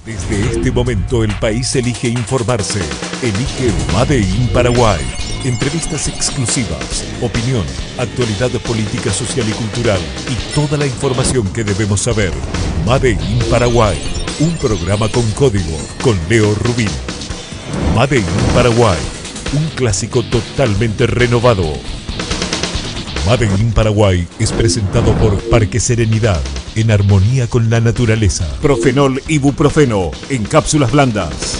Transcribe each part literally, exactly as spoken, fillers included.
Desde este momento el país elige informarse. Elige Made in Paraguay. Entrevistas exclusivas, opinión, actualidad política, social y cultural y toda la información que debemos saber. Made in Paraguay. Un programa con código con Leo Rubín. Made in Paraguay. Un clásico totalmente renovado. Made in Paraguay es presentado por Parque Serenidad, en armonía con la naturaleza. Profenol Ibuprofeno, en cápsulas blandas.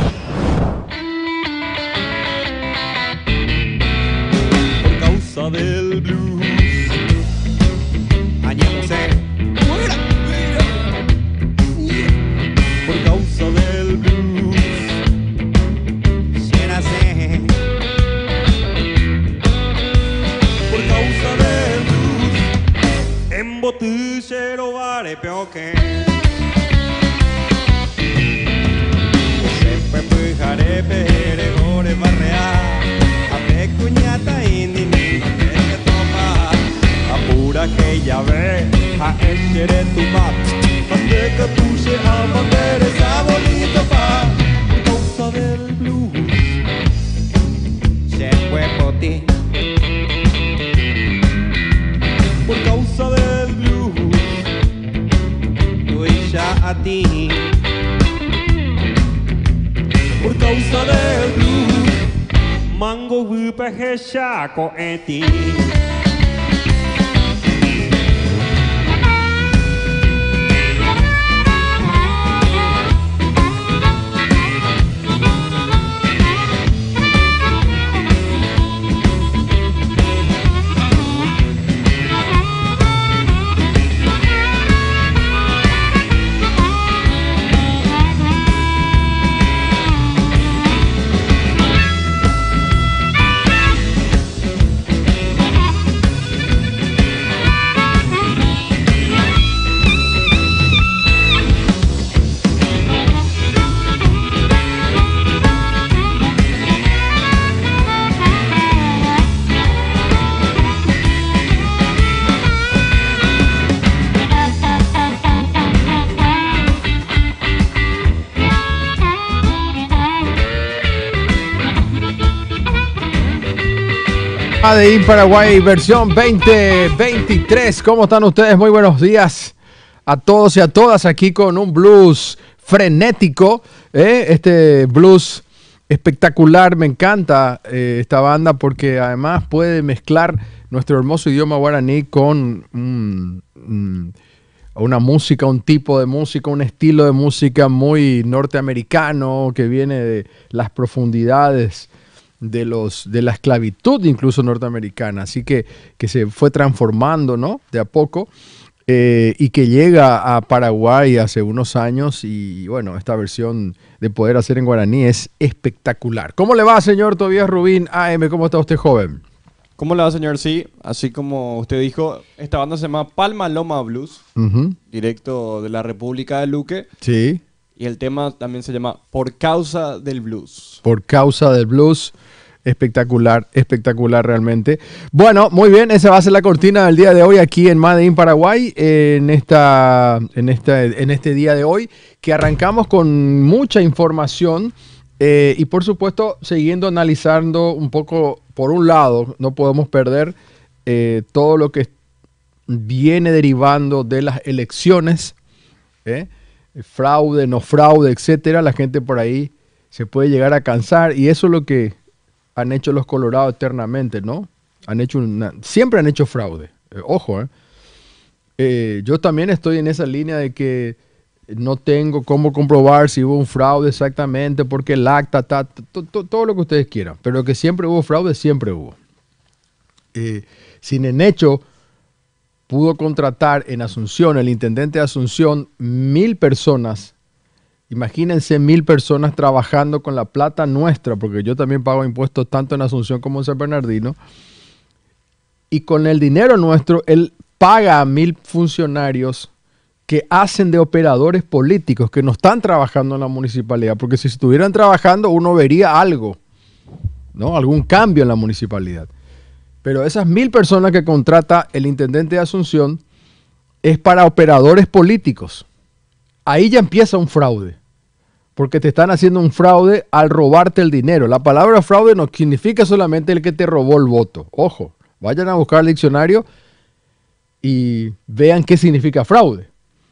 Por causa del blues, añémose. Por causa del blues, llénase. Por causa del blues, en botellero vare peoque. Sempre pujare pere gore barrea. Ave cuñata indi ni que toma. Apura que ya ve a estere tu mat. Ande que puse a manter esa bonito pa. Por causa del blues, se fue por ti. Por causa del blues, tú y ya a ti. Por causa del blues, mango hupa hechaco en ti. Made in Paraguay, versión veinte veintitrés. ¿Cómo están ustedes? Muy buenos días a todos y a todas, aquí con un blues frenético, ¿eh? Este blues espectacular. Me encanta eh, esta banda porque además puede mezclar nuestro hermoso idioma guaraní con mm, mm, una música, un tipo de música, un estilo de música muy norteamericano que viene de las profundidades de los de la esclavitud incluso norteamericana, así que, que se fue transformando, ¿no?, de a poco, eh, y que llega a Paraguay hace unos años. Y bueno, esta versión de poder hacer en guaraní es espectacular. ¿Cómo le va, señor Tobías Rubín A M? ¿Cómo está usted, joven? ¿Cómo le va, señor? Sí, así como usted dijo, esta banda se llama Palma Loma Blues, Uh-huh. directo de la República de Luque. Sí. Y el tema también se llama Por causa del blues. Por causa del blues. Espectacular, espectacular realmente. Bueno, muy bien, esa va a ser la cortina del día de hoy aquí en Made in Paraguay, en, esta, en, esta, en este día de hoy, que arrancamos con mucha información eh, y por supuesto siguiendo analizando un poco. Por un lado, no podemos perder eh, todo lo que viene derivando de las elecciones, ¿eh? Fraude, no fraude, etcétera. La gente por ahí se puede llegar a cansar y eso es lo que han hecho los colorados eternamente, ¿no? Han hecho una, siempre han hecho fraude. Eh, ojo, ¿eh? Eh, yo también estoy en esa línea de que no tengo cómo comprobar si hubo un fraude exactamente, porque el acta, ta, ta, to, to, todo lo que ustedes quieran. Pero que siempre hubo fraude, siempre hubo. Eh, si Nenecho pudo contratar en Asunción, el intendente de Asunción, mil personas. Imagínense mil personas trabajando con la plata nuestra, porque yo también pago impuestos tanto en Asunción como en San Bernardino. Y con el dinero nuestro, él paga a mil funcionarios que hacen de operadores políticos, que no están trabajando en la municipalidad. Porque si estuvieran trabajando, uno vería algo, ¿no? Algún cambio en la municipalidad. Pero esas mil personas que contrata el intendente de Asunción es para operadores políticos. Ahí ya empieza un fraude. porque te están haciendo un fraude al robarte el dinero. La palabra fraude no significa solamente el que te robó el voto. Ojo, vayan a buscar el diccionario y vean qué significa fraude.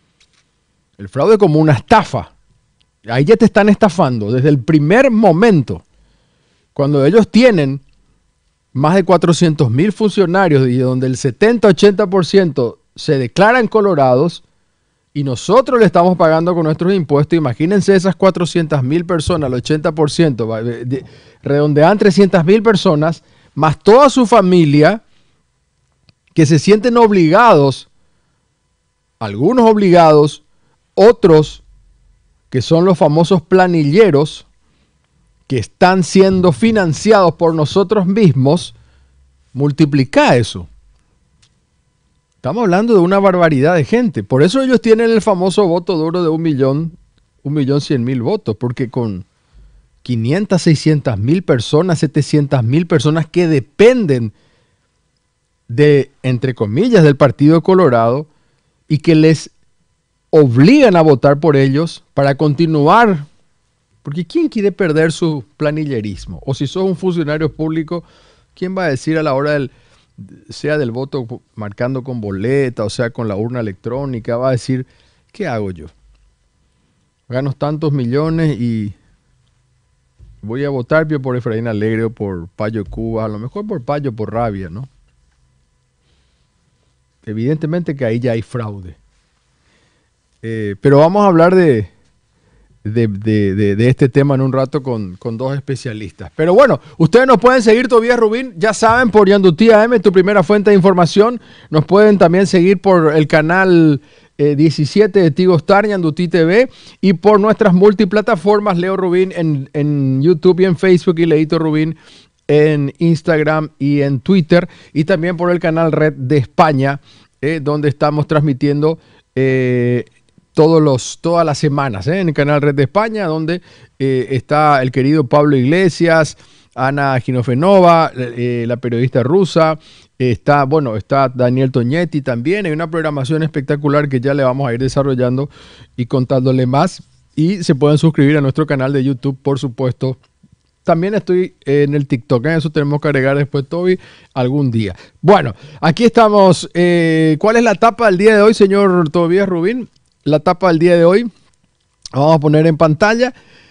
El fraude como una estafa. Ahí ya te están estafando desde el primer momento. Cuando ellos tienen más de cuatrocientos mil funcionarios y donde el setenta a ochenta por ciento se declaran colorados y nosotros le estamos pagando con nuestros impuestos, imagínense esas cuatrocientas mil personas, el ochenta por ciento, redondean trescientas mil personas, más toda su familia, que se sienten obligados, algunos obligados, otros que son los famosos planilleros, que están siendo financiados por nosotros mismos. Multiplica eso. Estamos hablando de una barbaridad de gente. Por eso ellos tienen el famoso voto duro de un millón, un millón cien mil votos, porque con quinientas, seiscientas mil personas, setecientas mil personas que dependen de, entre comillas, del Partido Colorado y que les obligan a votar por ellos para continuar. Porque ¿quién quiere perder su planillerismo? O si sos un funcionario público, ¿quién va a decir a la hora del, sea del voto marcando con boleta, o sea con la urna electrónica, va a decir, ¿qué hago yo? Gano tantos millones y voy a votar yo por Efraín Alegre o por Payo Cuba, a lo mejor por Payo por rabia, ¿no? Evidentemente que ahí ya hay fraude. Eh, pero vamos a hablar de, de, de, de, de este tema en un rato con, con dos especialistas. Pero bueno, ustedes nos pueden seguir, Tobías Rubín, ya saben, por Yandutí A M, tu primera fuente de información. Nos pueden también seguir por el canal eh, diecisiete de Tigo Star, Yandutí T V, y por nuestras multiplataformas, Leo Rubín en, en YouTube y en Facebook, y Leito Rubín en Instagram y en Twitter, y también por el canal Red de España, eh, donde estamos transmitiendo eh, Todos los, todas las semanas, ¿eh? En el canal Red de España, donde eh, está el querido Pablo Iglesias, Ana Ginofenova, eh, la periodista rusa, eh, está, bueno, está Daniel Toñetti también. Hay una programación espectacular que ya le vamos a ir desarrollando y contándole más. Y se pueden suscribir a nuestro canal de YouTube, por supuesto. También estoy en el TikTok, ¿eh? Eso tenemos que agregar después, Toby, algún día. Bueno, aquí estamos. Eh, ¿Cuál es la tapa del día de hoy, señor Tobías Rubín? La tapa del día de hoy, vamos a poner en pantalla.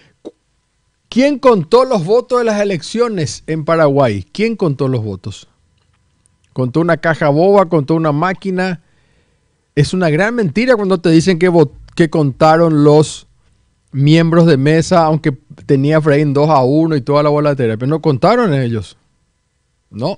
¿Quién contó los votos de las elecciones en Paraguay? ¿Quién contó los votos? ¿Contó una caja boba? ¿Contó una máquina? Es una gran mentira cuando te dicen que, que contaron los miembros de mesa, aunque tenía Efraín dos a uno y toda la bolatera, pero no contaron ellos. No.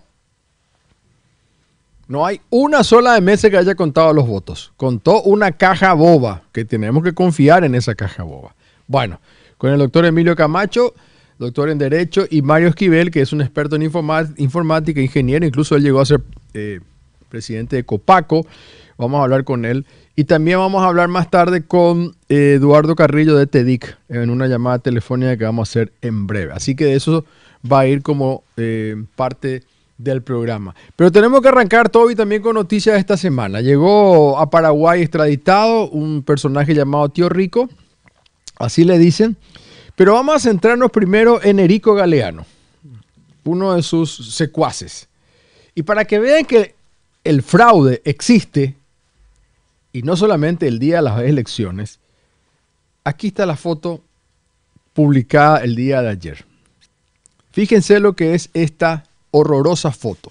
No hay una sola de mesa que haya contado los votos. Contó una caja boba, que tenemos que confiar en esa caja boba. Bueno, con el doctor Emilio Camacho, doctor en Derecho, y Mario Esquivel, que es un experto en informática, ingeniero, incluso él llegó a ser eh, presidente de Copaco. Vamos a hablar con él. Y también vamos a hablar más tarde con eh, Eduardo Carrillo de TEDIC en una llamada telefónica que vamos a hacer en breve. Así que de eso va a ir como eh, parte del programa. Pero tenemos que arrancar, Toby, también con noticias de esta semana. Llegó a Paraguay extraditado un personaje llamado Tío Rico, así le dicen. Pero vamos a centrarnos primero en Erico Galeano, uno de sus secuaces. Y para que vean que el fraude existe, y no solamente el día de las elecciones, aquí está la foto publicada el día de ayer. Fíjense lo que es esta horrorosa foto.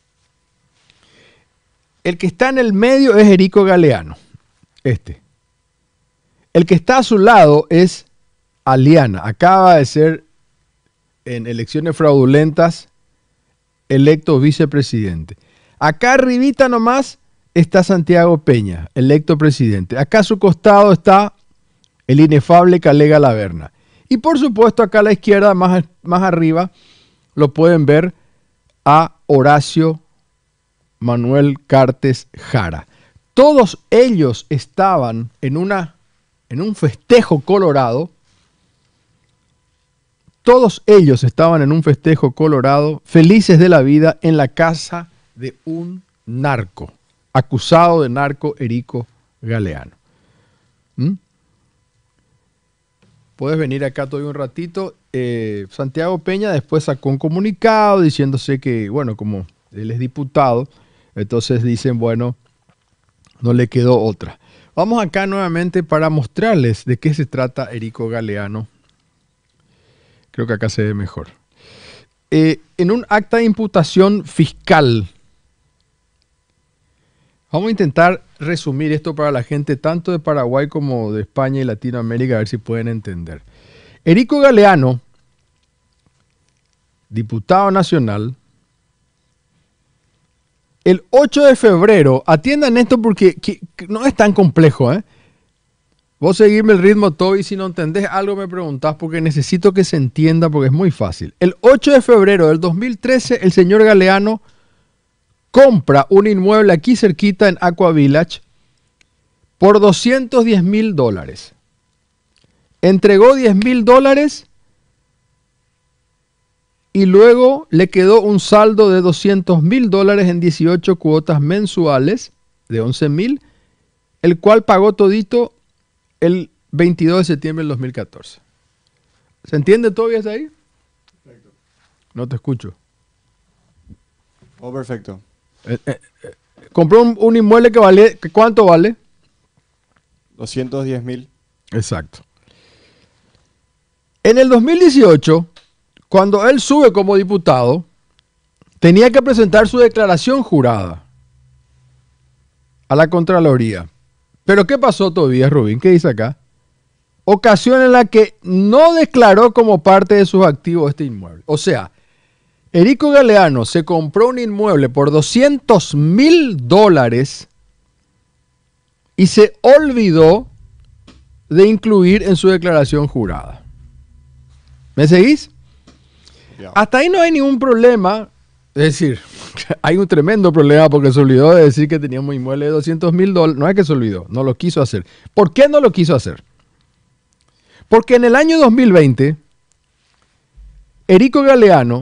El que está en el medio es Erico Galeano, este. El que está a su lado es Aliana, acaba de ser en elecciones fraudulentas electo vicepresidente. Acá arribita nomás está Santiago Peña, electo presidente. Acá a su costado está el inefable Calega Laverna. Y por supuesto acá a la izquierda, más, más arriba, lo pueden ver a Horacio Manuel Cartes Jara. Todos ellos estaban en, una, en un festejo colorado. Todos ellos estaban en un festejo colorado, felices de la vida, en la casa de un narco, acusado de narco, Erico Galeano. ¿Mm? puedes venir acá todavía un ratito. Eh, Santiago Peña después sacó un comunicado diciéndose que, bueno, como él es diputado, entonces dicen, bueno, no le quedó otra. Vamos acá nuevamente para mostrarles de qué se trata Erico Galeano. Creo que acá se ve mejor. Eh, en un acta de imputación fiscal. Vamos a intentar resumir esto para la gente tanto de Paraguay como de España y Latinoamérica, a ver si pueden entender. Erico Galeano, diputado nacional, el ocho de febrero, atiendan esto porque que, que no es tan complejo, ¿eh? Vos seguirme el ritmo todo y si no entendés algo me preguntás porque necesito que se entienda porque es muy fácil. El ocho de febrero del dos mil trece, el señor Galeano compra un inmueble aquí cerquita en Aqua Village por doscientos diez mil dólares. Entregó diez mil dólares y luego le quedó un saldo de doscientos mil dólares en dieciocho cuotas mensuales de once mil, el cual pagó todito el veintidós de septiembre del dos mil catorce. ¿Se entiende todavía hasta ahí? Perfecto. No te escucho. Oh, perfecto. Eh, eh, eh, compró un, un inmueble que vale, que ¿cuánto vale? doscientos diez mil. Exacto. En el dos mil dieciocho, cuando él sube como diputado, tenía que presentar su declaración jurada a la Contraloría. Pero ¿qué pasó todavía, Rubín? ¿Qué dice acá? Ocasión en la que no declaró como parte de sus activos este inmueble. O sea, Erico Galeano se compró un inmueble por doscientos mil dólares y se olvidó de incluir en su declaración jurada. ¿Me seguís? Yeah. Hasta ahí no hay ningún problema. Es decir, hay un tremendo problema porque se olvidó de decir que teníamos inmueble de doscientos mil dólares. No es que se olvidó, no lo quiso hacer. ¿Por qué no lo quiso hacer? Porque en el año dos mil veinte, Erico Galeano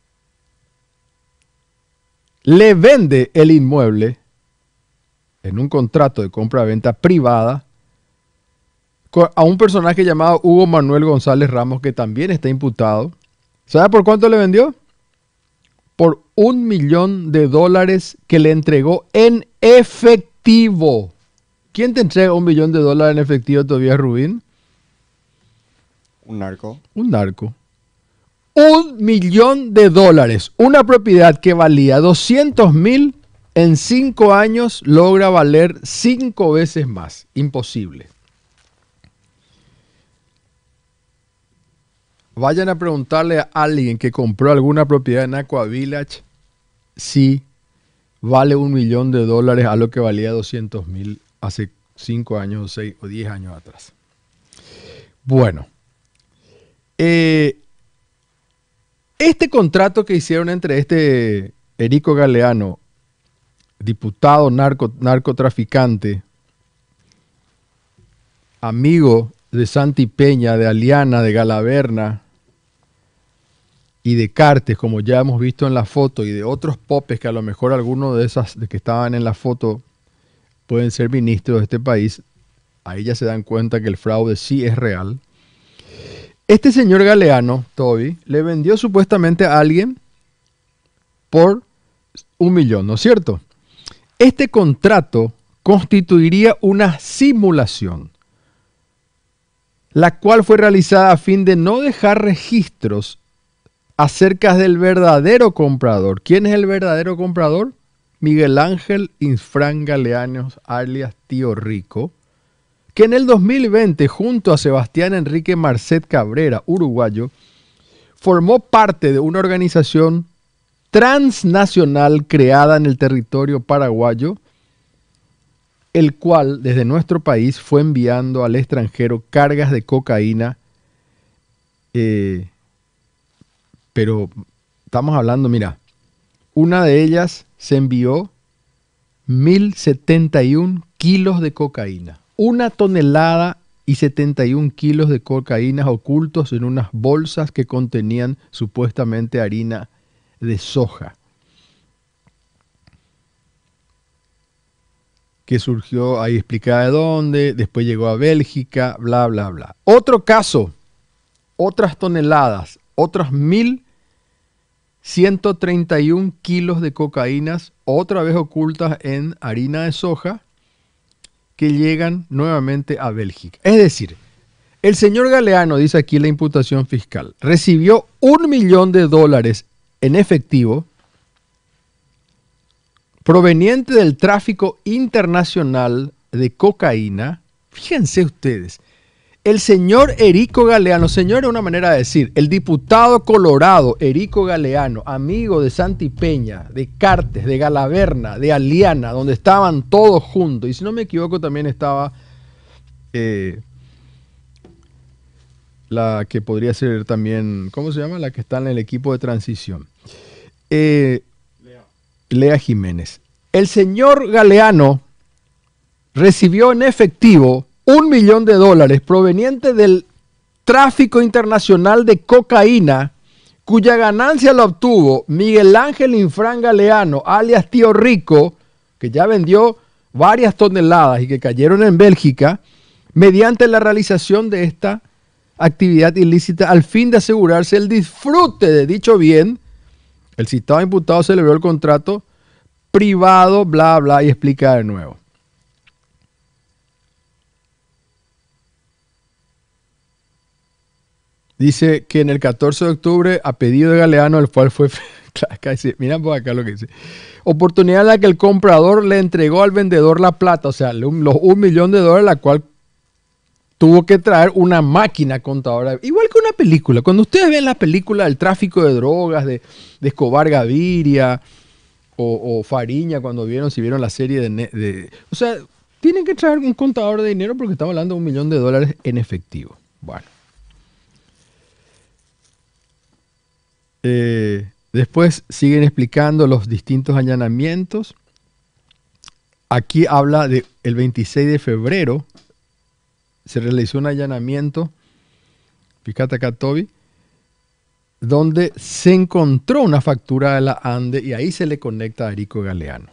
le vende el inmueble en un contrato de compra-venta privada a un personaje llamado Hugo Manuel González Ramos, que también está imputado. ¿Sabe por cuánto le vendió? Por un millón de dólares que le entregó en efectivo. ¿Quién te entrega un millón de dólares en efectivo todavía, Rubín? Un narco. Un narco. Un millón de dólares. Una propiedad que valía doscientos mil en cinco años logra valer cinco veces más. Imposible. Vayan a preguntarle a alguien que compró alguna propiedad en Aqua Village si vale un millón de dólares a lo que valía doscientos mil hace cinco años o seis o diez años atrás. Bueno. Eh, este contrato que hicieron entre este Erico Galeano, diputado narco, narcotraficante, amigo de Santi Peña, de Aliana, de Galaverna y de Cartes, como ya hemos visto en la foto, y de otros popes que a lo mejor algunos de esas de que estaban en la foto pueden ser ministros de este país, ahí ya se dan cuenta que el fraude sí es real. Este señor Galeano, Toby, le vendió supuestamente a alguien por un millón, ¿no es cierto? Este contrato constituiría una simulación, la cual fue realizada a fin de no dejar registros acerca del verdadero comprador. ¿Quién es el verdadero comprador? Miguel Ángel Infran Galeano, alias Tío Rico, que en el dos mil veinte, junto a Sebastián Enrique Marcet Cabrera, uruguayo, formó parte de una organización transnacional creada en el territorio paraguayo, el cual desde nuestro país fue enviando al extranjero cargas de cocaína, eh, pero estamos hablando, mira, una de ellas se envió mil setenta y un kilos de cocaína, una tonelada y setenta y un kilos de cocaína ocultos en unas bolsas que contenían supuestamente harina de soja, que surgió ahí explicada de dónde, después llegó a Bélgica, bla, bla, bla. Otro caso otras toneladas, otras mil ciento treinta y uno kilos de cocaínas, otra vez ocultas en harina de soja, que llegan nuevamente a Bélgica. Es decir, el señor Galeano, dice aquí la imputación fiscal, recibió un millón de dólares en efectivo proveniente del tráfico internacional de cocaína. Fíjense ustedes, el señor Erico Galeano, señor es una manera de decir, el diputado colorado Erico Galeano, amigo de Santi Peña, de Cartes, de Galaverna, de Aliana, donde estaban todos juntos, y si no me equivoco también estaba eh, la que podría ser también, ¿cómo se llama? La que está en el equipo de transición. Eh, Lea. Lea Jiménez. El señor Galeano recibió en efectivo un millón de dólares proveniente del tráfico internacional de cocaína, cuya ganancia la obtuvo Miguel Ángel Infran Galeano, alias Tío Rico, que ya vendió varias toneladas y que cayeron en Bélgica, mediante la realización de esta actividad ilícita al fin de asegurarse el disfrute de dicho bien. El citado imputado celebró el contrato privado, bla, bla, y explica de nuevo. Dice que en el catorce de octubre, a pedido de Galeano, el cual fue... Mira por acá lo que dice. Oportunidad en la que el comprador le entregó al vendedor la plata, o sea, un, los un millón de dólares, la cual tuvo que traer una máquina contadora. Igual que una película. Cuando ustedes ven la película del tráfico de drogas, de, de Escobar Gaviria o, o Fariña, cuando vieron, si vieron la serie de, de... O sea, tienen que traer un contador de dinero porque estamos hablando de un millón de dólares en efectivo. Bueno. Eh, después siguen explicando los distintos allanamientos. Aquí habla de el veintiséis de febrero. Se realizó un allanamiento, fíjate acá, Toby, donde se encontró una factura de la ANDE y ahí se le conecta a Erico Galeano.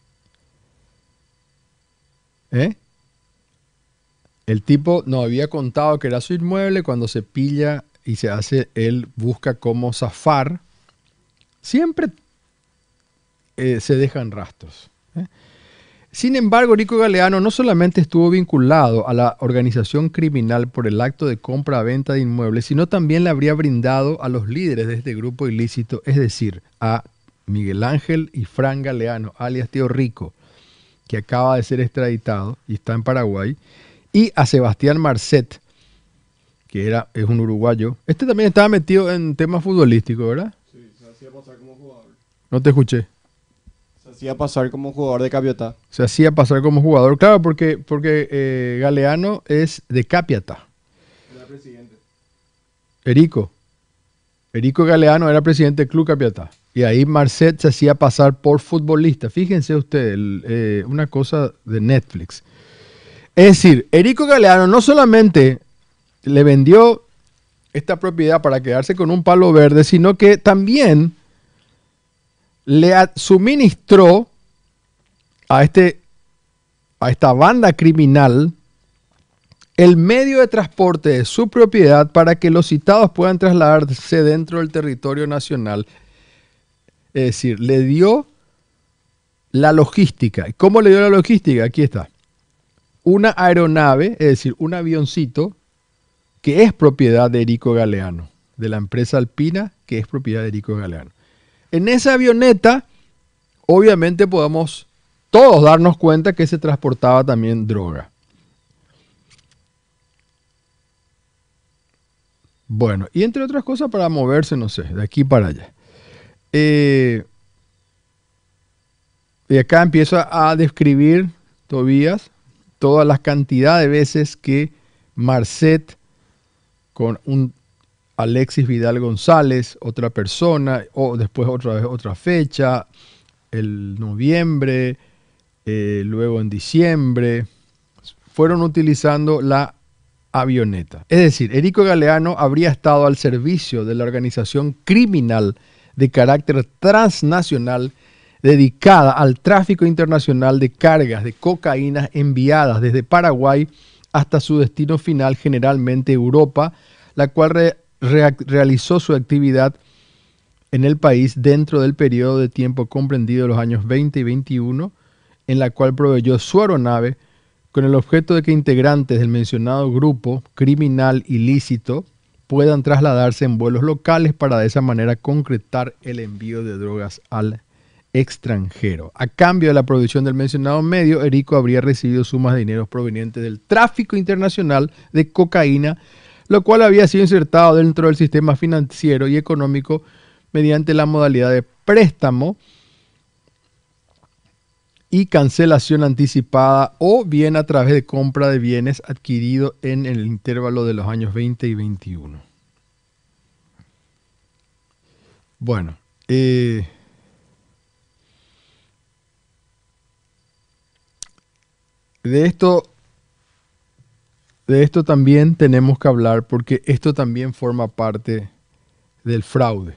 ¿Eh? El tipo no había contado que era su inmueble. Cuando se pilla y se hace, él busca cómo zafar. Siempre eh, se dejan rastros. ¿eh? Sin embargo, Erico Galeano no solamente estuvo vinculado a la organización criminal por el acto de compra-venta de inmuebles, sino también le habría brindado a los líderes de este grupo ilícito, es decir, a Miguel Ángel y Fran Galeano, alias Tío Rico, que acaba de ser extraditado y está en Paraguay, y a Sebastián Marcet, que era, es un uruguayo. Este también estaba metido en temas futbolísticos, ¿verdad? Sí, se hacía pasar como jugador. No te escuché. Se hacía pasar como jugador de Capiatá. Se hacía pasar como jugador, claro, porque, porque eh, Galeano es de Capiatá. Era presidente. Erico. Erico Galeano era presidente del Club Capiatá. Y ahí Marcet se hacía pasar por futbolista. Fíjense ustedes, eh, una cosa de Netflix. Es decir, Erico Galeano no solamente le vendió esta propiedad para quedarse con un palo verde, sino que también le suministró a, este, a esta banda criminal el medio de transporte de su propiedad para que los citados puedan trasladarse dentro del territorio nacional. Es decir, le dio la logística. ¿Cómo le dio la logística? Aquí está. Una aeronave, es decir, un avioncito que es propiedad de Erico Galeano, de la empresa Alpina, que es propiedad de Erico Galeano. En esa avioneta, obviamente podemos todos darnos cuenta que se transportaba también droga. Bueno, y entre otras cosas para moverse, no sé, de aquí para allá. Eh, y acá empieza a describir Tobías toda la cantidad de veces que Marcet con un Alexis Vidal González, otra persona, o después otra vez otra fecha, el noviembre, eh, luego en diciembre, fueron utilizando la avioneta. Es decir, Erico Galeano habría estado al servicio de la organización criminal de carácter transnacional dedicada al tráfico internacional de cargas de cocaína enviadas desde Paraguay hasta su destino final, generalmente Europa, la cual re rea- realizó su actividad en el país dentro del periodo de tiempo comprendido de los años veinte y veintiuno, en la cual proveyó su aeronave con el objeto de que integrantes del mencionado grupo criminal ilícito puedan trasladarse en vuelos locales para de esa manera concretar el envío de drogas al extranjero. A cambio de la provisión del mencionado medio, Erico habría recibido sumas de dinero provenientes del tráfico internacional de cocaína, lo cual había sido insertado dentro del sistema financiero y económico mediante la modalidad de préstamo y cancelación anticipada o bien a través de compra de bienes adquiridos en el intervalo de los años veinte y veintiuno. Bueno, eh, de esto, de esto también tenemos que hablar porque esto también forma parte del fraude.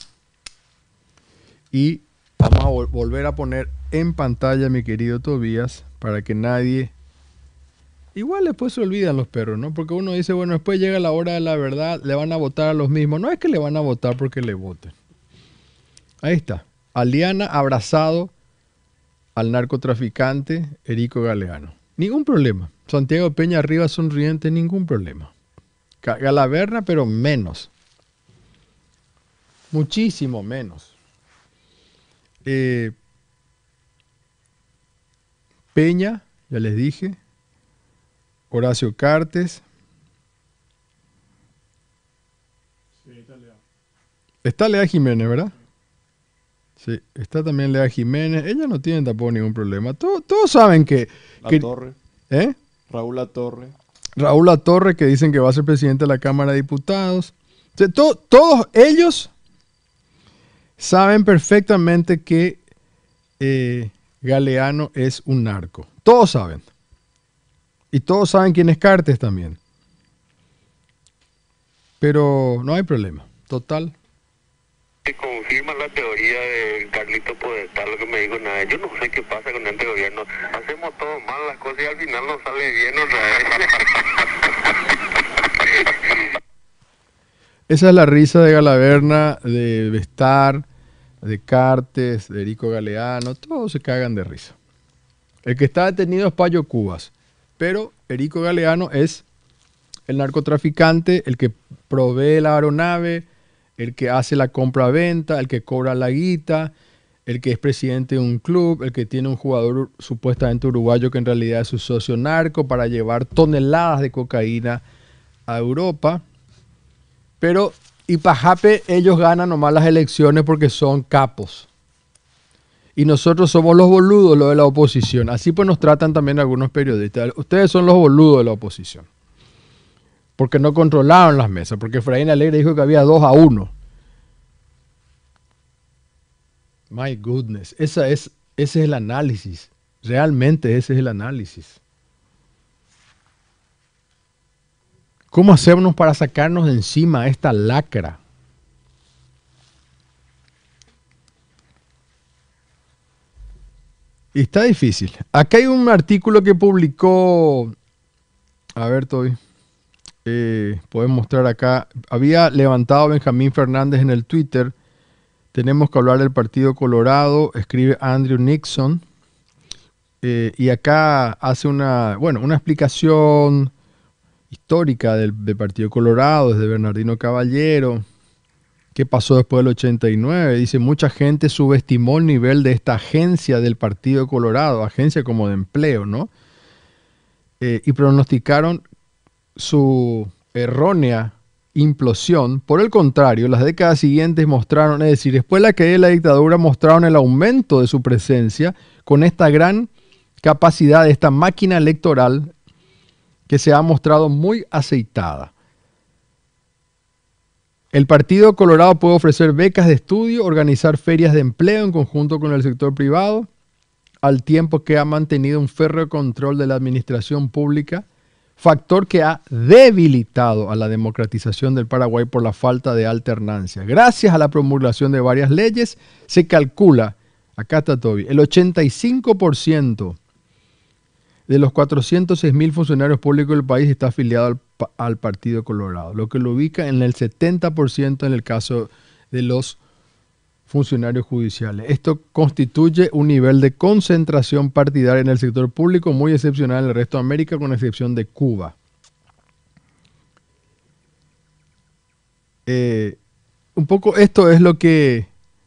Y vamos a vol- volver a poner en pantalla, mi querido Tobías, para que nadie... Igual después se olvidan los perros, ¿no? Porque uno dice, bueno, después llega la hora de la verdad, le van a votar a los mismos. No es que le van a votar porque le voten. Ahí está. Aliana abrazado al narcotraficante Erico Galeano. Ningún problema. Santiago Peña arriba sonriente, ningún problema. Ga- Galaverna, pero menos. Muchísimo menos. Eh, Peña, ya les dije. Horacio Cartes. Está Lea Jiménez, ¿verdad? Sí, está también Lea Jiménez. Ella no tiene tampoco ningún problema. Todo- todos saben que... La que- Torre, ¿eh? Raúl La Torre. Raúl Latorre, que dicen que va a ser presidente de la Cámara de Diputados. O sea, to- todos ellos saben perfectamente que eh, Galeano es un narco. Todos saben. Y todos saben quién es Cartes también. Pero no hay problema. Total. Se confirma la teoría de Carlito Podestá, lo que me dijo nada. Yo no sé qué pasa con este gobierno. Hacemos todo mal las cosas y al final nos sale bien otra vez. Esa es la risa de Galaverna, de Bestar, de Cartes, de Erico Galeano. Todos se cagan de risa. El que está detenido es Payo Cubas. Pero Erico Galeano es el narcotraficante, el que provee la aeronave, el que hace la compra-venta, el que cobra la guita, el que es presidente de un club, el que tiene un jugador supuestamente uruguayo que en realidad es su socio narco para llevar toneladas de cocaína a Europa. Pero, y Pajape, ellos ganan nomás las elecciones porque son capos. Y nosotros somos los boludos, los de la oposición. Así pues nos tratan también algunos periodistas. Ustedes son los boludos de la oposición. Porque no controlaron las mesas. Porque Efraín Alegre dijo que había dos a uno. My goodness. Esa es, ese es el análisis. Realmente ese es el análisis. ¿Cómo hacemos para sacarnos de encima esta lacra? Y está difícil. Acá hay un artículo que publicó... A ver, Toby. Eh, podemos mostrar acá. Había levantado Benjamín Fernández en el Twitter. Tenemos que hablar del Partido Colorado. Escribe Andrew Nixon. Eh, y acá hace una, bueno, una explicación histórica del, del Partido Colorado, desde Bernardino Caballero. ¿Qué pasó después del ochenta y nueve? Dice, mucha gente subestimó el nivel de esta agencia del Partido Colorado, agencia como de empleo, ¿no? Eh, y pronosticaron su errónea implosión. Por el contrario, las décadas siguientes mostraron, es decir, después de la caída de la dictadura, mostraron el aumento de su presencia con esta gran capacidad de esta máquina electoral que se ha mostrado muy aceitada. El Partido Colorado puede ofrecer becas de estudio, organizar ferias de empleo en conjunto con el sector privado, al tiempo que ha mantenido un férreo control de la administración pública, factor que ha debilitado a la democratización del Paraguay por la falta de alternancia. Gracias a la promulgación de varias leyes, se calcula, acá está Toby, el ochenta y cinco por ciento de los cuatrocientos seis mil funcionarios públicos del país está afiliado al, al Partido Colorado, lo que lo ubica en el setenta por ciento en el caso de los funcionarios judiciales. Esto constituye un nivel de concentración partidaria en el sector público muy excepcional en el resto de América, con excepción de Cuba. Eh, un poco esto es lo que,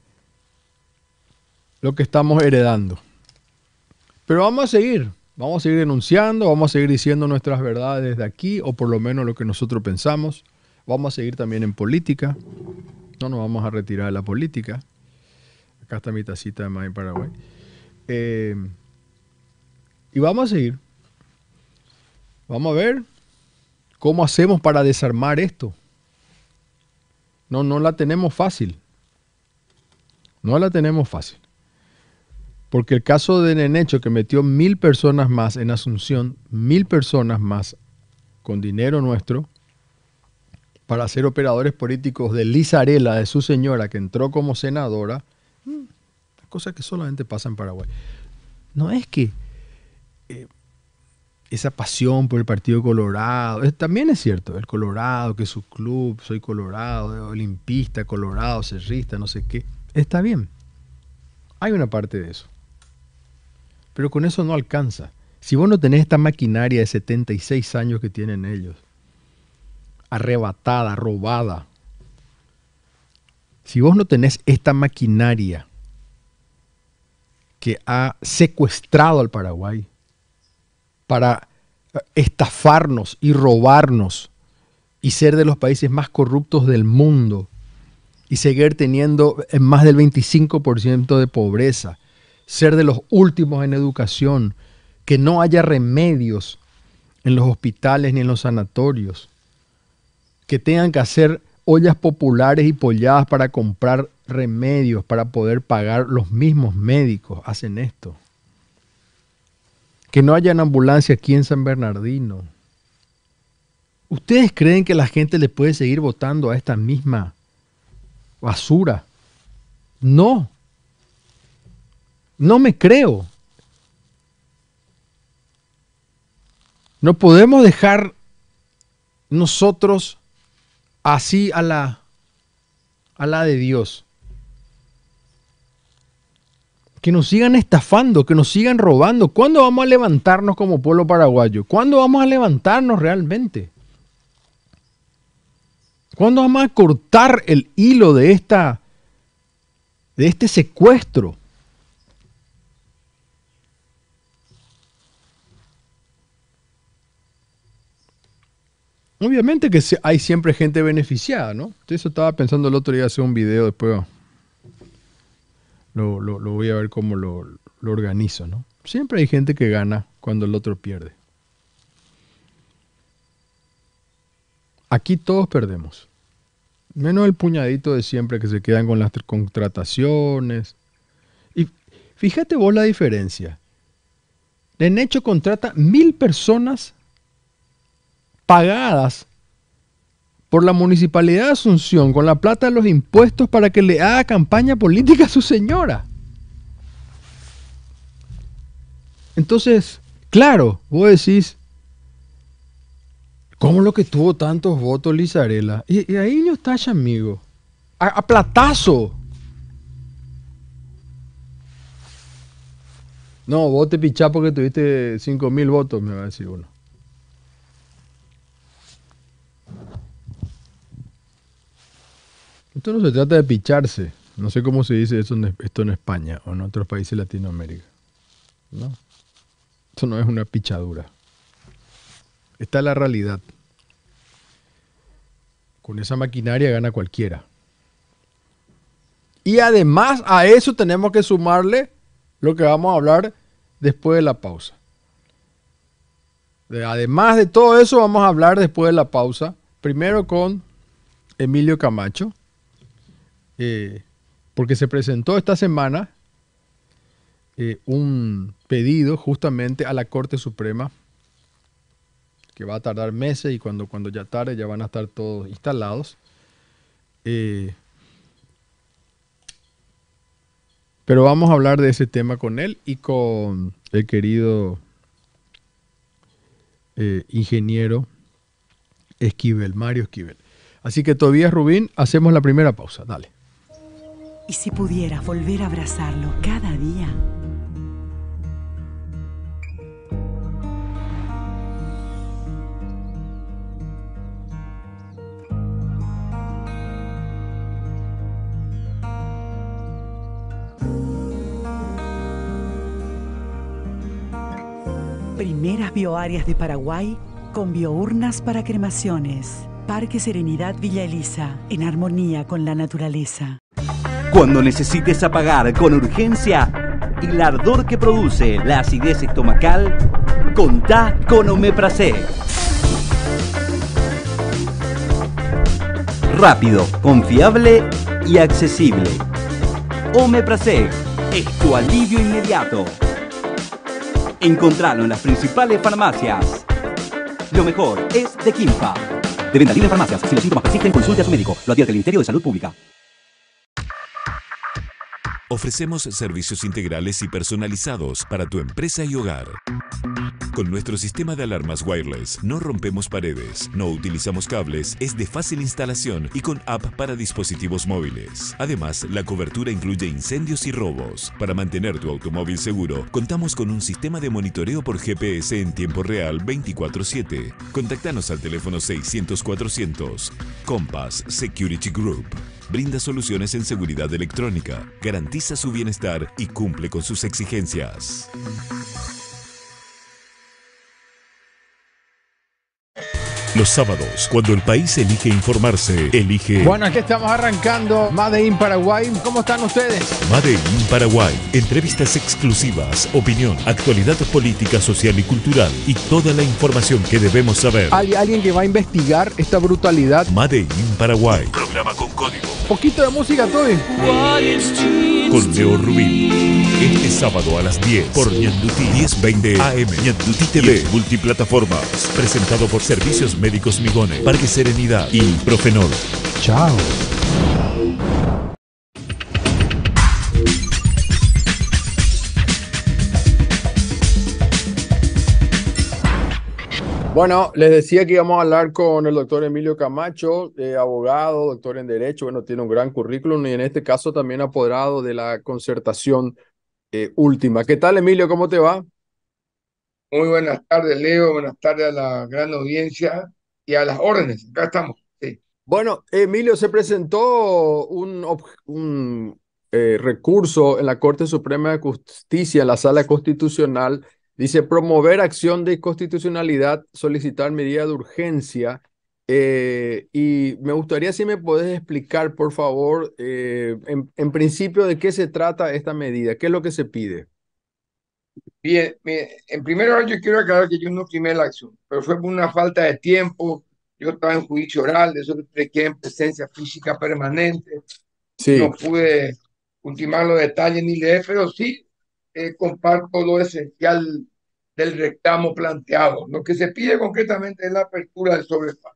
lo que estamos heredando. Pero vamos a seguir, vamos a seguir denunciando, vamos a seguir diciendo nuestras verdades desde aquí, o por lo menos lo que nosotros pensamos. Vamos a seguir también en política, no nos vamos a retirar de la política. Acá está mi tacita de Made in Paraguay. Eh, y vamos a seguir. Vamos a ver cómo hacemos para desarmar esto. No, no la tenemos fácil. No la tenemos fácil. Porque el caso de Nenecho, que metió mil personas más en Asunción, mil personas más con dinero nuestro, para ser operadores políticos de Liz Arela, de su señora, que entró como senadora, cosas que solamente pasa en Paraguay. No es que eh, esa pasión por el Partido Colorado, es, también es cierto, el Colorado, que es su club, soy colorado, olimpista, colorado, cerrista, no sé qué, está bien. Hay una parte de eso. Pero con eso no alcanza. Si vos no tenés esta maquinaria de setenta y seis años que tienen ellos, arrebatada, robada, si vos no tenés esta maquinaria que ha secuestrado al Paraguay para estafarnos y robarnos y ser de los países más corruptos del mundo y seguir teniendo más del veinticinco por ciento de pobreza, ser de los últimos en educación, que no haya remedios en los hospitales ni en los sanatorios, que tengan que hacer ollas populares y polladas para comprar remedios, para poder pagar los mismos médicos, hacen esto. Que no haya una ambulancia aquí en San Bernardino. ¿Ustedes creen que la gente le puede seguir votando a esta misma basura? No. No me creo. No podemos dejar nosotros así a la, a la de Dios. Que nos sigan estafando, que nos sigan robando. ¿Cuándo vamos a levantarnos como pueblo paraguayo? ¿Cuándo vamos a levantarnos realmente? ¿Cuándo vamos a cortar el hilo de esta, de este secuestro? Obviamente que hay siempre gente beneficiada, ¿no? Eso estaba pensando el otro día hacer un video, después lo, lo, lo voy a ver cómo lo, lo organizo, ¿no? Siempre hay gente que gana cuando el otro pierde. Aquí todos perdemos. Menos el puñadito de siempre que se quedan con las contrataciones. Y fíjate vos la diferencia. Nenecho contrata mil personas pagadas por la Municipalidad de Asunción con la plata de los impuestos para que le haga campaña política a su señora. Entonces, claro, vos decís, ¿cómo lo que tuvo tantos votos Liz Arela? Y, y ahí no está, amigo. A, a platazo. No, vos te pichás porque tuviste cinco mil votos, me va a decir uno. Esto no se trata de picharse. No sé cómo se dice eso en, esto en España o en otros países de Latinoamérica. No. Esto no es una pichadura. Esta es la realidad. Con esa maquinaria gana cualquiera. Y además a eso tenemos que sumarle lo que vamos a hablar después de la pausa. Además de todo eso vamos a hablar después de la pausa. Primero con Emilio Camacho. Eh, porque se presentó esta semana eh, un pedido justamente a la Corte Suprema que va a tardar meses y cuando, cuando ya tarde ya van a estar todos instalados. Eh, pero vamos a hablar de ese tema con él y con el querido eh, ingeniero Esquivel, Mario Esquivel. Así que Tobías Rubín, hacemos la primera pausa. Dale. ¿Y si pudieras volver a abrazarlo cada día? Primeras bioáreas de Paraguay con biournas para cremaciones. Parque Serenidad Villa Elisa, en armonía con la naturaleza. Cuando necesites apagar con urgencia el ardor que produce la acidez estomacal, contá con Omeprazole. Rápido, confiable y accesible. Omeprazole es tu alivio inmediato. Encontralo en las principales farmacias. Lo mejor es de Quimpa. De venta libre en farmacias. Si los síntomas persisten, consulte a su médico. Lo advierte el Ministerio de Salud Pública. Ofrecemos servicios integrales y personalizados para tu empresa y hogar. Con nuestro sistema de alarmas wireless no rompemos paredes, no utilizamos cables, es de fácil instalación y con app para dispositivos móviles. Además, la cobertura incluye incendios y robos. Para mantener tu automóvil seguro, contamos con un sistema de monitoreo por G P S en tiempo real veinticuatro siete. Contactanos al teléfono seiscientos cuatrocientos. Compass Security Group. Brinda soluciones en seguridad electrónica, garantiza su bienestar y cumple con sus exigencias. Los sábados, cuando el país elige informarse, elige... Bueno, aquí estamos arrancando Made in Paraguay. ¿Cómo están ustedes? Made in Paraguay. Entrevistas exclusivas, opinión, actualidad política, social y cultural y toda la información que debemos saber. ¿Hay alguien que va a investigar esta brutalidad? Made in Paraguay. Programa con código. Poquito de música, Toby. Con Leo Rubín. Este sábado a las diez por Ñanduti diez veinte A M. Ñanduti T V. Multiplataformas. Presentado por Servicios Médicos Migone, Parque Serenidad y Profenol. Chao. Bueno, les decía que íbamos a hablar con el doctor Emilio Camacho, eh, abogado, doctor en Derecho. Bueno, tiene un gran currículum y en este caso también apoderado de la concertación eh, última. ¿Qué tal, Emilio? ¿Cómo te va? Muy buenas tardes, Leo. Buenas tardes a la gran audiencia y a las órdenes. Acá estamos. Sí. Bueno, Emilio, se presentó un, un eh, recurso en la Corte Suprema de Justicia, en la Sala Constitucional. Dice promover acción de constitucionalidad, solicitar medida de urgencia. Eh, y me gustaría si me podés explicar, por favor, eh, en, en principio, de qué se trata esta medida, qué es lo que se pide. Bien, bien, en primer lugar yo quiero aclarar que yo no firmé la acción, pero fue por una falta de tiempo. Yo estaba en juicio oral, de eso requiere en presencia física permanente. Sí. No pude ultimar los detalles ni leer, pero sí eh, comparto lo esencial del reclamo planteado. Lo que se pide concretamente es la apertura del sobrepaso.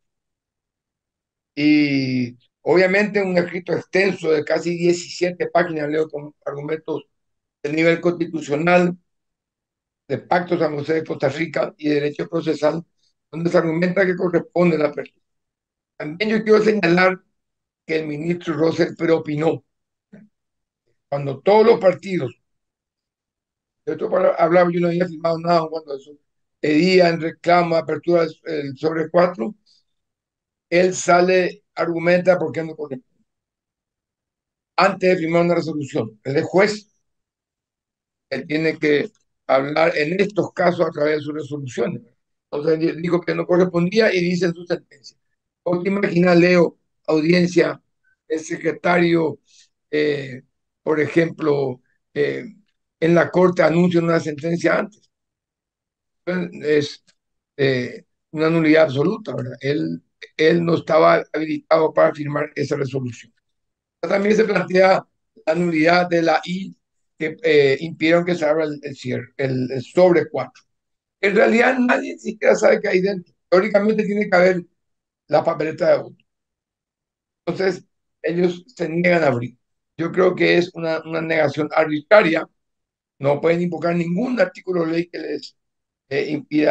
Y obviamente un escrito extenso de casi diecisiete páginas, leo con argumentos de nivel constitucional, de Pacto San José de Costa Rica y de Derecho Procesal, donde se argumenta que corresponde la apertura. También yo quiero señalar que el ministro Rosell opinó cuando todos los partidos, de esto para hablar, yo no había firmado nada cuando eso, pedían reclamo, apertura del sobre cuatro, él sale, argumenta por qué no corresponde. Antes de firmar una resolución, él es juez, él tiene que hablar en estos casos a través de sus resoluciones. Entonces dijo que no correspondía y dice en su sentencia. ¿O te imaginas, Leo, audiencia, el secretario, eh, por ejemplo, eh, en la corte anuncia una sentencia antes? Es eh, una nulidad absoluta, ¿verdad? Él, él no estaba habilitado para firmar esa resolución. También se plantea la nulidad de la I que eh, impidieron que se abra el, el cierre, el, el sobre cuatro. En realidad nadie ni siquiera sabe qué hay dentro. Teóricamente tiene que haber la papeleta de voto. Entonces, ellos se niegan a abrir. Yo creo que es una, una negación arbitraria. No pueden invocar ningún artículo de ley que les eh, impida abrir.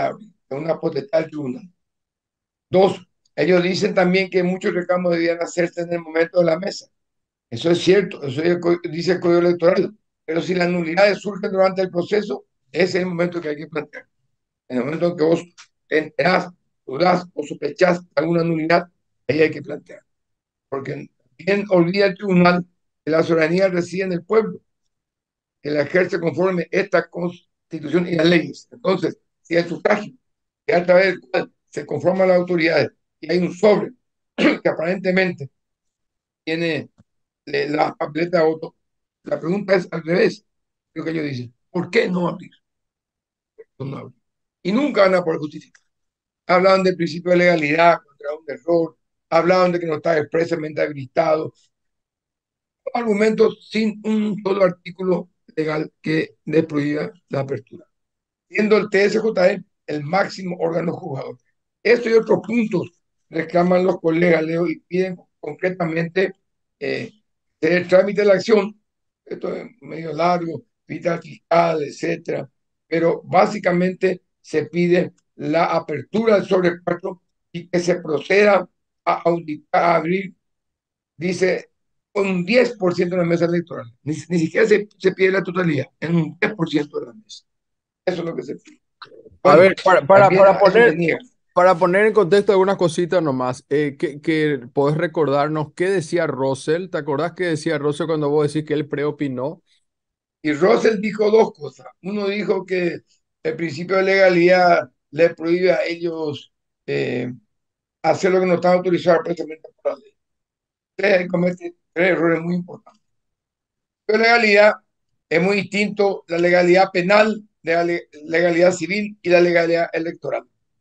es una potestad del tribunal. Dos, ellos dicen también que muchos reclamos debían hacerse en el momento de la mesa. Eso es cierto, eso dice el Código Electoral. Pero si las nulidades surgen durante el proceso, ese es el momento que hay que plantear. En el momento en que vos te enterás, dudás o sospechás alguna nulidad, ahí hay que plantear. Porque bien olvida el tribunal que la soberanía reside en el pueblo, que la ejerce conforme esta constitución y las leyes. Entonces, si el sufragio, que a través del cual se conforman las autoridades, y hay un sobre que aparentemente tiene la papeleta de voto, la pregunta es al revés, lo que ellos dicen, ¿por qué no abrir? No abrir. Y nunca van a poder justificar. Hablaban del principio de legalidad contra un error, hablaban de que no estaba expresamente habilitado, argumentos sin un solo artículo legal que le prohíba la apertura, siendo el T S J E el máximo órgano jugador. Esto y otros puntos reclaman los colegas, Leo, y piden concretamente eh, el trámite de la acción. Esto es medio largo, vista fiscal, etcétera, pero básicamente se pide la apertura del sobre cuatro y que se proceda a auditar, a abrir, dice, con un diez por ciento de la mesa electoral. Ni, ni siquiera se, se pide la totalidad, en un diez por ciento de la mesa. Eso es lo que se pide. A Bueno, ver, para, para, también para a eso se poner, niega. para poner en contexto algunas cositas nomás, eh, que, que podés recordarnos qué decía Russell. ¿Te acordás qué decía Russell cuando vos decís que él preopinó? Y Russell dijo dos cosas. Uno dijo que el principio de legalidad le prohíbe a ellos eh, hacer lo que no están autorizados precisamente por la ley. Ustedes cometen tres errores muy importantes. La legalidad es muy distinto la legalidad penal de la le- legalidad civil y la legalidad electoral.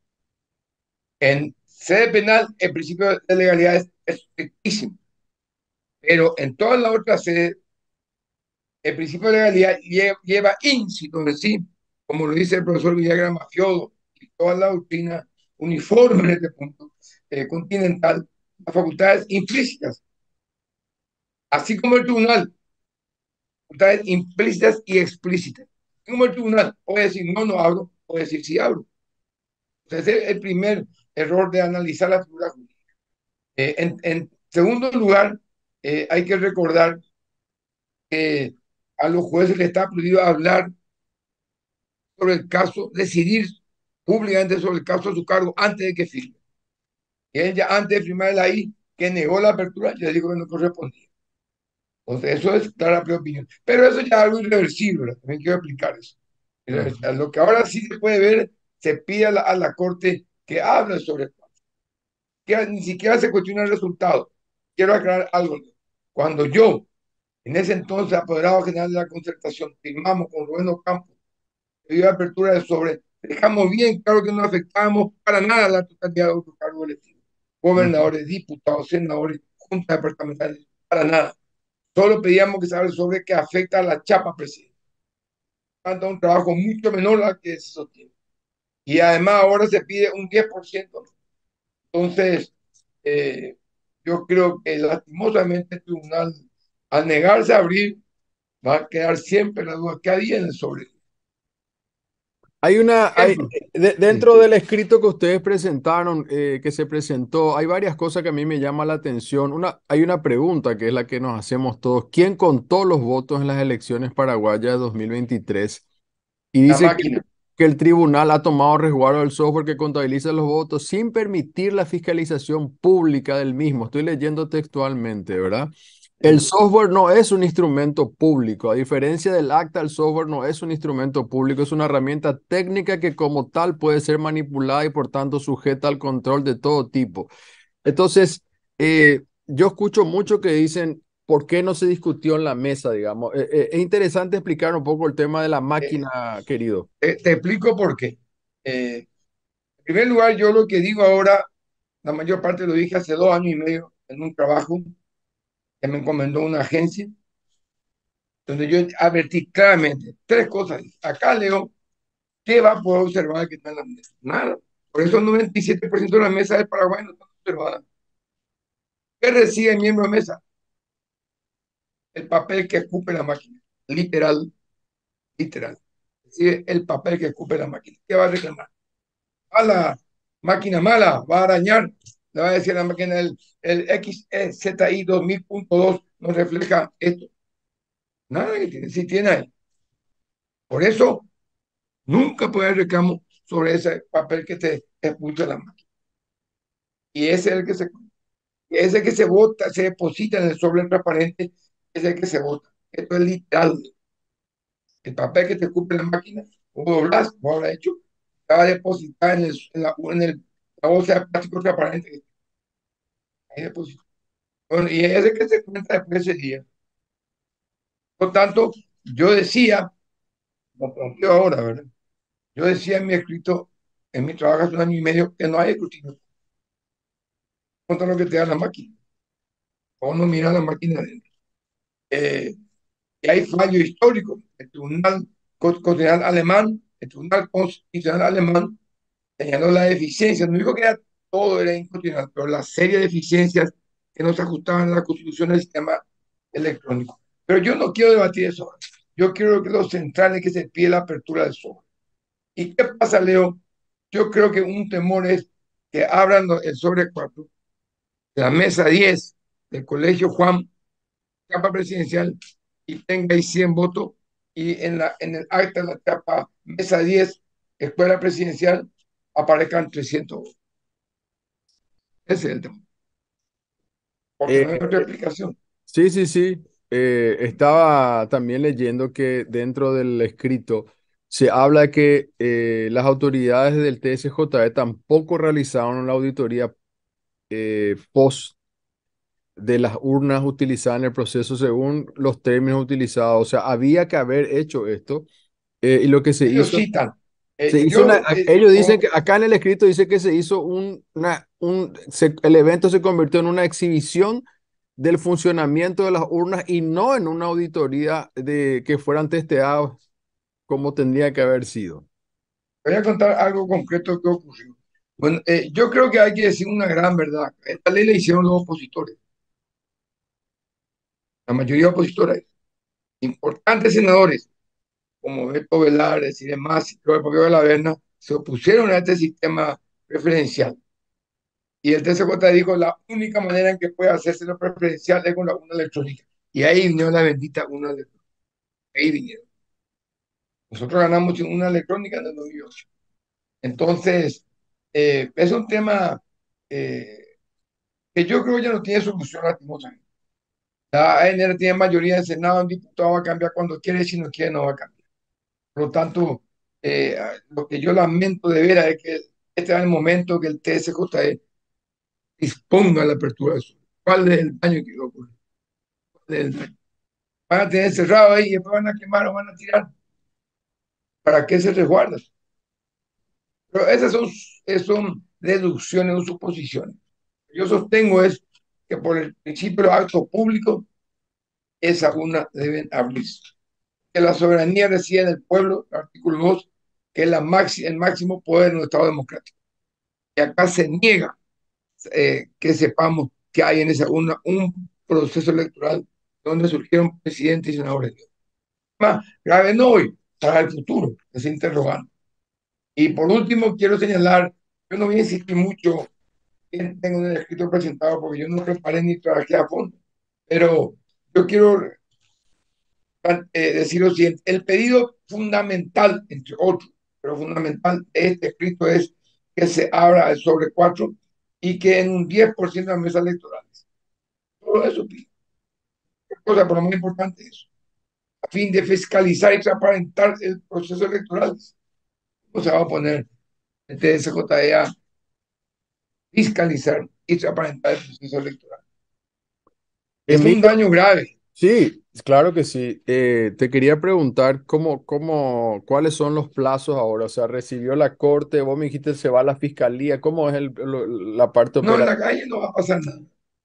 En sede penal, el principio de legalidad es es estrictísimo, pero en todas las otras sedes, el principio de legalidad lle- lleva ínciso de sí, como lo dice el profesor Villagra Mafiodo y toda la doctrina uniforme en este punto eh, continental, las facultades implícitas, así como el tribunal, facultades implícitas y explícitas. Como el tribunal puede decir no, no abro, puede decir sí abro. Entonces, ese es el primer error de analizar la figura jurídica. Eh, en, en segundo lugar, eh, hay que recordar que a los jueces les está prohibido hablar sobre el caso, decidir públicamente sobre el caso de su cargo antes de que firme. Y él ya antes de firmar la I, que negó la apertura, ya dijo que no correspondía. Entonces, eso es dar la opinión. Pero eso ya es algo irreversible, ¿verdad? También quiero explicar eso. Ujú. Lo que ahora sí se puede ver, se pide a la, a la Corte que hable sobre esto. Que ni siquiera se cuestiona el resultado. Quiero aclarar algo. Cuando yo, en ese entonces apoderado general de la concertación, firmamos con Rubén Ocampo dio apertura de sobre, dejamos bien claro que no afectamos para nada la totalidad de los cargos electivos, Ujú. gobernadores, diputados, senadores, juntas departamentales, para nada. Solo pedíamos que se hable sobre que afecta a la chapa presidencial. Tanto un trabajo mucho menor al que se sostiene. Y además ahora se pide un diez por ciento. Entonces, eh, yo creo que lastimosamente el tribunal, al negarse a abrir, va a quedar siempre la duda que había en el sobre. Hay una, hay, Ejemplo, de- sí, dentro del escrito que ustedes presentaron, eh, que se presentó, hay varias cosas que a mí me llaman la atención. Una, hay una pregunta que es la que nos hacemos todos. ¿Quién contó los votos en las elecciones paraguayas de dos mil veintitrés? Y la dice que, máquina. que el tribunal ha tomado resguardo del software que contabiliza los votos sin permitir la fiscalización pública del mismo. Estoy leyendo textualmente, ¿verdad? El Sí. software no es un instrumento público. A diferencia del acta, el software no es un instrumento público, es una herramienta técnica que como tal puede ser manipulada y por tanto sujeta al control de todo tipo. Entonces, eh, yo escucho mucho que dicen, ¿por qué no se discutió en la mesa, digamos? Eh, eh, es interesante explicar un poco el tema de la Eh, máquina, querido. te, te explico por qué. Eh, en primer lugar, yo lo que digo ahora, la mayor parte lo dije hace dos años y medio en un trabajo que me encomendó una agencia, donde yo advertí claramente tres cosas. Acá leo, ¿qué va a poder observar que está en la mesa? Nada. Por eso el noventa y siete por ciento de la mesa de Paraguay no está observada. ¿Qué recibe el miembro de mesa? El papel que escupe la máquina. Literal, literal. Recibe el papel que escupe la máquina. ¿Qué va a reclamar? mala, máquina mala, va a arañar, le va a decir a la máquina el, el X E Z I dos mil punto dos no refleja esto. Nada que tiene, sí tiene ahí. Por eso, nunca puede haber reclamo sobre ese papel que te expulsa la máquina. Y ese es el que se, ese que se vota, se deposita en el sobre transparente, es el que se vota. Esto es literal. El papel que te ocupa la máquina, o doblas, como habrá hecho, estaba depositada en, el, en, la, en el, la bolsa de plástico transparente. Ahí depositó. Bueno, y es el que se cuenta después de ese día. Por lo tanto, yo decía, como planteo ahora, ¿verdad? Yo decía en mi escrito, en mi trabajo hace un año y medio, que no hay escrutinio contra lo que te da la máquina. O no mira la máquina adentro. Eh, y hay fallo histórico. El Tribunal Constitucional Alemán, el Tribunal Constitucional Alemán señaló la deficiencia, no dijo que era, todo era inconstitucional, pero la serie de deficiencias que no se ajustaban a la constitución del sistema electrónico. Pero yo no quiero debatir eso. Yo quiero que lo central es que se pide la apertura del sobre. ¿Y qué pasa, Leo? Yo creo que un temor es que abran el sobre cuatro, la mesa diez del Colegio Juan, capa presidencial, y tenga ahí cien votos, y en, la, en el acta de la capa mesa diez, escuela presidencial, aparezcan trescientos votos. Ese es el tema. Porque Eh, no hay otra explicación. sí, sí, sí. Eh, estaba también leyendo que dentro del escrito se habla que eh, las autoridades del T S J E tampoco realizaron la auditoría eh, post de las urnas utilizadas en el proceso según los términos utilizados. O sea, había que haber hecho esto. Eh, y lo que se Ellos hizo, citan. se Eh, hizo una, yo, eh, ellos dicen como, que acá en el escrito dice que se hizo un, una, un, se- el evento se convirtió en una exhibición del funcionamiento de las urnas y no en una auditoría de que fueran testeados como tendría que haber sido. voy a contar algo concreto que ocurrió. Bueno, eh, yo creo que hay que decir una gran verdad. Esta ley la hicieron los opositores, la mayoría opositores, importantes senadores como Beto Velares y demás, y creo que de la Verna, se opusieron a este sistema preferencial. Y el T S J dijo, la única manera en que puede hacerse lo preferencial es con la urna electrónica. Y ahí vino la bendita urna electrónica. Ahí vinieron. Nosotros ganamos en una electrónica en el dos mil ocho. Entonces, eh, es un tema eh, que yo creo ya no tiene solución lastimosamente. La A N R tiene mayoría en Senado, un diputado va a cambiar cuando quiere, si no quiere no va a cambiar. Por lo tanto, eh, lo que yo lamento de veras es que este es el momento que el T S J E disponga la apertura de eso. ¿Cuál es el daño que va a ocurrir? ¿Cuál es el daño? Van a tener cerrado ahí y después van a quemar o van a tirar. ¿Para qué se resguardan? Pero esas son, son deducciones o suposiciones. Yo sostengo es que por el principio de acto público, esa una deben abrirse. Que la soberanía reside en el pueblo, el artículo dos, que es la máxima, el máximo poder en un Estado democrático. Y acá se niega eh, que sepamos que hay en esa una un proceso electoral donde surgieron presidentes y senadores. Más grave no hoy, para el futuro, que se interrogan. Y por último, quiero señalar, yo no voy a insistir mucho en tengo un escrito presentado porque yo no preparé ni trabajé a fondo, pero yo quiero eh, decir lo siguiente, el pedido fundamental, entre otros, pero fundamental de este escrito es que se abra el sobre cuatro y que en un diez por ciento de las mesas electorales. Todo eso pide. Cosa, pero lo más importante es eso, a fin de fiscalizar y transparentar el proceso electoral. ¿Cómo se va a poner el T S J E a fiscalizar y transparentar el proceso electoral? Es un Emilio, daño grave. sí, claro que sí. Eh, te quería preguntar cómo, cómo, cuáles son los plazos ahora. O sea, recibió la corte, vos me dijiste se va a la fiscalía. ¿Cómo es el, lo- la parte No, en operativa? la calle no va a pasar nada.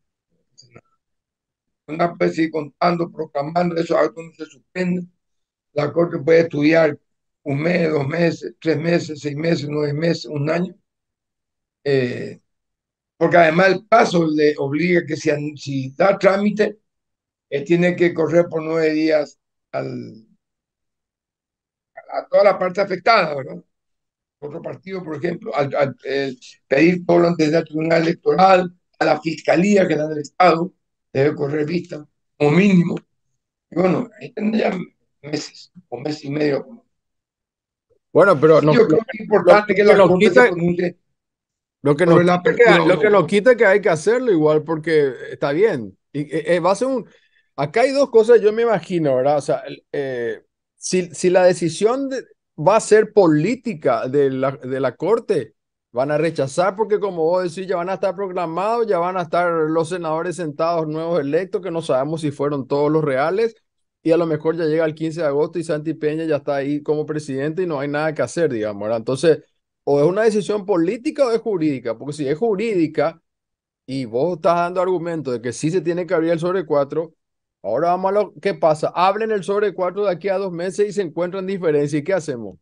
Una puede seguir contando, proclamando, esos actos no se suspenden. La Corte puede estudiar un mes, dos meses, tres meses, seis meses, nueve meses, un año. Eh, porque además el paso le obliga que si, si da trámite, eh, tiene que correr por nueve días al, a toda la parte afectada, ¿verdad? otro partido, por ejemplo, al, al el pedir todo lo antes del Tribunal Electoral, a la Fiscalía que da del Estado, debe correr vista, como mínimo. Y bueno, ahí tendría meses, o mes y medio. Bueno, pero Sí, no, yo lo, creo que es lo importante que que la nos Corte se quita, pronuncie lo que nos sobre la quita que, apertura o lo que no. nos quita que hay que hacerlo igual porque está bien. Y, eh, eh, va a ser un, acá hay dos cosas, yo me imagino, ¿verdad? O sea, el, eh, si, si la decisión de- va a ser política de la, de la Corte, van a rechazar porque como vos decís, ya van a estar programados, ya van a estar los senadores sentados nuevos electos, que no sabemos si fueron todos los reales, y a lo mejor ya llega el quince de agosto y Santi Peña ya está ahí como presidente y no hay nada que hacer, digamos, ¿verdad? Entonces, o es una decisión política o es jurídica, porque si es jurídica y vos estás dando argumentos de que sí se tiene que abrir el sobre cuatro, ahora vamos a lo que pasa. Abren el sobre cuatro de aquí a dos meses y se encuentran diferencias. ¿Y qué hacemos?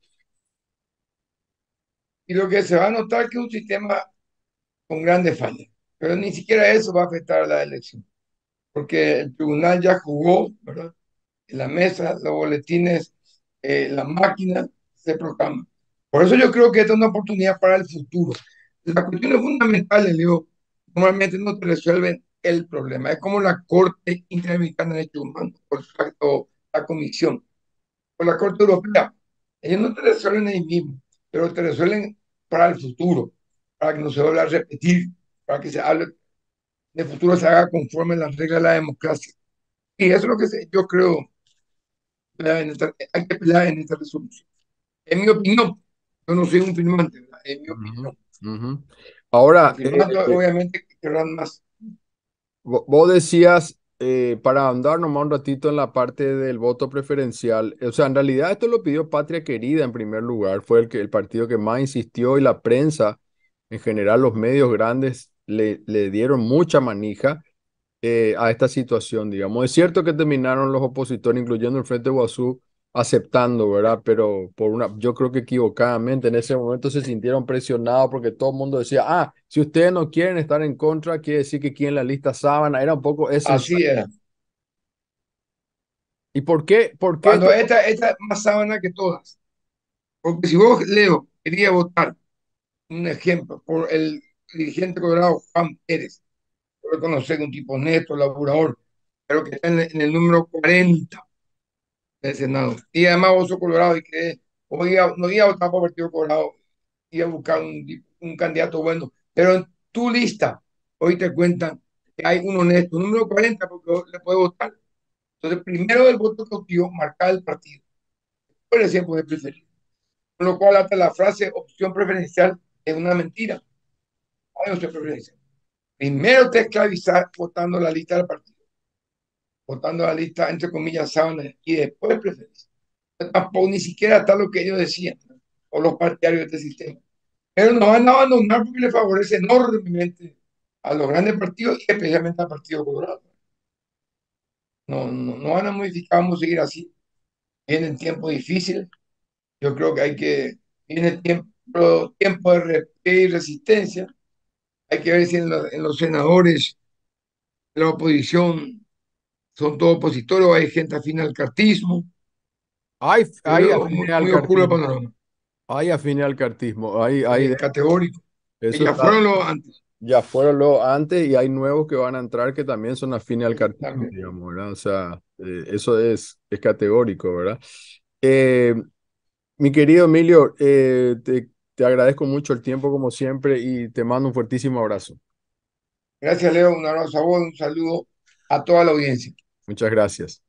Y lo que se va a notar que es un sistema con grandes fallas, pero ni siquiera eso va a afectar a la elección, porque el tribunal ya jugó, ¿verdad? En la mesa, los boletines, eh, la máquina se proclama. Por eso yo creo que esta es una oportunidad para el futuro. Las cuestiones fundamentales, Leo, normalmente no te resuelven el problema. Es como la Corte Interamericana de Derechos Humanos, o la, o la Comisión, o la Corte Europea. Ellos no te resuelven ahí mismo, pero te resuelven para el futuro, para que no se vuelva a repetir, para que se hable de futuro, se haga conforme a las reglas de la democracia. Y eso es lo que se- yo creo en esta- hay que pelear en esta resolución. En mi opinión, yo no soy un firmante, ¿verdad? En mi Ujú, opinión. ujú. Los Ahora, firmantes eh, obviamente querrán más. vo- vos decías, eh, para andar nomás un ratito en la parte del voto preferencial, o sea, en realidad esto lo pidió Patria Querida en primer lugar, fue el, que, el partido que más insistió y la prensa, en general los medios grandes, le, le dieron mucha manija eh, a esta situación, digamos. Es cierto que terminaron los opositores, incluyendo el Frente Guazú, aceptando, ¿verdad? Pero por una, yo creo que equivocadamente en ese momento se sintieron presionados porque todo el mundo decía, ah, si ustedes no quieren estar en contra, quiere decir que quieren la lista sábana, era un poco ese el... Así era. ¿Y por qué? ¿Por qué Cuando esto? esta, esta es más sábana que todas. Porque si vos, Leo, quería votar, un ejemplo, por el dirigente colorado Juan Pérez, por reconocer un tipo neto, laburador, pero que está en, en el número cuarenta del Senado. Y además vos sos colorado y que hoy no iba a votar por el Partido Colorado, iba a buscar un, un candidato bueno, pero en tu lista hoy te cuentan que hay un honesto, número cuarenta, porque le puede votar. Entonces, primero del voto cautivo, marcar el partido. Después recién puede preferir. Con lo cual, hasta la frase opción preferencial es una mentira. Hay opción preferencial. Primero te esclavizar votando la lista del partido, votando la lista, entre comillas, sábana, y después preferís. Tampoco ni siquiera está lo que ellos decían, ¿no? O los partidarios de este sistema. Pero nos van a abandonar porque le favorece enormemente a los grandes partidos y especialmente al Partido Colorado. No, no, no van a modificar, vamos a seguir así. Vienen tiempos difíciles. Yo creo que hay que, viene tiempo, tiempo de re- de resistencia. Hay que ver si en, los- en los senadores de la oposición son todos opositores o hay gente afín al cartismo. Hay, Yo hay veo muy, afines al muy oscuro el cartismo, panorama, hay afines al cartismo, hay, hay eh, de- categórico. eso Ellas está, fueron los antes ya fueron los antes y hay nuevos que van a entrar que también son afines al cartismo, también. digamos, ¿verdad? O sea, eh, eso es, es categórico, ¿verdad? Eh, Mi querido Emilio, eh, te, te agradezco mucho el tiempo como siempre y te mando un fuertísimo abrazo. Gracias, Leo. Un abrazo a vos, un saludo a toda la audiencia. Muchas gracias.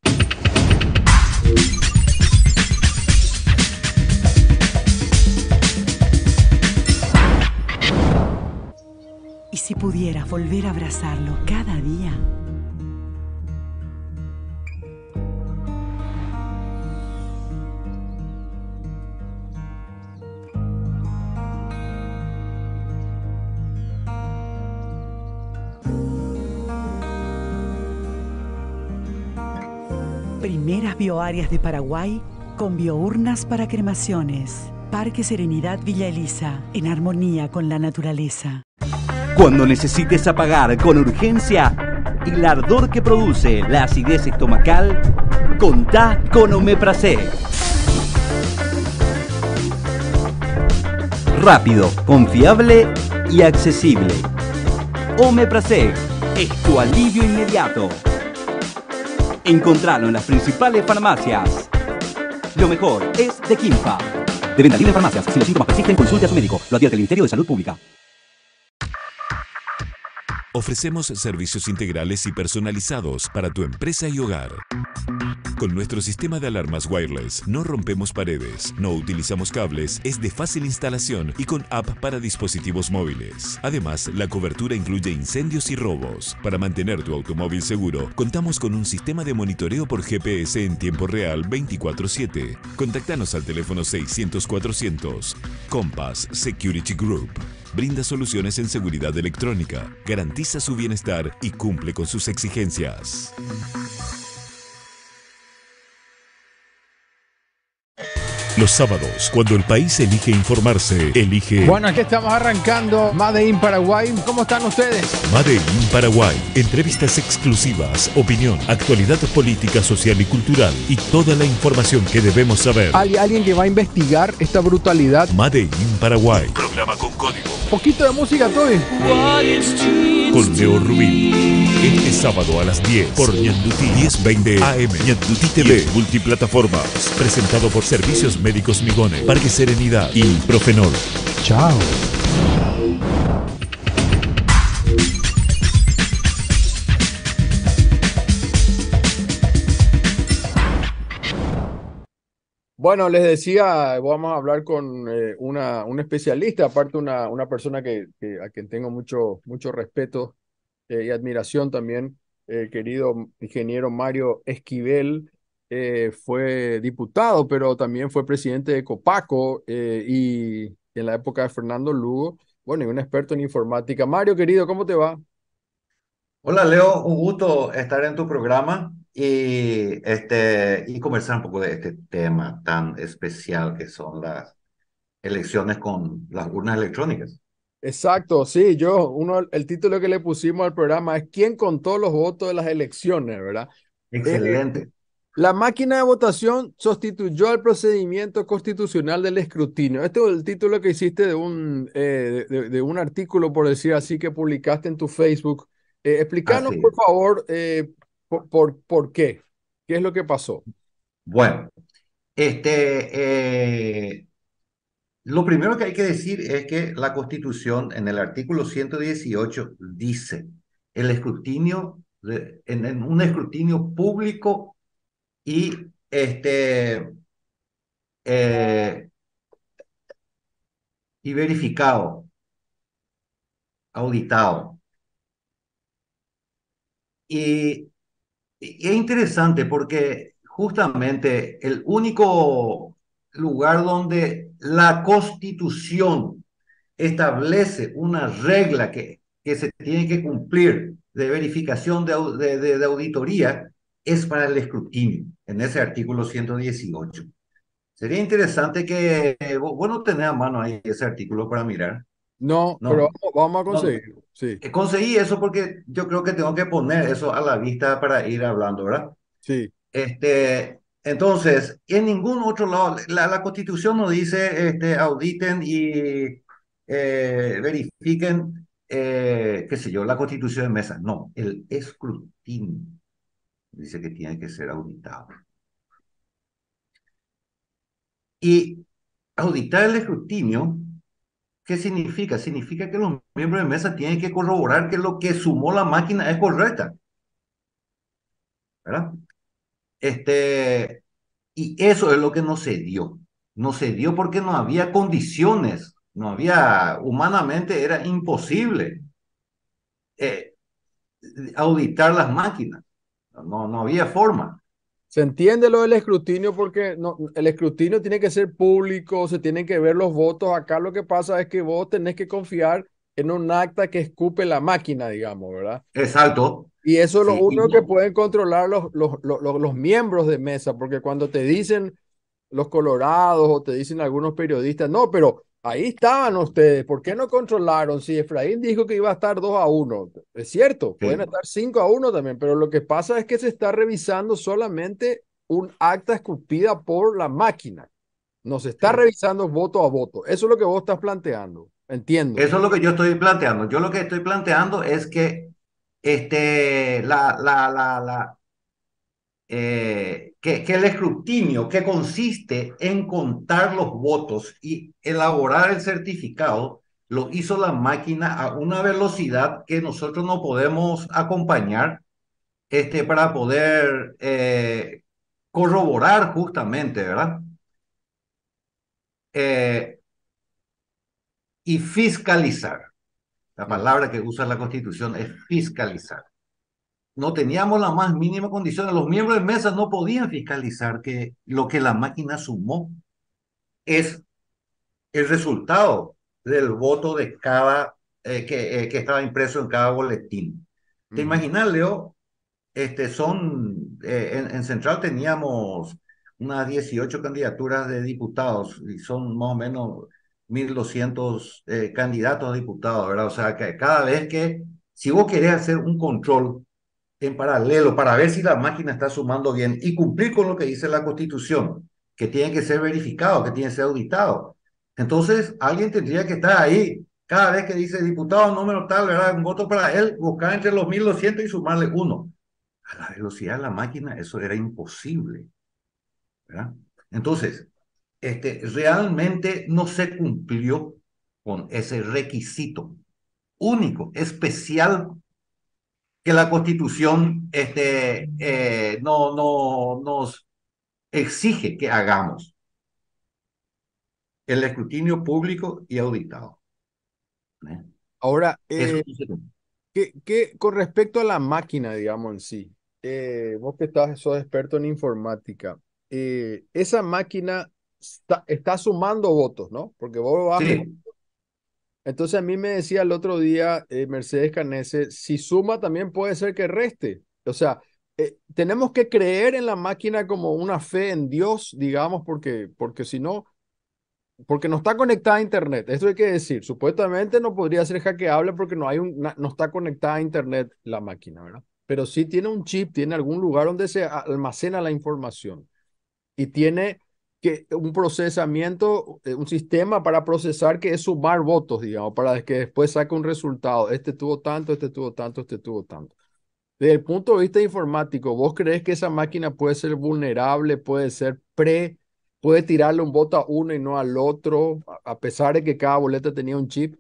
¿Y si pudieras volver a abrazarlo cada día? Primeras bioáreas de Paraguay con biournas para cremaciones. Parque Serenidad Villa Elisa, en armonía con la naturaleza. Cuando necesites apagar con urgencia el ardor que produce la acidez estomacal, contá con Omeprazole. rápido, confiable y accesible. Omeprazole es tu alivio inmediato. Encontralo en las principales farmacias. Lo mejor es de Quimpa. De venta libre en farmacias. Si los síntomas persisten, consulte a su médico. Lo advierte el Ministerio de Salud Pública. Ofrecemos servicios integrales y personalizados para tu empresa y hogar. Con nuestro sistema de alarmas wireless no rompemos paredes, no utilizamos cables, es de fácil instalación y con app para dispositivos móviles. Además, la cobertura incluye incendios y robos. Para mantener tu automóvil seguro, contamos con un sistema de monitoreo por G P S en tiempo real veinticuatro siete. Contactanos al teléfono seiscientos cuatrocientos. Compass Security Group. Brinda soluciones en seguridad electrónica, garantiza su bienestar y cumple con sus exigencias. Los sábados, cuando el país elige informarse, elige Bueno, aquí estamos arrancando Made in Paraguay. ¿Cómo están ustedes? Made in Paraguay. Entrevistas exclusivas, opinión, actualidad política, social y cultural y toda la información que debemos saber. Hay alguien que va a investigar esta brutalidad. Made in Paraguay. Programa con código. Poquito de música, Toby. Con Leo Rubín. Este sábado a las diez por Ñanduti diez veinte A M. Ñanduti T V. Multiplataformas. Presentado por Servicios Médicos Migone, Parque Serenidad y Profenol. Chao. Bueno, les decía, vamos a hablar con eh, una, un especialista, aparte una, una persona que, que, a quien tengo mucho, mucho respeto eh, y admiración también, el querido ingeniero Mario Esquivel. Eh, fue diputado, pero también fue presidente de Copaco eh, y en la época de Fernando Lugo, bueno, y un experto en informática. Mario, querido, ¿cómo te va? Hola Leo, un gusto estar en tu programa y, este, y conversar un poco de este tema tan especial que son las elecciones con las urnas electrónicas. Exacto, sí, yo, uno, el título que le pusimos al programa es ¿Quién contó los votos de las elecciones, verdad? Excelente. Eh, La máquina de votación sustituyó al procedimiento constitucional del escrutinio. Este es el título que hiciste de un, eh, de, de un artículo, por decir así, que publicaste en tu Facebook. Eh, explícanos, Así por es. favor, eh, por, por, por qué. ¿Qué es lo que pasó? Bueno, este, eh, lo primero que hay que decir es que la Constitución en el artículo ciento dieciocho dice el escrutinio, de- en, en un escrutinio público y este, eh, y verificado, auditado. Y, y es interesante porque justamente el único lugar donde la Constitución establece una regla que, que se tiene que cumplir de verificación de, au- de, de- de auditoría es para el escrutinio, en ese artículo ciento dieciocho. Sería interesante que eh, vos, vos no tenés a mano ahí ese artículo para mirar. No, pero No, vamos, vamos a no. conseguirlo. Sí, Eh, Conseguí eso porque yo creo que tengo que poner eso a la vista para ir hablando, ¿verdad? sí. Este, entonces, en ningún otro lado, la, la Constitución no dice, este, auditen y eh, verifiquen, eh, qué sé yo, la Constitución de mesa. No, el escrutinio dice que tiene que ser auditado. Y auditar el escrutinio, ¿qué significa? Significa que los miembros de mesa tienen que corroborar que lo que sumó la máquina es correcta, ¿verdad? Este, y eso es lo que no se dio. No se dio porque no había condiciones, no había, humanamente era imposible eh, auditar las máquinas. No, no había forma. Se entiende lo del escrutinio porque no, el escrutinio tiene que ser público, se tienen que ver los votos. Acá lo que pasa es que vos tenés que confiar en un acta que escupe la máquina, digamos, ¿verdad? Exacto. Y eso es lo Sí, y único que no, pueden controlar los, los, los, los- los miembros de mesa, porque cuando te dicen los colorados o te dicen algunos periodistas, no, pero ahí estaban ustedes, ¿por qué no controlaron? Si Efraín dijo que iba a estar dos a uno, es cierto, pueden sí, estar cinco a uno también, pero lo que pasa es que se está revisando solamente un acta esculpida por la máquina. Nos está ¿sí? revisando voto a voto. Eso es lo que vos estás planteando. Entiendo. Eso es lo que yo estoy planteando. Yo lo que estoy planteando es que, este, la, la, la, la, eh, que, que el escrutinio, que consiste en contar los votos y elaborar el certificado, lo hizo la máquina a una velocidad que nosotros no podemos acompañar, este, para poder eh, corroborar justamente, ¿verdad? Eh, y fiscalizar. La Ujú, palabra que usa la Constitución es fiscalizar. No teníamos la más mínima condición. Los miembros de mesa no podían fiscalizar que lo que la máquina sumó es el resultado del voto de cada, eh, que, eh, que estaba impreso en cada boletín. ¿Te ujú, imaginas, Leo? Este, son, eh, en, en Central teníamos unas dieciocho candidaturas de diputados y son más o menos mil doscientos eh, candidatos a diputados, ¿verdad? O sea, que cada vez que, si vos querés hacer un control en paralelo para ver si la máquina está sumando bien y cumplir con lo que dice la Constitución, que tiene que ser verificado, que tiene que ser auditado. Entonces, alguien tendría que estar ahí cada vez que dice diputado número tal, ¿verdad? Un voto para él, buscar entre los mil doscientos y sumarle uno. A la velocidad de la máquina eso era imposible, ¿verdad? Entonces, este, realmente no se cumplió con ese requisito único, especial, que la Constitución, este, eh, no, no nos exige que hagamos: el escrutinio público y auditado, ¿eh? Ahora, Eso eh, no se cumple. ¿qué, qué- con respecto a la máquina, digamos en sí, eh, vos que estás, sos experto en informática, eh, esa máquina está, está sumando votos, ¿no? Porque vos vas a. Sí, Entonces a mí me decía el otro día eh, Mercedes Canese, si suma también puede ser que reste. O sea, eh, tenemos que creer en la máquina como una fe en Dios, digamos, porque, porque si no, porque no está conectada a Internet. Esto hay que decir, supuestamente no podría ser hackeable porque no hay un, na- no está conectada a Internet la máquina, ¿verdad? Pero sí tiene un chip, tiene algún lugar donde se a- almacena la información y tiene que un procesamiento, eh, un sistema para procesar que es sumar votos, digamos, para que después saque un resultado. Este tuvo tanto, este tuvo tanto, este tuvo tanto. Desde el punto de vista informático, ¿vos crees que esa máquina puede ser vulnerable, puede ser pre, puede tirarle un voto a uno y no al otro, a a pesar de que cada boleta tenía un chip?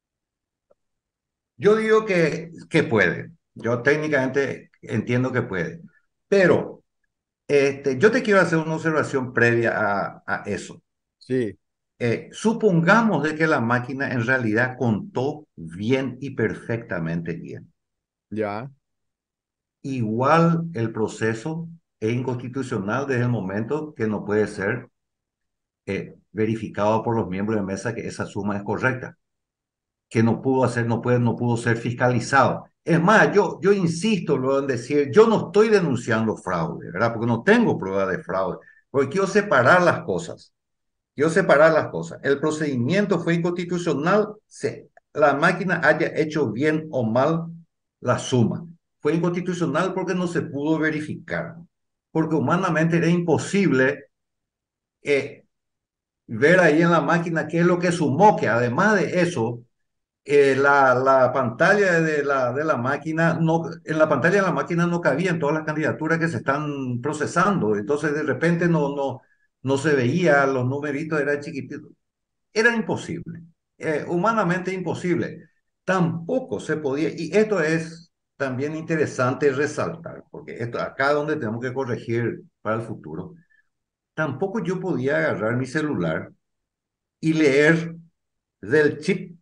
yo digo que, que puede. Yo técnicamente entiendo que puede. Pero este, yo te quiero hacer una observación previa a, a eso. Sí, Eh, supongamos de que la máquina en realidad contó bien y perfectamente bien. ya. Igual el proceso es inconstitucional desde el momento que no puede ser eh, verificado por los miembros de mesa que esa suma es correcta, que no pudo hacer, no puede, no pudo ser fiscalizado. Es más, yo, yo insisto luego en decir, yo no estoy denunciando fraude, ¿verdad? Porque no tengo prueba de fraude, porque quiero separar las cosas. Quiero separar las cosas. El procedimiento fue inconstitucional, se, la máquina haya hecho bien o mal la suma. Fue inconstitucional porque no se pudo verificar, porque humanamente era imposible eh, ver ahí en la máquina qué es lo que sumó, que además de eso, eh, la, la pantalla de la, de la máquina, no, en la pantalla de la máquina no cabían todas las candidaturas que se están procesando, entonces de repente no, no, no se veía, los numeritos eran chiquititos. Era imposible, eh, humanamente imposible. Tampoco se podía, y esto es también interesante resaltar, porque esto acá es donde tenemos que corregir para el futuro. Tampoco yo podía agarrar mi celular y leer del chip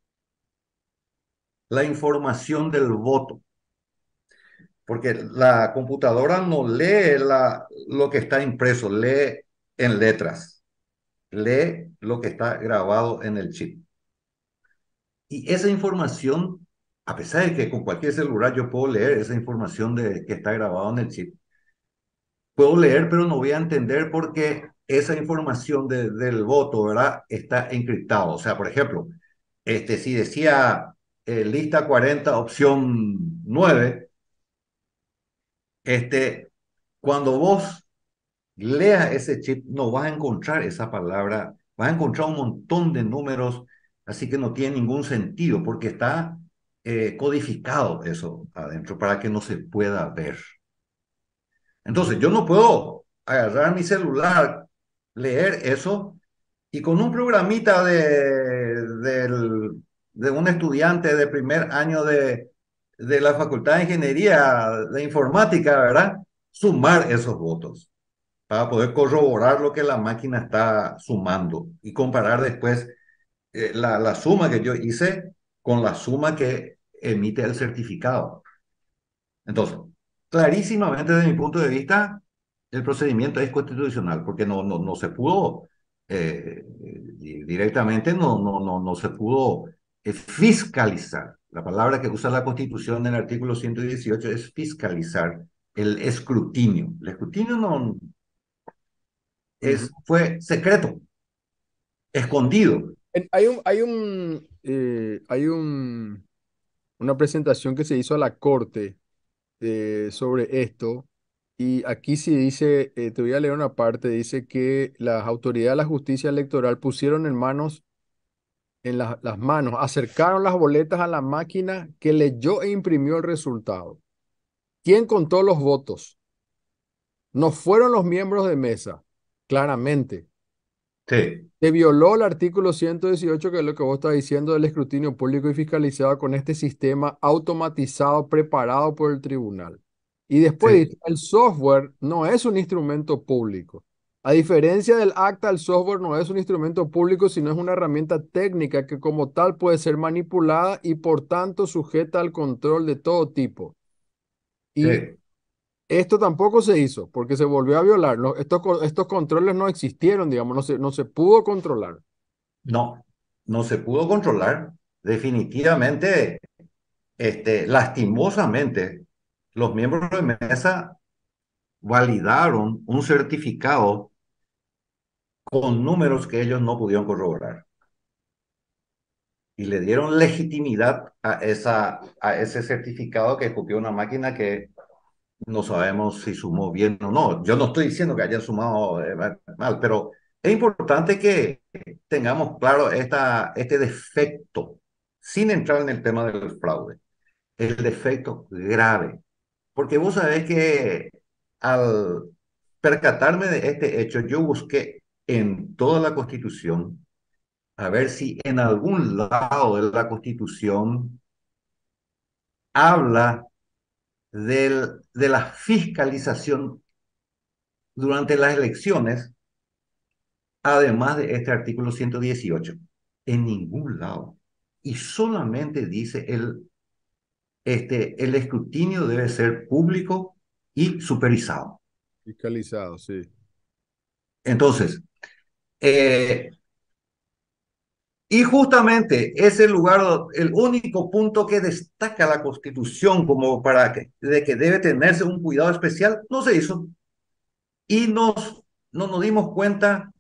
la información del voto, porque la computadora no lee la, lo que está impreso, lee en letras, lee lo que está grabado en el chip. Y esa información, a pesar de que con cualquier celular yo puedo leer esa información de, que está grabado en el chip, puedo leer, pero no voy a entender porque esa información de, del voto, ¿verdad? Está encriptado. O sea, por ejemplo, este, si decía eh, lista cuarenta, opción nueve, este, cuando vos leas ese chip, no vas a encontrar esa palabra, vas a encontrar un montón de números, así que no tiene ningún sentido porque está eh, codificado eso adentro para que no se pueda ver. Entonces, yo no puedo agarrar mi celular, leer eso y con un programita de, del- de un estudiante de primer año de, de la Facultad de Ingeniería de Informática, ¿verdad? Sumar esos votos para poder corroborar lo que la máquina está sumando y comparar después eh, la, la suma que yo hice con la suma que emite el certificado. Entonces, clarísimamente desde mi punto de vista, el procedimiento es constitucional porque no, no, no se pudo eh, eh, directamente, no, no, no, no se pudo eh, fiscalizar. La palabra que usa la Constitución en el artículo ciento dieciocho es fiscalizar el escrutinio. El escrutinio no Ujú. es, fue secreto, escondido. En- Hay un, hay un, eh, hay un, una presentación que se hizo a la corte eh, sobre esto. Y aquí sí dice, eh, te voy a leer una parte, dice que las autoridades de la justicia electoral pusieron en manos, en la- las manos, acercaron las boletas a la máquina que leyó e imprimió el resultado. ¿Quién contó los votos? No fueron los miembros de mesa, claramente. Sí, Se violó el artículo ciento dieciocho, que es lo que vos estás diciendo del escrutinio público y fiscalizado con este sistema automatizado preparado por el tribunal. Y después sí, dice, el software no es un instrumento público. A diferencia del acta, el software no es un instrumento público, sino es una herramienta técnica que como tal puede ser manipulada y por tanto sujeta al control de todo tipo. Y sí. esto tampoco se hizo porque se volvió a violar. No, estos, co- estos controles no existieron, digamos, no se, no se pudo controlar. No, no se pudo controlar. Definitivamente, este, lastimosamente, los miembros de mesa validaron un certificado con números que ellos no pudieron corroborar y le dieron legitimidad a, esa, a ese certificado que copió una máquina que no sabemos si sumó bien o no. Yo no estoy diciendo que haya sumado eh, mal, pero es importante que tengamos claro esta, este defecto, sin entrar en el tema del fraude, el defecto grave. Porque vos sabés que al percatarme de este hecho, yo busqué en toda la Constitución a ver si en algún lado de la Constitución habla del, de la fiscalización durante las elecciones, además de este artículo ciento dieciocho. En ningún lado. Y solamente dice el, este, el escrutinio debe ser público y supervisado. Fiscalizado, sí. Entonces, eh, y justamente ese lugar, el único punto que destaca la Constitución como para que, de que debe tenerse un cuidado especial, no se hizo. Y nos, no nos dimos cuenta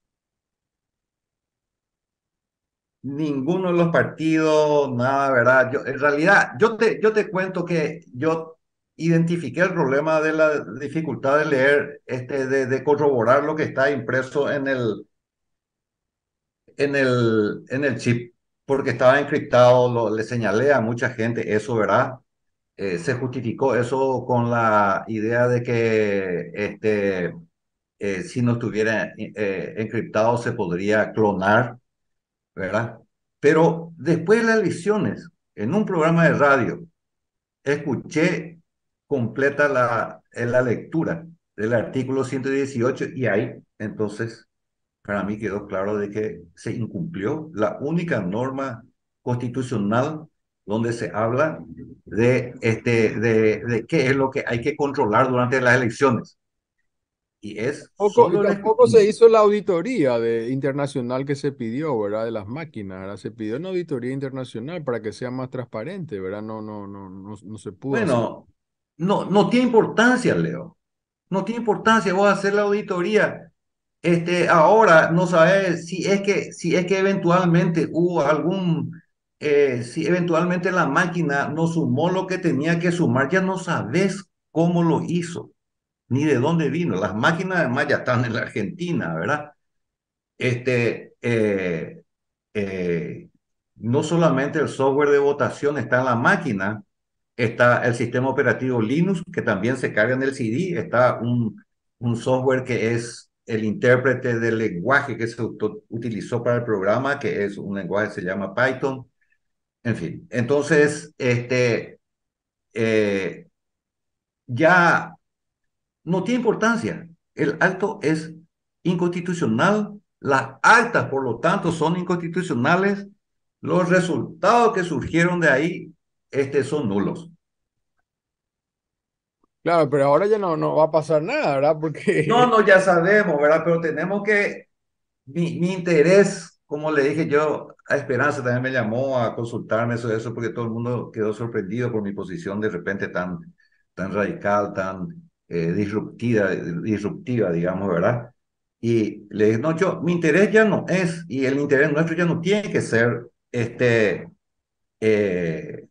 ninguno de los partidos, nada, ¿verdad? Yo, en realidad, yo te, yo te cuento que yo identifiqué el problema de la dificultad de leer, este, de, de corroborar lo que está impreso en el, en el, en el chip, porque estaba encriptado, lo, le señalé a mucha gente eso, ¿verdad? Eh, se justificó eso con la idea de que este, eh, si no estuviera eh, encriptado se podría clonar, ¿verdad? Pero después de las elecciones, en un programa de radio, escuché completa la, la lectura del artículo ciento dieciocho y ahí entonces para mí quedó claro de que se incumplió la única norma constitucional donde se habla de, este, de, de qué es lo que hay que controlar durante las elecciones. Y es Tampoco, y solo el tampoco se escrutinio. hizo la auditoría de, internacional que se pidió, ¿verdad? De las máquinas, ¿verdad? Se pidió una auditoría internacional para que sea más transparente, ¿verdad? No, no, no, no, no se pudo hacer. Bueno, no, no tiene importancia, Leo. No tiene importancia vos hacer la auditoría. Este, ahora no sabes si es que, si es que eventualmente hubo algún, eh, si eventualmente la máquina no sumó lo que tenía que sumar, ya no sabes cómo lo hizo. ni de dónde vino. Las máquinas además ya están en la Argentina, ¿verdad? Este, eh, eh, no solamente el software de votación está en la máquina, está el sistema operativo Linux, que también se carga en el C D, está un, un software que es el intérprete del lenguaje que se utilizó para el programa, que es un lenguaje que se llama Python, en fin. Entonces, este, eh, ya no tiene importancia. El acto es inconstitucional, las actas, por lo tanto, son inconstitucionales, los resultados que surgieron de ahí este, son nulos. Claro, pero ahora ya no, no va a pasar nada, ¿verdad? Porque No, no, ya sabemos, ¿verdad? Pero tenemos que, mi, mi interés, como le dije yo, a Esperanza también me llamó a consultarme sobre eso, porque todo el mundo quedó sorprendido por mi posición de repente tan, tan radical, tan eh, disruptiva, disruptiva, digamos, ¿verdad? Y le dije, no, yo, mi interés ya no es, y el interés nuestro ya no tiene que ser, este, eh,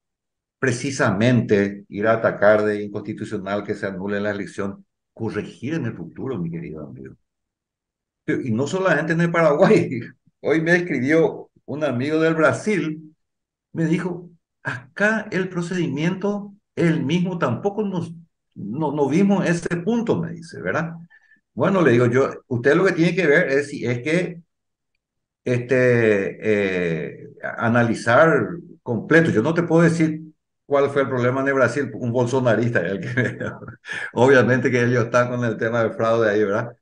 precisamente ir a atacar de inconstitucional que se anule la elección, corregir en el futuro, mi querido amigo. Y no solamente en el Paraguay. Hoy me escribió un amigo del Brasil, me dijo, acá el procedimiento es el mismo, tampoco nos, no, no vimos ese punto, me dice, ¿verdad? Bueno, le digo yo, usted lo que tiene que ver es si es que este, eh, analizar completo. Yo no te puedo decir cuál fue el problema en el Brasil, un bolsonarista, el que, obviamente que ellos están con el tema del fraude ahí, ¿verdad?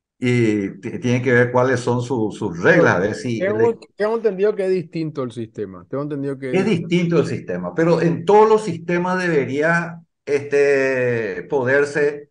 Y tiene que ver cuáles son su, sus reglas, a ver si tengo, tengo entendido que es distinto el sistema. Tengo entendido que es distinto el sistema, pero en todos los sistemas debería este, poderse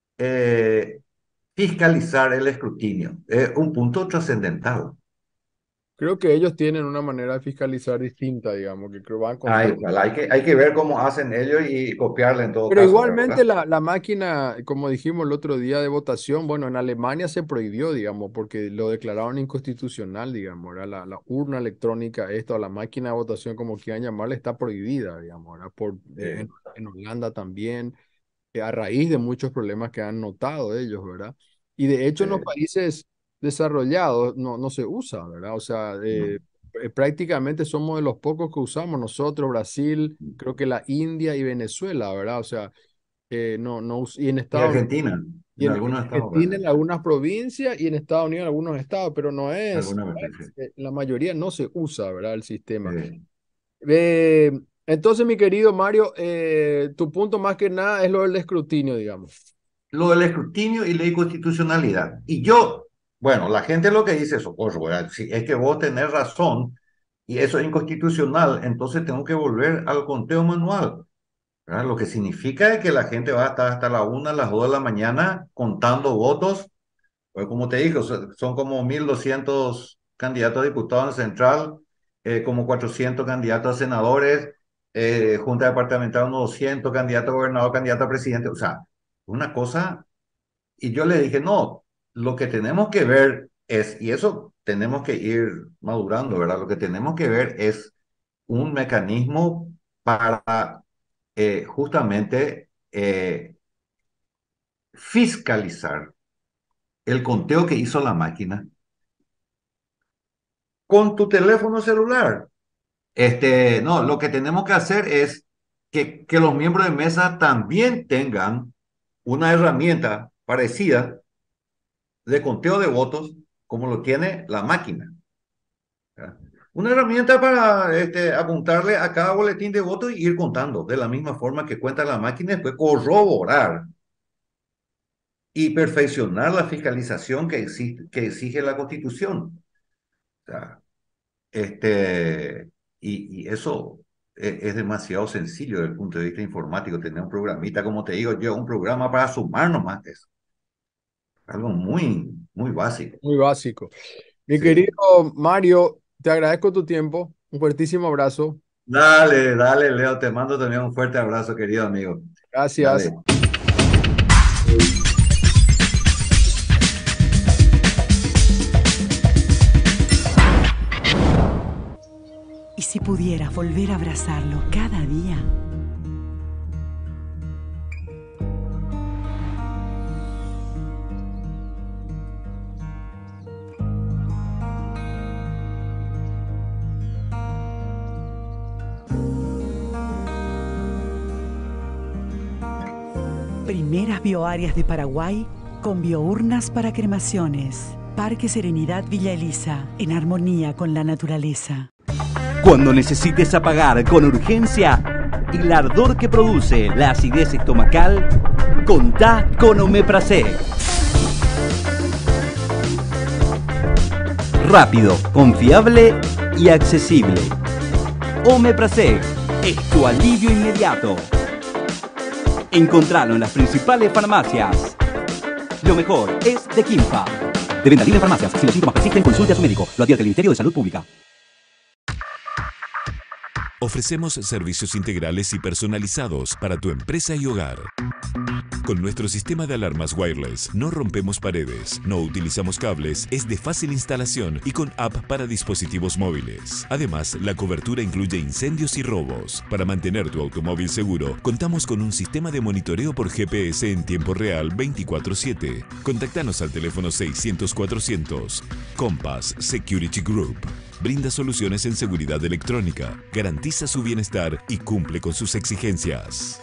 eh, fiscalizar el escrutinio. Es un punto trascendental. creo que ellos tienen una manera de fiscalizar distinta, digamos, que creo van con... Ay, ojalá, hay que, hay que ver cómo hacen ellos y copiarle en todo Pero caso, igualmente ¿verdad? la, la máquina, como dijimos el otro día de votación, bueno, en Alemania se prohibió, digamos, porque lo declararon inconstitucional, digamos, ¿verdad? La, la urna electrónica, esto, la máquina de votación, como quieran llamarle, está prohibida, digamos, ¿verdad? Por, eh, en, Sí, en Holanda también, eh, a raíz de muchos problemas que han notado ellos, ¿verdad? Y de hecho sí, en los países desarrollados no, no se usa, ¿verdad? O sea, no. eh, eh, prácticamente somos de los pocos que usamos nosotros, Brasil, creo que la India y Venezuela, ¿verdad? O sea, eh, no, no, us- y en Y Estados Unidos, Argentina, y en en, en algunos estados, Argentina ¿verdad? en algunas provincias y en Estados Unidos en algunos estados, pero no es, Algunas veces, eh, la mayoría no se usa, ¿verdad? El sistema. sí. Eh, entonces, mi querido Mario, eh, tu punto más que nada es lo del escrutinio, digamos. Lo del escrutinio y la inconstitucionalidad. Y yo, bueno, la gente lo que dice es, socorro, ¿verdad? Si es que vos tenés razón y eso es inconstitucional, entonces tengo que volver al conteo manual, ¿verdad? Lo que significa es que la gente va a estar hasta la una, las dos de la mañana contando votos. Pues como te digo, son son como mil doscientos candidatos a diputados en Central, eh, como cuatrocientos candidatos a senadores, eh, Junta Departamental unos doscientos candidatos a gobernador, candidato a presidente. O sea, una cosa. Y yo le dije, no, lo que tenemos que ver es, y eso tenemos que ir madurando, ¿verdad? Lo que tenemos que ver es un mecanismo para eh, justamente eh, fiscalizar el conteo que hizo la máquina con tu teléfono celular. Este, no, lo que tenemos que hacer es que, que los miembros de mesa también tengan una herramienta parecida de conteo de votos como lo tiene la máquina, ¿verdad? Una herramienta para este, apuntarle a cada boletín de votos y ir contando de la misma forma que cuenta la máquina, y después corroborar y perfeccionar la fiscalización que existe, que exige la Constitución. O sea, este, y, y eso es, es demasiado sencillo desde el punto de vista informático, tener un programita, como te digo yo, un programa para sumar nomás eso. Algo muy, muy básico. Muy básico. Mi querido Sí. Mario, te agradezco tu tiempo. Un fuertísimo abrazo. Dale, dale, Leo, te mando también un fuerte abrazo, querido amigo. Gracias. Dale. ¿Y si pudieras volver a abrazarlo cada día? Primeras bioáreas de Paraguay con biournas para cremaciones. Parque Serenidad Villa Elisa, en armonía con la naturaleza. Cuando necesites apagar con urgencia el ardor que produce la acidez estomacal, contá con Omeprazole. Rápido, confiable y accesible. Omeprazole es tu alivio inmediato. Encontralo en las principales farmacias. Lo mejor es de Quimpa. De venta libre en farmacias. Si los síntomas persisten, consulte a su médico. Lo advierte el Ministerio de Salud Pública. Ofrecemos servicios integrales y personalizados para tu empresa y hogar. Con nuestro sistema de alarmas wireless no rompemos paredes, no utilizamos cables, es de fácil instalación y con app para dispositivos móviles. Además, la cobertura incluye incendios y robos. Para mantener tu automóvil seguro, contamos con un sistema de monitoreo por G P S en tiempo real veinticuatro siete. Contactanos al teléfono seiscientos cuatrocientos. Compass Security Group. Brinda soluciones en seguridad electrónica, garantiza su bienestar y cumple con sus exigencias.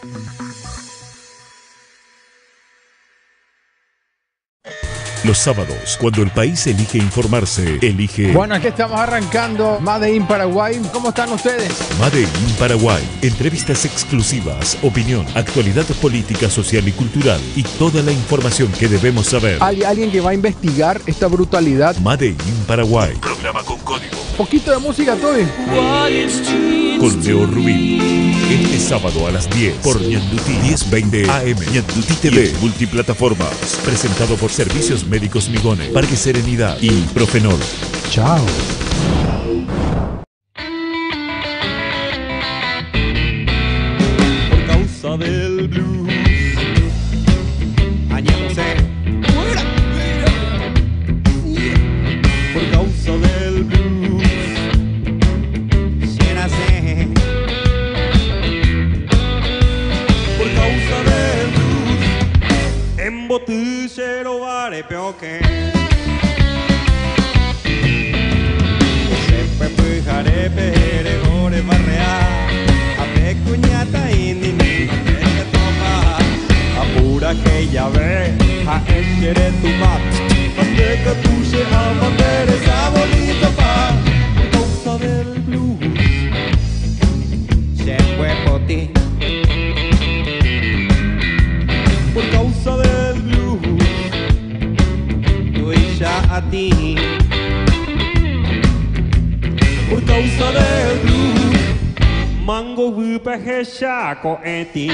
Los sábados, cuando el país elige informarse, elige... Bueno, aquí estamos arrancando Made in Paraguay. ¿Cómo están ustedes? Made in Paraguay. Entrevistas exclusivas, opinión, actualidad política, social y cultural y toda la información que debemos saber. ¿Hay alguien que va a investigar esta brutalidad? Made in Paraguay. Programa con código. Poquito de música, Toby. Con Leo Rubín. Este sábado a las diez por Ñanduti diez veinte A M. Ñanduti T V. Multiplataformas. Presentado por Servicios Médicos Migone, Parque Serenidad y Profenol. Chao. Por causa del blues, añémose. Por causa del blues, llénase. Por causa del blues, en botellero vale peor que. Sepe jarepe, jerejore, barrea, ape cuñata indi, ni que toma, apura que ya ve, a echere tu mat, ande que tuche a mandar esa bonita pa, por causa del blues, se fue por ti, por causa del blues, tú y ya a ti. Por causa del blues, mango huipa hechaco en ti.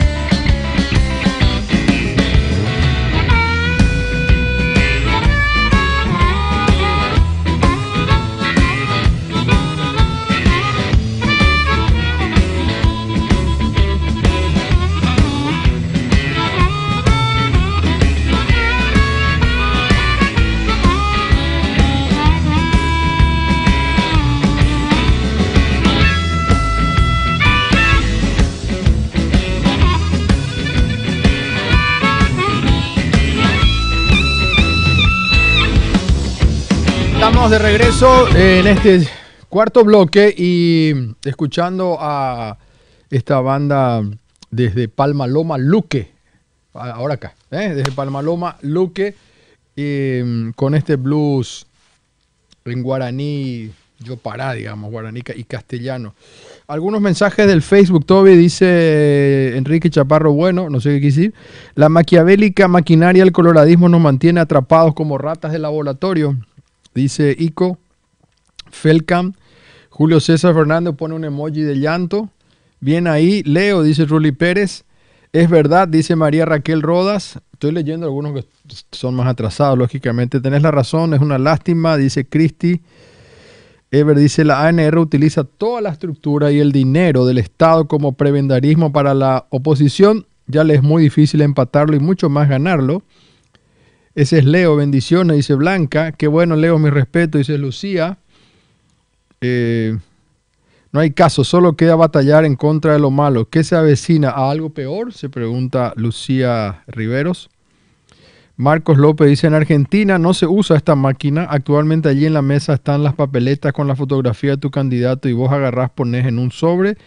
Estamos de regreso en este cuarto bloque y escuchando a esta banda desde Palma Loma, Luque, ahora acá, ¿eh? desde Palma Loma, Luque, eh, con este blues en guaraní, yopará, digamos, guaraní y castellano. Algunos mensajes del Facebook, Toby, dice Enrique Chaparro, bueno, no sé qué quiere decir. La maquiavélica maquinaria del coloradismo nos mantiene atrapados como ratas de laboratorio. Dice Ico, Felcam, Julio César Fernández pone un emoji de llanto. Bien ahí, Leo, dice Ruli Pérez. Es verdad, dice María Raquel Rodas. Estoy leyendo algunos que son más atrasados, lógicamente. Tenés la razón, es una lástima, dice Cristi. Ever dice, la A N R utiliza toda la estructura y el dinero del Estado como prebendarismo para la oposición. Ya le es muy difícil empatarlo y mucho más ganarlo. Ese es Leo, bendiciones, dice Blanca. Qué bueno, Leo, mi respeto, dice Lucía. Eh, no hay caso, solo queda batallar en contra de lo malo. ¿Qué se avecina a algo peor? Se pregunta Lucía Riveros. Marcos López dice, en Argentina no se usa esta máquina. Actualmente allí en la mesa están las papeletas con la fotografía de tu candidato y vos agarrás, ponés en un sobre,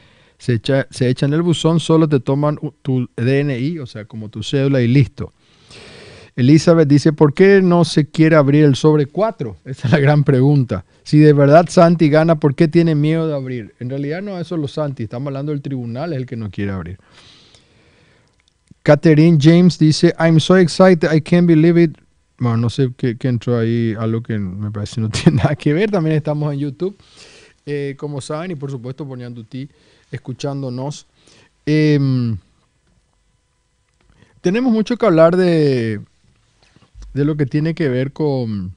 se echa, se echa en el buzón, solo te toman tu D N I, o sea, como tu cédula y listo. Elizabeth dice, ¿por qué no se quiere abrir el sobre cuatro? Esa es la gran pregunta. Si de verdad Santi gana, ¿por qué tiene miedo de abrir? En realidad no es solo Santi, estamos hablando del tribunal, es el que no quiere abrir. Catherine James dice, I'm so excited, I can't believe it. Bueno, no sé qué, qué entró ahí, algo que me parece no tiene nada que ver. También estamos en YouTube, eh, como saben, y por supuesto poniendo ti, escuchándonos. Eh, tenemos mucho que hablar de, de lo que tiene que ver con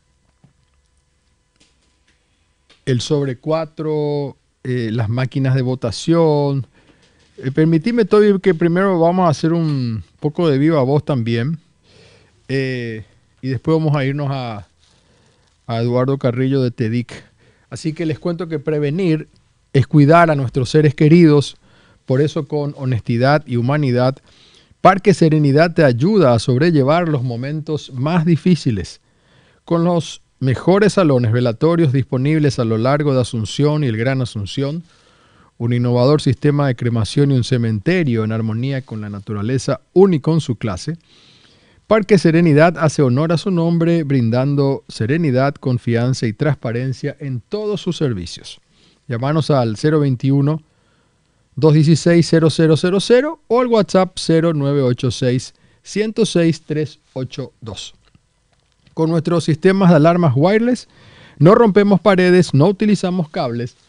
el sobre cuatro, eh, las máquinas de votación. Eh, permitidme, Toby, que primero vamos a hacer un poco de viva voz también. Eh, y después vamos a irnos a, a Eduardo Carrillo de TEDIC. Así que les cuento que prevenir es cuidar a nuestros seres queridos. Por eso, con honestidad y humanidad, Parque Serenidad te ayuda a sobrellevar los momentos más difíciles. Con los mejores salones velatorios disponibles a lo largo de Asunción y el Gran Asunción, un innovador sistema de cremación y un cementerio en armonía con la naturaleza único en su clase, Parque Serenidad hace honor a su nombre, brindando serenidad, confianza y transparencia en todos sus servicios. Llámanos al cero veintiuno, dos dieciséis, cero cero cero cero o al WhatsApp cero nueve ocho seis, ciento seis, trescientos ochenta y dos. Con nuestros sistemas de alarmas wireless, no rompemos paredes, no utilizamos cables.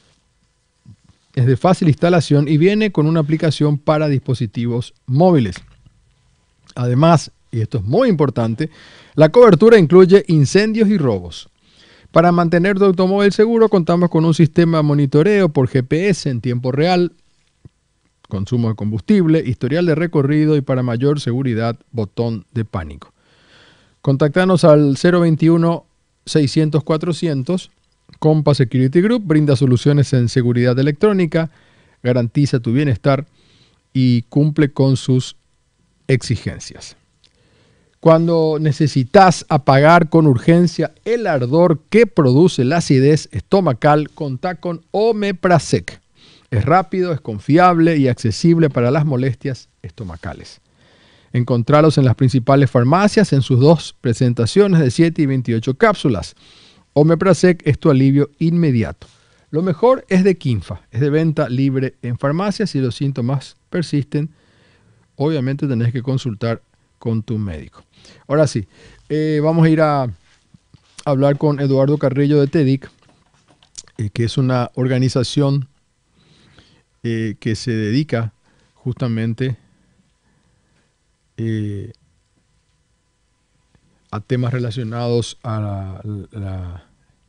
Es de fácil instalación y viene con una aplicación para dispositivos móviles. Además, y esto es muy importante, la cobertura incluye incendios y robos. Para mantener tu automóvil seguro, contamos con un sistema de monitoreo por G P S en tiempo real, consumo de combustible, historial de recorrido y, para mayor seguridad, botón de pánico. Contactanos al cero veintiuno, seiscientos, cuatrocientos. Compa Security Group brinda soluciones en seguridad electrónica, garantiza tu bienestar y cumple con sus exigencias. Cuando necesitas apagar con urgencia el ardor que produce la acidez estomacal, contá con Omeprazec. Es rápido, es confiable y accesible para las molestias estomacales. Encontralos en las principales farmacias en sus dos presentaciones de siete y veintiocho cápsulas. Omeprazec es tu alivio inmediato. Lo mejor es de Quinfa, es de venta libre en farmacias. Si los síntomas persisten, obviamente tenés que consultar con tu médico. Ahora sí, eh, vamos a ir a hablar con Eduardo Carrillo de TEDIC, eh, que es una organización eh, que se dedica justamente eh, a temas relacionados a la, la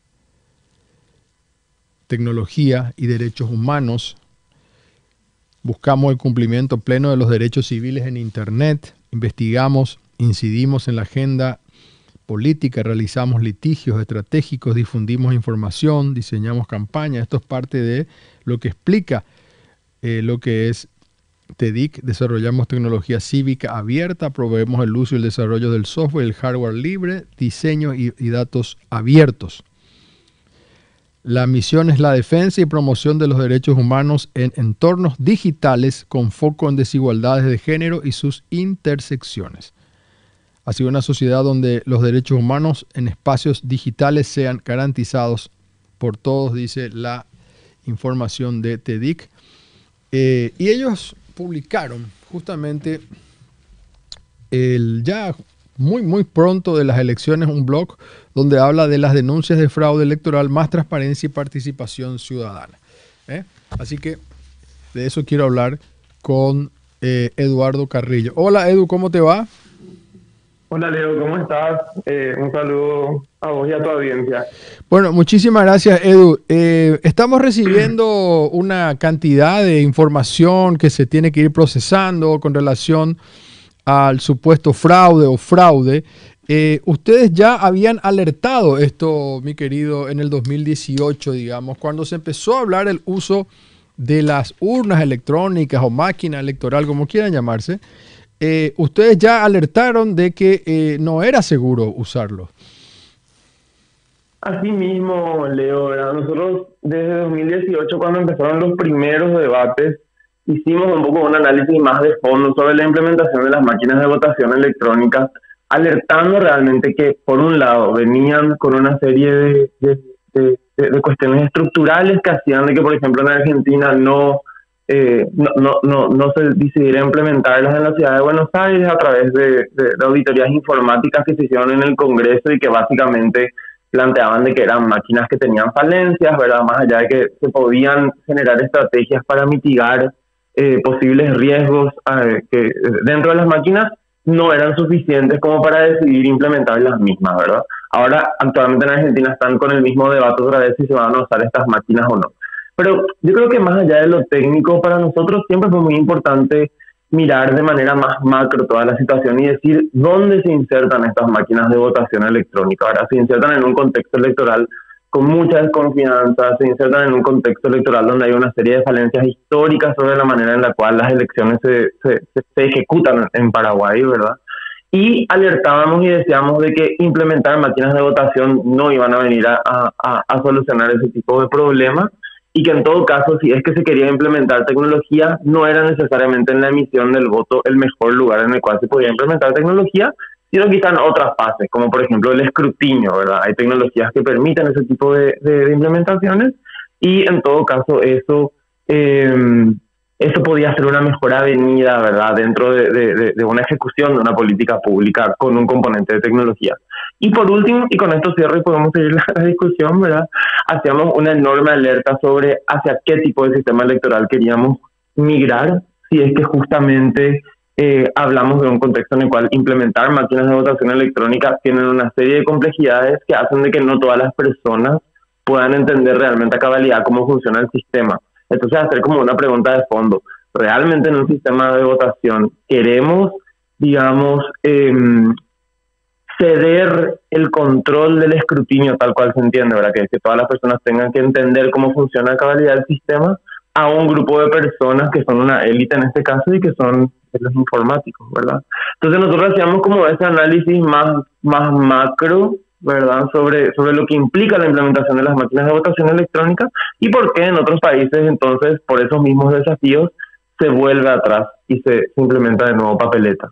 tecnología y derechos humanos. Buscamos el cumplimiento pleno de los derechos civiles en Internet, investigamos, incidimos en la agenda política, realizamos litigios estratégicos, difundimos información, diseñamos campañas. Esto es parte de lo que explica eh, lo que es TEDIC. Desarrollamos tecnología cívica abierta, proveemos el uso y el desarrollo del software y el hardware libre, diseño y, y datos abiertos. La misión es la defensa y promoción de los derechos humanos en entornos digitales con foco en desigualdades de género y sus intersecciones. Así, una sociedad donde los derechos humanos en espacios digitales sean garantizados por todos, dice la información de TEDIC. Eh, y ellos publicaron justamente el ya muy muy pronto de las elecciones un blog donde habla de las denuncias de fraude electoral, más transparencia y participación ciudadana. ¿Eh? Así que de eso quiero hablar con eh, Eduardo Carrillo. Hola Edu, ¿cómo te va? Hola Leo, ¿cómo estás? Eh, un saludo a vos y a tu audiencia. Bueno, muchísimas gracias Edu. Eh, estamos recibiendo una cantidad de información que se tiene que ir procesando con relación al supuesto fraude o fraude. Eh, ustedes ya habían alertado esto, mi querido, en el dos mil dieciocho, digamos, cuando se empezó a hablar el uso de las urnas electrónicas o máquina electoral, como quieran llamarse. Eh, ustedes ya alertaron de que eh, no era seguro usarlo. Así mismo, Leo, ¿verdad? Nosotros desde dos mil dieciocho, cuando empezaron los primeros debates, hicimos un poco un análisis más de fondo sobre la implementación de las máquinas de votación electrónicas, alertando realmente que, por un lado, venían con una serie de, de, de, de- de cuestiones estructurales que hacían de que, por ejemplo, en Argentina no, eh, no, no, no, no se decidiera implementarlas en la ciudad de Buenos Aires a través de, de, de auditorías informáticas que se hicieron en el Congreso y que básicamente planteaban de que eran máquinas que tenían falencias, ¿verdad? Más allá de que se podían generar estrategias para mitigar eh, posibles riesgos eh, que dentro de las máquinas no eran suficientes como para decidir implementar las mismas, ¿verdad? Ahora, actualmente en Argentina están con el mismo debate otra vez si se van a usar estas máquinas o no. Pero yo creo que más allá de lo técnico, para nosotros siempre fue muy importante mirar de manera más macro toda la situación y decir dónde se insertan estas máquinas de votación electrónica. Ahora, se insertan en un contexto electoral con mucha desconfianza, se insertan en un contexto electoral donde hay una serie de falencias históricas sobre la manera en la cual las elecciones se, se, se ejecutan en Paraguay, ¿verdad? Y alertábamos y decíamos de que implementar máquinas de votación no iban a venir a, a, a solucionar ese tipo de problemas y que en todo caso, si es que se quería implementar tecnología, no era necesariamente en la emisión del voto el mejor lugar en el cual se podía implementar tecnología, sino quizá en otras fases, como por ejemplo el escrutinio, ¿verdad? Hay tecnologías que permiten ese tipo de, de, de implementaciones y en todo caso eso... Eh, eso podía ser una mejor avenida, ¿verdad?, dentro de, de, de una ejecución de una política pública con un componente de tecnología. Y por último, y con esto cierro y podemos seguir la, la discusión, ¿verdad?, hacíamos una enorme alerta sobre hacia qué tipo de sistema electoral queríamos migrar, si es que justamente eh, hablamos de un contexto en el cual implementar máquinas de votación electrónica tienen una serie de complejidades que hacen de que no todas las personas puedan entender realmente a cabalidad cómo funciona el sistema. Entonces, hacer como una pregunta de fondo. ¿Realmente en un sistema de votación queremos, digamos, eh, ceder el control del escrutinio tal cual se entiende, ¿verdad? Que, que todas las personas tengan que entender cómo funciona a cabalidad el sistema a un grupo de personas que son una élite en este caso y que son los informáticos, ¿verdad? Entonces nosotros hacíamos como ese análisis más, más macro, ¿verdad?, sobre, sobre lo que implica la implementación de las máquinas de votación electrónica y por qué en otros países entonces por esos mismos desafíos se vuelve atrás y se, se implementa de nuevo papeleta.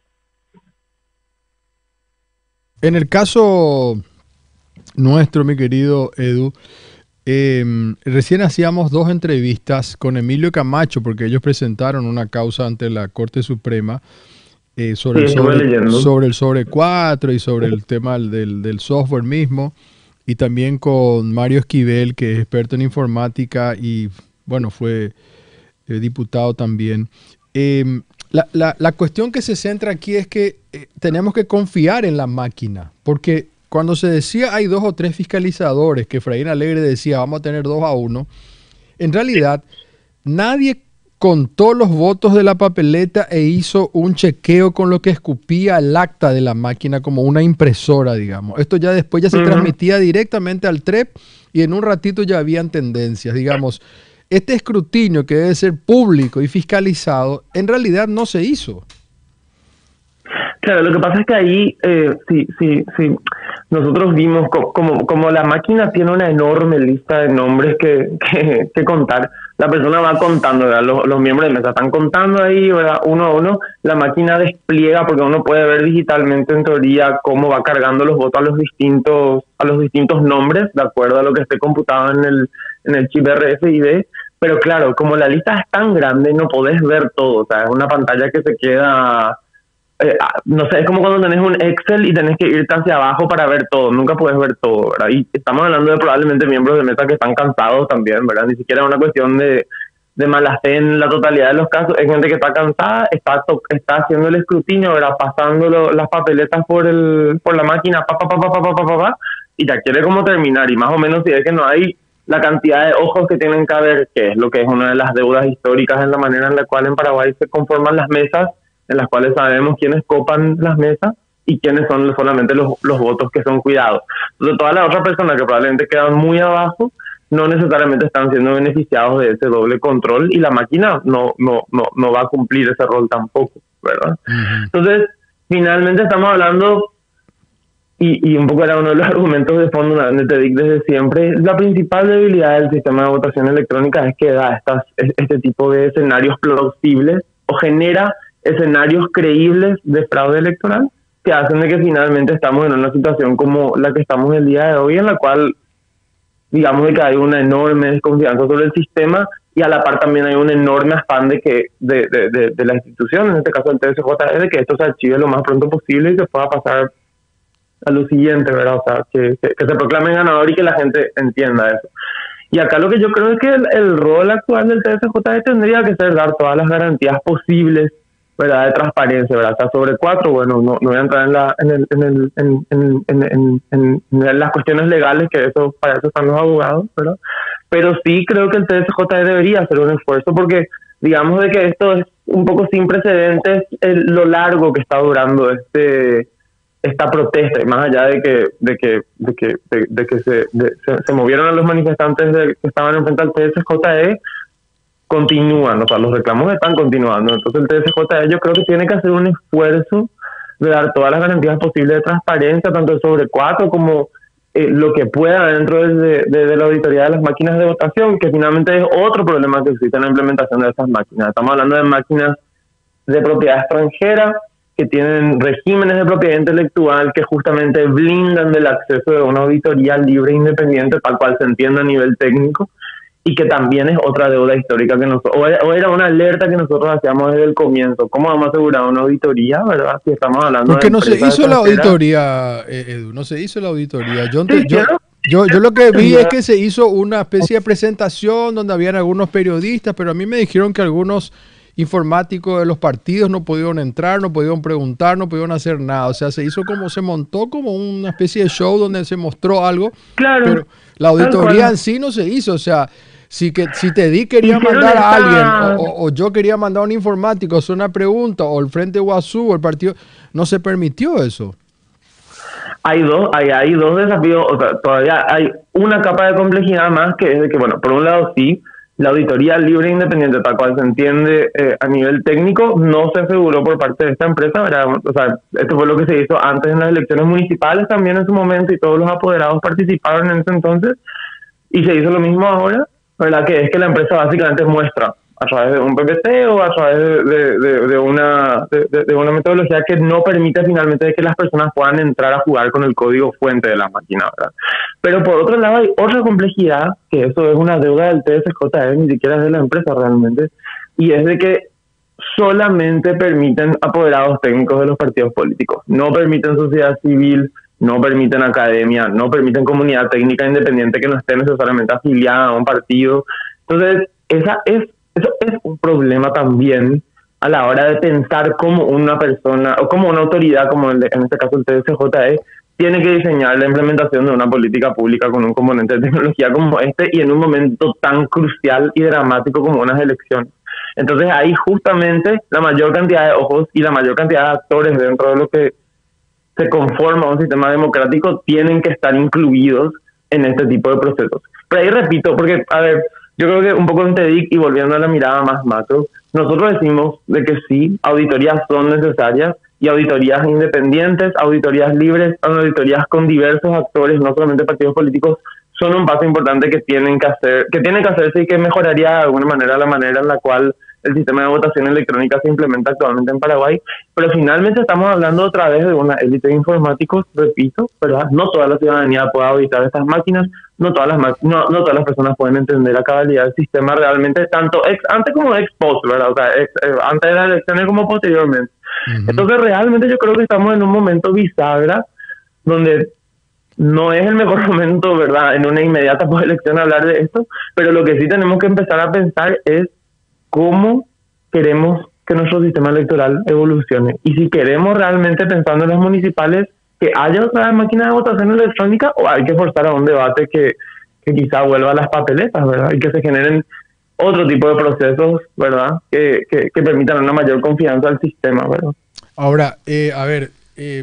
En el caso nuestro, mi querido Edu, eh, recién hacíamos dos entrevistas con Emilio Camacho porque ellos presentaron una causa ante la Corte Suprema Eh, sobre, sí, el sobre, sobre el sobre cuatro y sobre el tema del, del software mismo, y también con Mario Esquivel, que es experto en informática y bueno, fue eh, diputado también. Eh, la, la, la cuestión que se centra aquí es que eh, tenemos que confiar en la máquina, porque cuando se decía hay dos o tres fiscalizadores, que Efraín Alegre decía vamos a tener dos a uno, en realidad nadie contó los votos de la papeleta e hizo un chequeo con lo que escupía el acta de la máquina como una impresora, digamos. Esto ya después ya se uh-huh. transmitía directamente al T R E P y en un ratito ya habían tendencias, digamos. Este escrutinio que debe ser público y fiscalizado, en realidad no se hizo. Claro, lo que pasa es que ahí, eh, sí, sí, sí, nosotros vimos co- como, como la máquina tiene una enorme lista de nombres que, que, que contar, la persona va contando, ¿verdad? Los, los miembros de mesa están contando ahí, ¿verdad?, uno a uno, la máquina despliega, porque uno puede ver digitalmente en teoría cómo va cargando los votos a los distintos, a los distintos nombres, de acuerdo a lo que esté computado en el, en el chip R F I D, pero claro, como la lista es tan grande, no podés ver todo, o sea, es una pantalla que se queda... Eh, no sé, es como cuando tenés un Excel y tenés que irte hacia abajo para ver todo, nunca puedes ver todo, ¿verdad? Y estamos hablando de probablemente miembros de mesa que están cansados también, ¿verdad? Ni siquiera es una cuestión de, de mala fe en la totalidad de los casos, es gente que está cansada, está to- está haciendo el escrutinio, ¿verdad? Pasando lo, las papeletas por el por la máquina, pa, pa, pa, pa, pa, pa, pa, pa, pa, y ya quiere como terminar, y más o menos si es que no hay la cantidad de ojos que tienen que haber, que es lo que es una de las deudas históricas en la manera en la cual en Paraguay se conforman las mesas, en las cuales sabemos quiénes copan las mesas y quiénes son solamente los, los votos que son cuidados. Entonces, todas las otras personas que probablemente quedan muy abajo no necesariamente están siendo beneficiados de ese doble control y la máquina no, no, no, no va a cumplir ese rol tampoco, ¿verdad? Uh-huh. Entonces, finalmente estamos hablando y, y un poco era uno de los argumentos de fondo de T D I C desde siempre, la principal debilidad del sistema de votación electrónica es que da estas, este tipo de escenarios plausibles o genera escenarios creíbles de fraude electoral que hacen de que finalmente estamos en una situación como la que estamos el día de hoy, en la cual digamos de que hay una enorme desconfianza sobre el sistema y a la par también hay un enorme afán de que de, de, de, de la institución, en este caso el T S J, es de que esto se archive lo más pronto posible y se pueda pasar a lo siguiente, ¿verdad? O sea, que, que, que se proclame ganador y que la gente entienda eso. Y acá lo que yo creo es que el, el rol actual del T S J tendría que ser dar todas las garantías posibles, ¿verdad?, de transparencia, ¿verdad? O sea, sobre cuatro, bueno, no, no voy a entrar en, la, en, el, en, el, en, en, en, en, en las cuestiones legales, que eso para eso están los abogados, ¿verdad? Pero sí creo que el T S J debería hacer un esfuerzo porque, digamos, de que esto es un poco sin precedentes, el, lo largo que está durando este esta protesta, y más allá de que de que de que de, de que se, de, se se movieron a los manifestantes de, que estaban enfrente al T S J E, continúan, o sea, los reclamos están continuando. Entonces el T S J E yo creo que tiene que hacer un esfuerzo de dar todas las garantías posibles de transparencia, tanto sobre cuatro como eh, lo que pueda dentro de, de, de la auditoría de las máquinas de votación, que finalmente es otro problema que existe en la implementación de esas máquinas. Estamos hablando de máquinas de propiedad extranjera que tienen regímenes de propiedad intelectual que justamente blindan del acceso de una auditoría libre e independiente, tal cual se entiende a nivel técnico, y que también es otra deuda histórica que nosotros, o era una alerta que nosotros hacíamos desde el comienzo. ¿Cómo vamos a asegurar una auditoría, verdad? Si estamos hablando Porque de no se hizo la extranjeras. auditoría, eh, Edu, no se hizo la auditoría. Yo, Sí, yo, claro. yo, yo lo que vi es que se hizo una especie de presentación donde habían algunos periodistas, pero a mí me dijeron que algunos informáticos de los partidos no pudieron entrar, no pudieron preguntar, no pudieron hacer nada. O sea, se hizo como, se montó como una especie de show donde se mostró algo, Claro, pero la tal auditoría cual. en sí no se hizo. O sea, si, que, si te di quería Hicieron mandar a esta- alguien, o, o- o yo quería mandar a un informático, hacer una pregunta, o el Frente Guazú, o el partido, no se permitió eso. Hay dos, hay, hay dos desafíos, o sea, todavía hay una capa de complejidad más, que es de que, bueno, por un lado sí, la auditoría libre e independiente, tal cual se entiende eh, a nivel técnico, no se aseguró por parte de esta empresa, ¿verdad? O sea, esto fue lo que se hizo antes en las elecciones municipales también en su momento, y todos los apoderados participaron en ese entonces, y se hizo lo mismo ahora, ¿verdad? Que es que la empresa básicamente muestra a través de un P P T o a través de, de, de, de una de, de una metodología que no permite finalmente que las personas puedan entrar a jugar con el código fuente de la máquina, ¿verdad? Pero por otro lado hay otra complejidad, que eso es una deuda del T S J E, ni siquiera es de la empresa realmente, y es de que solamente permiten apoderados técnicos de los partidos políticos, no permiten sociedad civil, no permiten academia, no permiten comunidad técnica independiente que no esté necesariamente afiliada a un partido. Entonces, esa es, eso es un problema también a la hora de pensar cómo una persona, o como una autoridad, como el de, en este caso el T S J E, tiene que diseñar la implementación de una política pública con un componente de tecnología como este y en un momento tan crucial y dramático como unas elecciones. Entonces ahí justamente la mayor cantidad de ojos y la mayor cantidad de actores dentro de lo que se conforma un sistema democrático tienen que estar incluidos en este tipo de procesos. Pero ahí repito, porque, a ver, yo creo que un poco en T D I C y volviendo a la mirada más macro, nosotros decimos de que sí, auditorías son necesarias, y auditorías independientes, auditorías libres, auditorías con diversos actores, no solamente partidos políticos, son un paso importante que tienen que hacer, que tienen que hacerse y que mejoraría de alguna manera la manera en la cual el sistema de votación electrónica se implementa actualmente en Paraguay. Pero finalmente estamos hablando otra vez de una élite de informáticos, repito, ¿verdad? No toda la ciudadanía puede auditar estas máquinas, no todas las ma- no, no todas las personas pueden entender la cabalidad del sistema realmente, tanto ex antes como ex post, ¿verdad? O sea, ex, eh, antes de las elecciones como posteriormente. Uh-huh. Entonces realmente yo creo que estamos en un momento bisagra donde no es el mejor momento, ¿verdad?, en una inmediata postelección hablar de esto, pero lo que sí tenemos que empezar a pensar es cómo queremos que nuestro sistema electoral evolucione. Y si queremos realmente, pensando en las municipales, que haya otra máquina de votación electrónica, o hay que forzar a un debate que, que quizá vuelva a las papeletas, ¿verdad?, y que se generen otro tipo de procesos, ¿verdad?, que, que, que permitan una mayor confianza al sistema, ¿verdad? Ahora, eh, a ver, eh,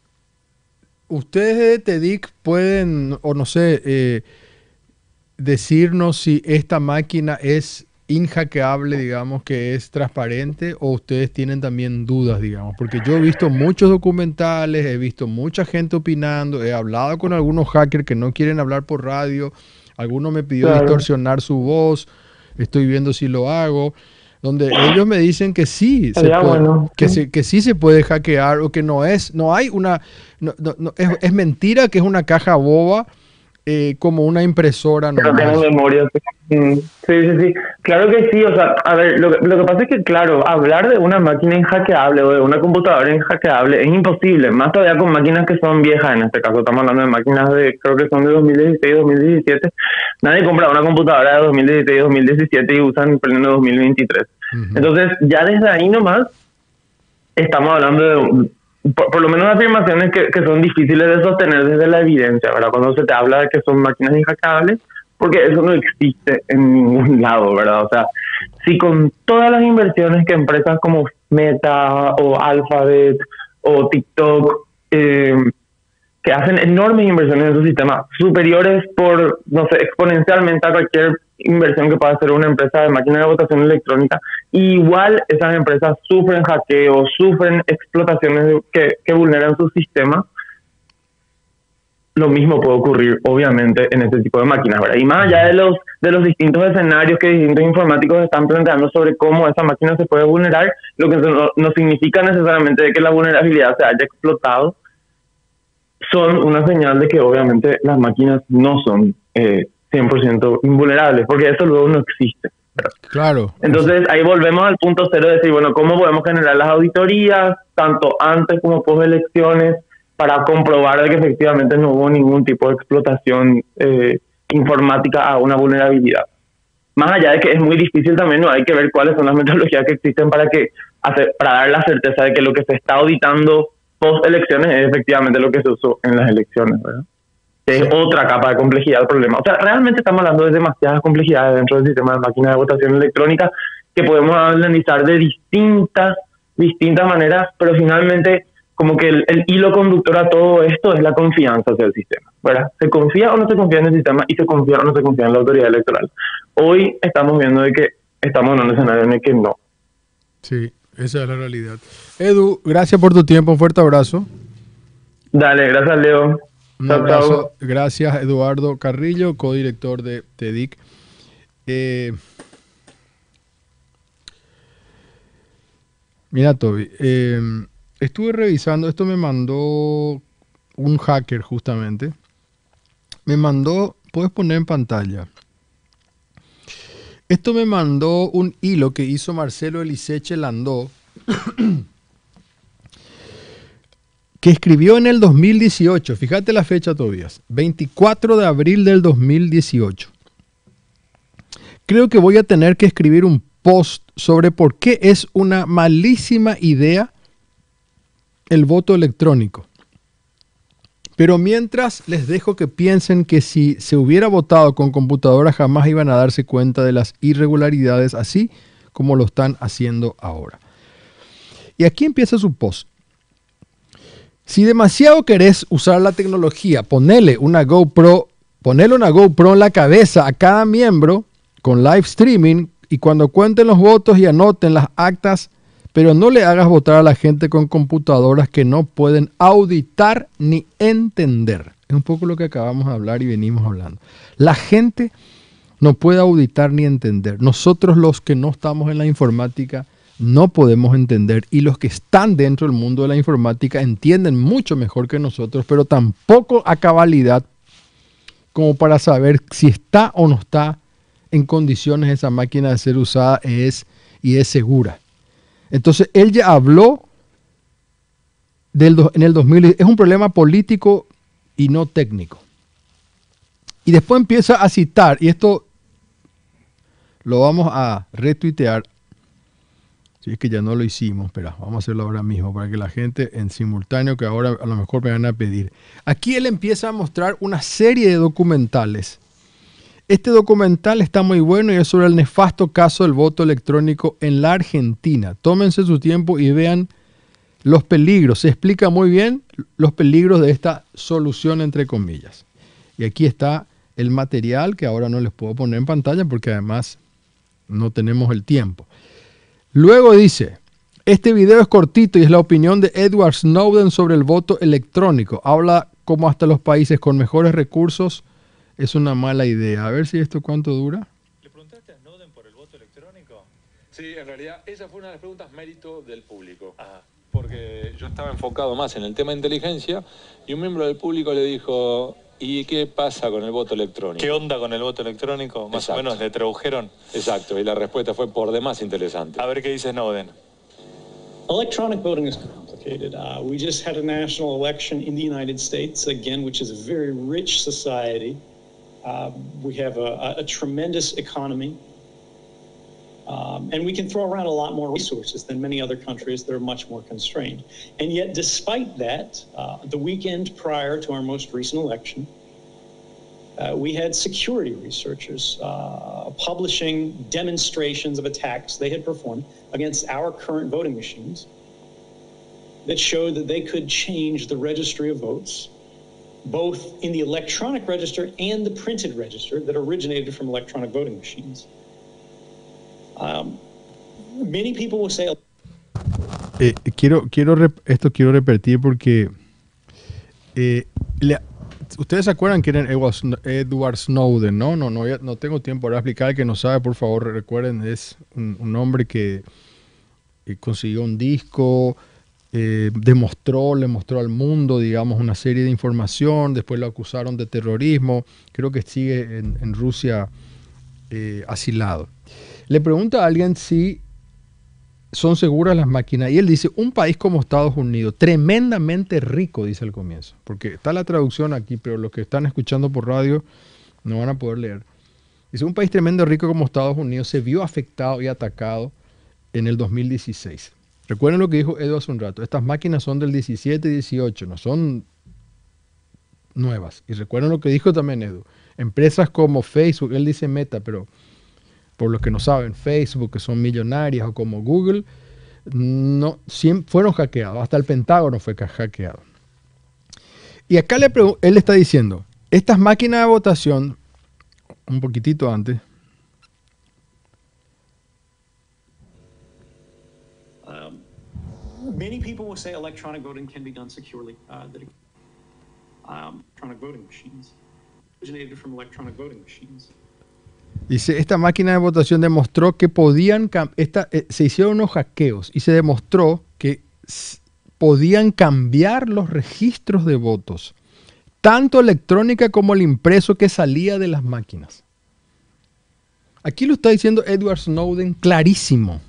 ustedes de T D I C pueden, o no sé, eh, decirnos si esta máquina es inhackeable, digamos, que es transparente, o ustedes tienen también dudas, digamos? Porque yo he visto muchos documentales, he visto mucha gente opinando, he hablado con algunos hackers que no quieren hablar por radio, alguno me pidió Claro. distorsionar su voz, estoy viendo si lo hago, donde ellos me dicen que sí, se Sería puede, bueno. que, se, que sí se puede hackear, o que no es, no hay una, no, no, no, es, es mentira que es una caja boba, eh, como una impresora Pero tiene normal. memoria. Sí, Mm, sí, sí, sí. Claro que sí. O sea, a ver, lo que, lo que pasa es que, claro, hablar de una máquina inhackeable o de una computadora inhackeable es imposible. Más todavía con máquinas que son viejas. En este caso estamos hablando de máquinas de, creo que son de dos mil dieciséis, dos mil diecisiete. Nadie compra una computadora de dos mil dieciséis, dos mil diecisiete y usan en pleno dos mil veintitrés. Ujú. Entonces, ya desde ahí nomás estamos hablando de, por, por lo menos, afirmaciones que, que son difíciles de sostener desde la evidencia, ¿verdad? Cuando se te habla de que son máquinas inhackeables, porque eso no existe en ningún lado, ¿verdad? O sea, si con todas las inversiones que empresas como Meta o Alphabet o TikTok, eh, que hacen enormes inversiones en su sistema, superiores por, no sé, exponencialmente a cualquier inversión que pueda hacer una empresa de máquinas de votación electrónica, y igual esas empresas sufren hackeos, sufren explotaciones que, que vulneran su sistema. Lo mismo puede ocurrir, obviamente, en este tipo de máquinas, ¿verdad? Y más allá de los de los distintos escenarios que distintos informáticos están planteando sobre cómo esa máquina se puede vulnerar, lo que no, no significa necesariamente de que la vulnerabilidad se haya explotado, son una señal de que obviamente las máquinas no son eh, cien por ciento invulnerables, porque eso luego no existe, ¿verdad? Claro. Entonces ahí volvemos al punto cero de decir, bueno, ¿cómo podemos generar las auditorías, tanto antes como post elecciones, para comprobar de que efectivamente no hubo ningún tipo de explotación eh, informática a una vulnerabilidad? Más allá de que es muy difícil también, no hay que ver cuáles son las metodologías que existen para que hacer, para dar la certeza de que lo que se está auditando post elecciones es efectivamente lo que se usó en las elecciones, ¿verdad? Que es otra capa de complejidad del problema. O sea, realmente estamos hablando de demasiadas complejidades dentro del sistema de máquinas de votación electrónica que podemos analizar de distintas, distintas maneras, pero finalmente como que el, el hilo conductor a todo esto es la confianza hacia el sistema, ¿verdad? ¿Se confía o no se confía en el sistema? Y se confía o no se confía en la autoridad electoral. Hoy estamos viendo de que estamos en un escenario en el que no. Sí, esa es la realidad. Edu, gracias por tu tiempo, un fuerte abrazo. Dale, gracias, Leo. Un Chao, abrazo. chao. Gracias, Eduardo Carrillo, codirector de T D I C. Eh, mira, Toby, eh, estuve revisando, esto me mandó un hacker justamente. Me mandó, puedes poner en pantalla. Esto me mandó un hilo que hizo Marcelo Eliseche Landó, que escribió en el dos mil dieciocho. Fíjate la fecha, Tobías. veinticuatro de abril del dos mil dieciocho. Creo que voy a tener que escribir un post sobre por qué es una malísima idea el voto electrónico. Pero mientras les dejo que piensen que si se hubiera votado con computadora jamás iban a darse cuenta de las irregularidades así como lo están haciendo ahora. Y aquí empieza su post. Si demasiado querés usar la tecnología, ponele una GoPro, ponele una GoPro en la cabeza a cada miembro con live streaming y cuando cuenten los votos y anoten las actas, pero no le hagas votar a la gente con computadoras que no pueden auditar ni entender. Es un poco lo que acabamos de hablar y venimos hablando. La gente no puede auditar ni entender. Nosotros los que no estamos en la informática no podemos entender, y los que están dentro del mundo de la informática entienden mucho mejor que nosotros, pero tampoco a cabalidad como para saber si está o no está en condiciones esa máquina de ser usada es, y es segura. Entonces él ya habló del do, en el dos mil, es un problema político y no técnico. Y después empieza a citar, y esto lo vamos a retuitear. Si es que ya no lo hicimos, espera, vamos a hacerlo ahora mismo para que la gente en simultáneo, que ahora a lo mejor me van a pedir. Aquí él empieza a mostrar una serie de documentales. Este documental está muy bueno y es sobre el nefasto caso del voto electrónico en la Argentina. Tómense su tiempo y vean los peligros. Se explica muy bien los peligros de esta solución, entre comillas. Y aquí está el material que ahora no les puedo poner en pantalla porque además no tenemos el tiempo. Luego dice, este video es cortito y es la opinión de Edward Snowden sobre el voto electrónico. Habla como hasta los países con mejores recursos es una mala idea. A ver si esto cuánto dura. ¿Le preguntaste a Snowden por el voto electrónico? Sí, en realidad esa fue una de las preguntas mérito del público. Ajá. Porque yo estaba enfocado más en el tema de inteligencia y un miembro del público le dijo, ¿y qué pasa con el voto electrónico? ¿Qué onda con el voto electrónico? Más Exacto. o menos le tradujeron. Exacto, y la respuesta fue por demás interesante. A ver qué dice Snowden. Electronic voting is complicated. Uh, we just had a national election in the United States, again, which is a very rich society. Uh, we have a, a, a tremendous economy. Um, and we can throw around a lot more resources than many other countries that are much more constrained. And yet, despite that, uh, the weekend prior to our most recent election, uh, we had security researchers uh, publishing demonstrations of attacks they had performed against our current voting machines that showed that they could change the registry of votes, both in the electronic register and the printed register that originated from electronic voting machines. Um, many people will say... Eh, quiero, quiero rep- esto quiero repetir porque eh, le, ustedes se acuerdan que era Edward, Edward Snowden, ¿no? No, no, no tengo tiempo para explicar. El que no sabe, por favor, recuerden, es un, un hombre que eh, consiguió un disco, eh, demostró, le mostró al mundo, digamos, una serie de información. Después lo acusaron de terrorismo. Creo que sigue en, en Rusia eh, asilado. Le pregunta a alguien si son seguras las máquinas y él dice, un país como Estados Unidos, tremendamente rico, dice al comienzo, porque está la traducción aquí, pero los que están escuchando por radio no van a poder leer. Dice, un país tremendamente rico como Estados Unidos se vio afectado y atacado en el dos mil dieciséis. Recuerden lo que dijo Edu hace un rato, estas máquinas son del diecisiete y dieciocho, no son nuevas. Y recuerden lo que dijo también Edu, empresas como Facebook, él dice Meta, pero... por los que no saben, Facebook, que son millonarias, o como Google, no, siempre fueron hackeados. Hasta el Pentágono fue hackeado. Y acá le él está diciendo, estas máquinas de votación, un poquitito antes. Um, many people will say electronic voting can be done securely. Uh, that, um, electronic voting machines originated from electronic voting machines. Dice, esta máquina de votación demostró que podían, esta, eh, se hicieron unos hackeos y se demostró que s- podían cambiar los registros de votos, tanto electrónica como el impreso que salía de las máquinas. Aquí lo está diciendo Edward Snowden clarísimo.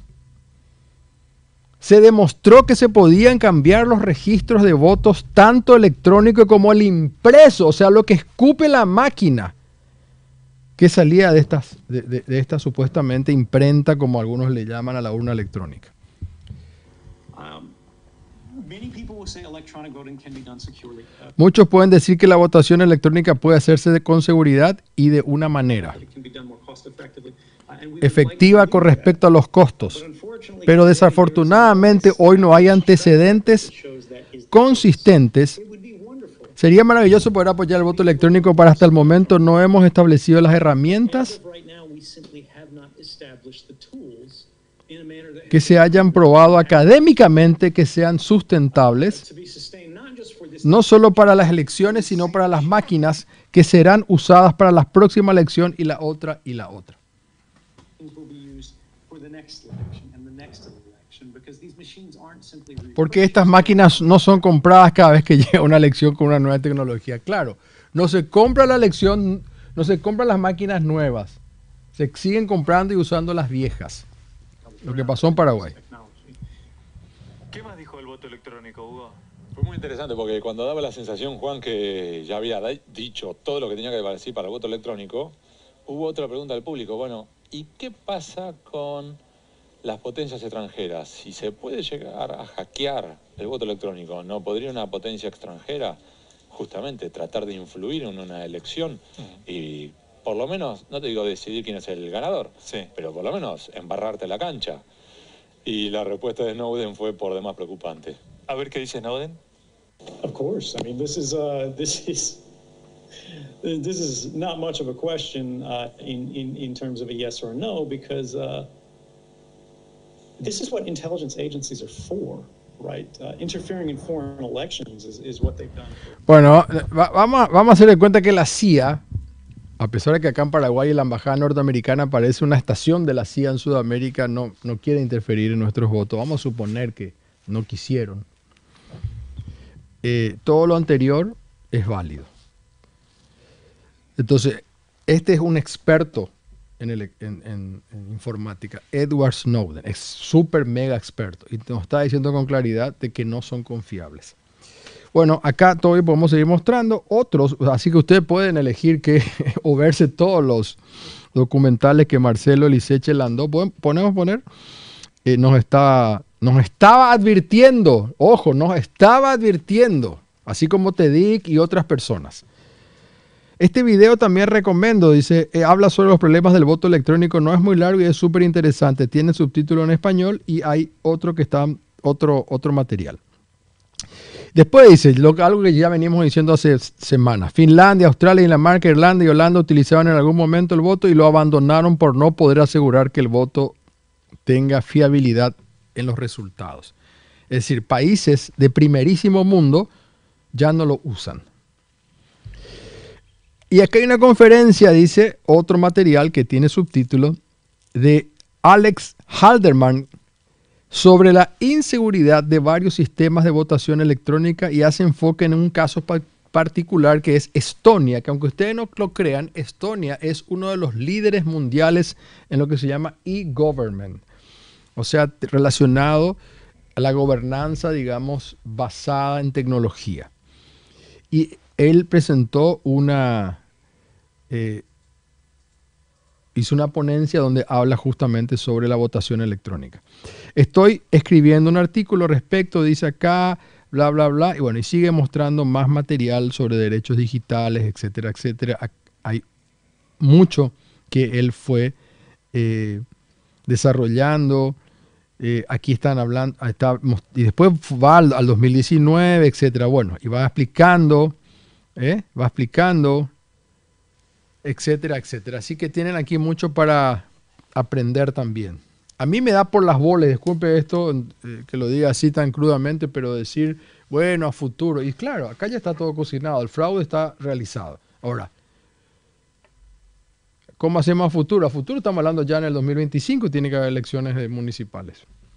Se demostró que se podían cambiar los registros de votos, tanto electrónico como el impreso, o sea, lo que escupe la máquina, que salía de estas, de, de, de esta supuestamente imprenta, como algunos le llaman a la urna electrónica. Um, many people will say electronic voting can be done securely. Uh, Muchos pueden decir que la votación electrónica puede hacerse de, con seguridad y de una manera it can be done more cost effectively. Uh, and we would efectiva like to con do that. respecto a los costos. But unfortunately, Pero today desafortunadamente hoy no hay antecedentes shows that is consistentes. it would be wonderful. Sería maravilloso poder apoyar el voto electrónico, para hasta el momento no hemos establecido las herramientas As of right now, we simply have not established the tools in a manner that que se hayan probado académicamente que sean sustentables, to be sustained not just for this no solo para las elecciones, sino para las máquinas que serán usadas para la próxima elección y la otra y la otra. things will be used for the next election and the next election, because these machines aren't simply Porque estas máquinas no son compradas cada vez que llega una elección con una nueva tecnología. Claro, no se compra la elección, no se compran las máquinas nuevas. Se siguen comprando y usando las viejas. Lo que pasó en Paraguay. ¿Qué más dijo el voto electrónico, Hugo? Fue muy interesante porque cuando daba la sensación, Juan, que ya había da- dicho todo lo que tenía que decir para el voto electrónico, hubo otra pregunta del público. Bueno, ¿y qué pasa con las potencias extranjeras? Si se puede llegar a hackear el voto electrónico, ¿no podría una potencia extranjera justamente tratar de influir en una elección y por lo menos, no te digo decidir quién es el ganador, Sí. pero por lo menos embarrarte la cancha? Y la respuesta de Snowden fue por demás preocupante. A ver qué dice Snowden. Of course. I mean, this is uh, this is this is not much of a question uh, in, in, in terms of a yes or a no, because uh, this is what intelligence agencies are for, right? Uh, interfering in foreign elections is, is what they've done. Bueno, va, vamos, a, vamos a hacer de cuenta que la C I A, a pesar de que acá en Paraguay la embajada norteamericana parece una estación de la C I A en Sudamérica, no, no quiere interferir en nuestros votos. Vamos a suponer que no quisieron. Eh, todo lo anterior es válido. Entonces, este es un experto en, el, en, en, en informática, Edward Snowden, es súper mega experto y nos está diciendo con claridad de que no son confiables. Bueno, acá todavía podemos seguir mostrando otros, así que ustedes pueden elegir que o verse todos los documentales que Marcelo Eliseche landó. Podemos poner, eh, nos, está, nos estaba advirtiendo, ojo, nos estaba advirtiendo, así como Tedic y otras personas. Este video también recomiendo, dice, eh, habla sobre los problemas del voto electrónico, no es muy largo y es súper interesante, tiene subtítulo en español y hay otro que está, otro, otro material. Después dice, lo, algo que ya venimos diciendo hace semanas, Finlandia, Australia, Dinamarca, Irlanda y Holanda utilizaban en algún momento el voto y lo abandonaron por no poder asegurar que el voto tenga fiabilidad en los resultados. Es decir, países de primerísimo mundo ya no lo usan. Y acá hay una conferencia, dice, otro material que tiene subtítulo, de Alex Halderman sobre la inseguridad de varios sistemas de votación electrónica y hace enfoque en un caso pa- particular que es Estonia, que aunque ustedes no lo crean, Estonia es uno de los líderes mundiales en lo que se llama e-government, o sea, relacionado a la gobernanza, digamos, basada en tecnología. Y él presentó una, eh, hizo una ponencia donde habla justamente sobre la votación electrónica. Estoy escribiendo un artículo respecto, dice acá, bla, bla, bla, y bueno, y sigue mostrando más material sobre derechos digitales, etcétera, etcétera. Hay mucho que él fue eh, desarrollando. Eh, aquí están hablando, está, y después va al, al dos mil diecinueve, etcétera. Bueno, y va explicando, ¿eh? va explicando, etcétera, etcétera. Así que tienen aquí mucho para aprender también. A mí me da por las bolas, disculpe esto, eh, que lo diga así tan crudamente, pero decir, bueno, a futuro. Y claro, acá ya está todo cocinado, el fraude está realizado. Ahora, ¿cómo hacemos a futuro? A futuro estamos hablando ya en el dos mil veinticinco, tiene que haber elecciones municipales.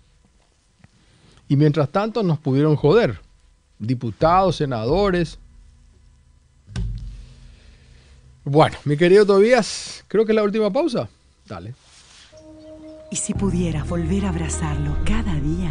Y mientras tanto nos pudieron joder. Diputados, senadores. Bueno, mi querido Tobías, creo que es la última pausa. Dale. ¿Y si pudieras volver a abrazarlo cada día?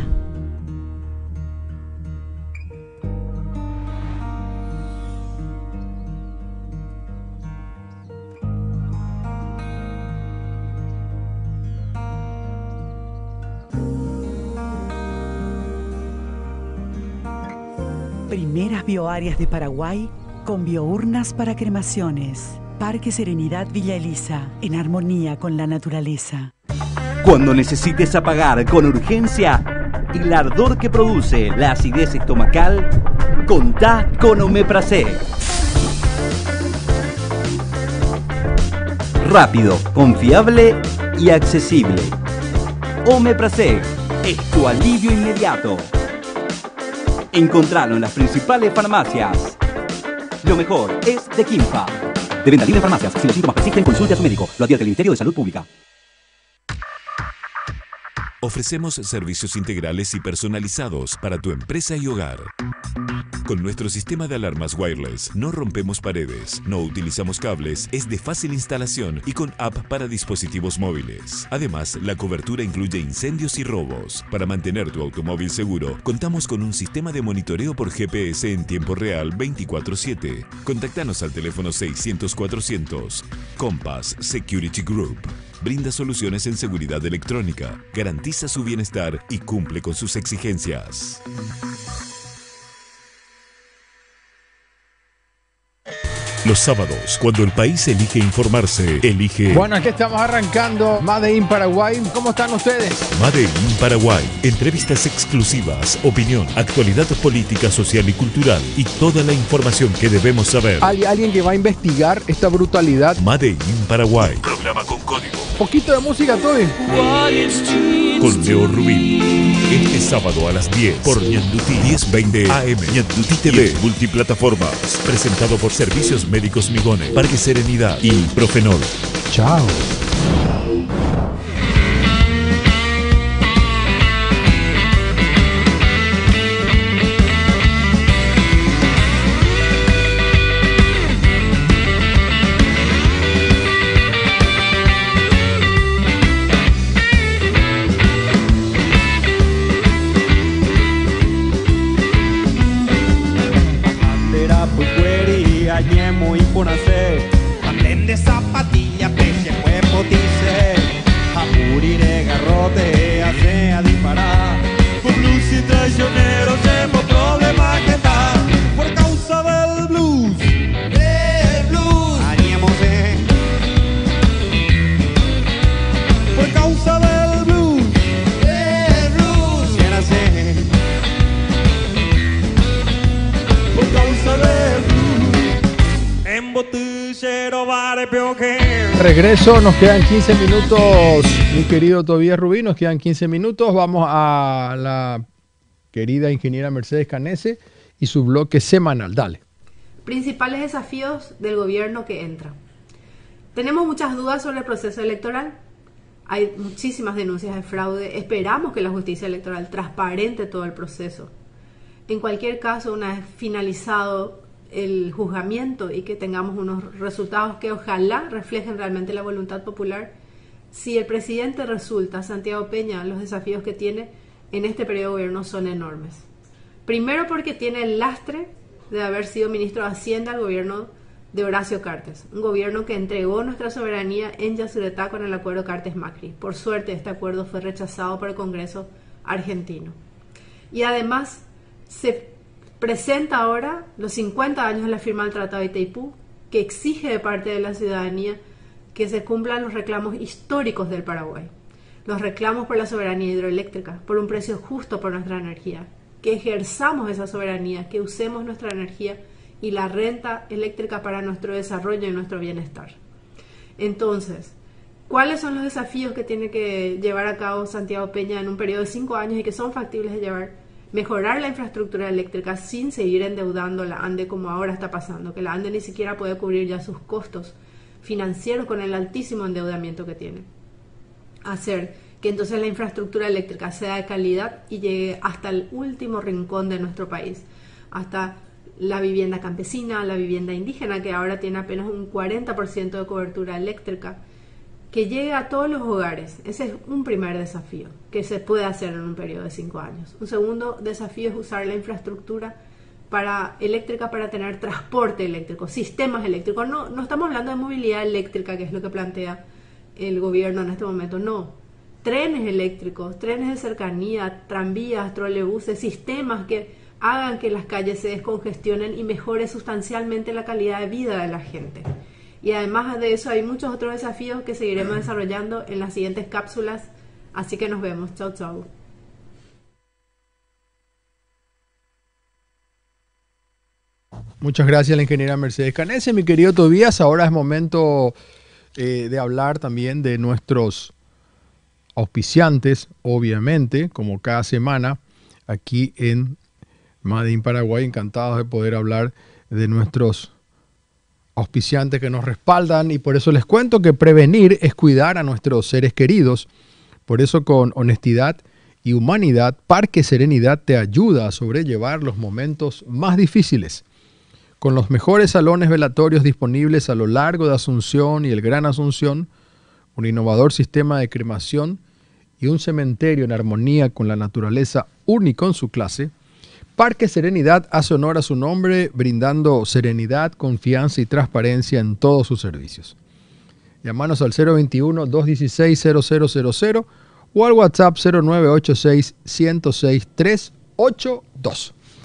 Primeras bioáreas de Paraguay con biournas para cremaciones. Parque Serenidad Villa Elisa, en armonía con la naturaleza. Cuando necesites apagar con urgencia el ardor que produce la acidez estomacal, contá con Omeprazole. Rápido, confiable y accesible. Omeprazole es tu alivio inmediato. Encontralo en las principales farmacias. Lo mejor es de Quimpa. De venta libre en farmacias. Si los síntomas persisten, consulte a su médico. Lo advierte el Ministerio de Salud Pública. Ofrecemos servicios integrales y personalizados para tu empresa y hogar. Con nuestro sistema de alarmas wireless no rompemos paredes, no utilizamos cables, es de fácil instalación y con app para dispositivos móviles. Además, la cobertura incluye incendios y robos. Para mantener tu automóvil seguro, contamos con un sistema de monitoreo por G P S en tiempo real veinticuatro siete. Contáctanos al teléfono seiscientos cuatrocientos. Compass Security Group. Brinda soluciones en seguridad electrónica, garantiza su bienestar y cumple con sus exigencias. Los sábados, cuando el país elige informarse, elige Bueno, aquí estamos arrancando Made in Paraguay. ¿Cómo están ustedes? Made in Paraguay. Entrevistas exclusivas, opinión, actualidad política, social y cultural y toda la información que debemos saber. Hay alguien que va a investigar esta brutalidad. Made in Paraguay. Programa con código. Poquito de música, Toby. Con Leo Rubín. Este sábado a las diez por Ñanduti diez veinte A M. Ñanduti T V. Multiplataformas. Presentado por Servicios Médicos Migone, Parque Serenidad y Profenol. Chao. Aprende zapatilla, peche, cuerpo, dice Apurire, garrote, hace a disparar Por blues y traicioneros hemos problemas que está Por causa del blues Del bluos Añémose Por causa del blues Del bluos Llénase Por causa del blues Regreso, nos quedan quince minutos, mi querido Tobías Rubí, nos quedan quince minutos. Vamos a la querida ingeniera Mercedes Canese y su bloque semanal. Dale. Principales desafíos del gobierno que entra. Tenemos muchas dudas sobre el proceso electoral. Hay muchísimas denuncias de fraude. Esperamos que la justicia electoral transparente todo el proceso. En cualquier caso, una vez finalizado el juzgamiento y que tengamos unos resultados que ojalá reflejen realmente la voluntad popular, si el presidente resulta Santiago Peña, los desafíos que tiene en este periodo de gobierno son enormes. Primero porque tiene el lastre de haber sido ministro de Hacienda al gobierno de Horacio Cartes, un gobierno que entregó nuestra soberanía en Yacyretá con el acuerdo Cartes-Macri. Por suerte este acuerdo fue rechazado por el Congreso argentino. Y además se presenta ahora los cincuenta años de la firma del Tratado de Itaipú, que exige de parte de la ciudadanía que se cumplan los reclamos históricos del Paraguay, los reclamos por la soberanía hidroeléctrica, por un precio justo por nuestra energía, que ejerzamos esa soberanía, que usemos nuestra energía y la renta eléctrica para nuestro desarrollo y nuestro bienestar. Entonces, ¿cuáles son los desafíos que tiene que llevar a cabo Santiago Peña en un periodo de cinco años y que son factibles de llevar? Mejorar la infraestructura eléctrica sin seguir endeudando la ANDE como ahora está pasando, que la ANDE ni siquiera puede cubrir ya sus costos financieros con el altísimo endeudamiento que tiene. Hacer que entonces la infraestructura eléctrica sea de calidad y llegue hasta el último rincón de nuestro país, hasta la vivienda campesina, la vivienda indígena, que ahora tiene apenas un cuarenta por ciento de cobertura eléctrica, que llegue a todos los hogares. Ese es un primer desafío que se puede hacer en un periodo de cinco años. Un segundo desafío es usar la infraestructura para, eléctrica para tener transporte eléctrico, sistemas eléctricos. No, no estamos hablando de movilidad eléctrica, que es lo que plantea el gobierno en este momento, no. Trenes eléctricos, trenes de cercanía, tranvías, trolebuses, sistemas que hagan que las calles se descongestionen y mejore sustancialmente la calidad de vida de la gente. Y además de eso hay muchos otros desafíos que seguiremos desarrollando en las siguientes cápsulas. Así que nos vemos. Chau, chau. Muchas gracias a la ingeniera Mercedes Canese. Mi querido Tobías, ahora es momento eh, de hablar también de nuestros auspiciantes, obviamente, como cada semana, aquí en Made in Paraguay. Encantados de poder hablar de nuestros auspiciantes que nos respaldan, y por eso les cuento que prevenir es cuidar a nuestros seres queridos. Por eso, con honestidad y humanidad, Parque Serenidad te ayuda a sobrellevar los momentos más difíciles. Con los mejores salones velatorios disponibles a lo largo de Asunción y el Gran Asunción, un innovador sistema de cremación y un cementerio en armonía con la naturaleza único en su clase, Parque Serenidad hace honor a su nombre, brindando serenidad, confianza y transparencia en todos sus servicios. Llámanos al cero veintiuno, dos dieciséis, cero cero cero cero o al WhatsApp cero nueve ocho seis, uno cero seis, tres ocho dos.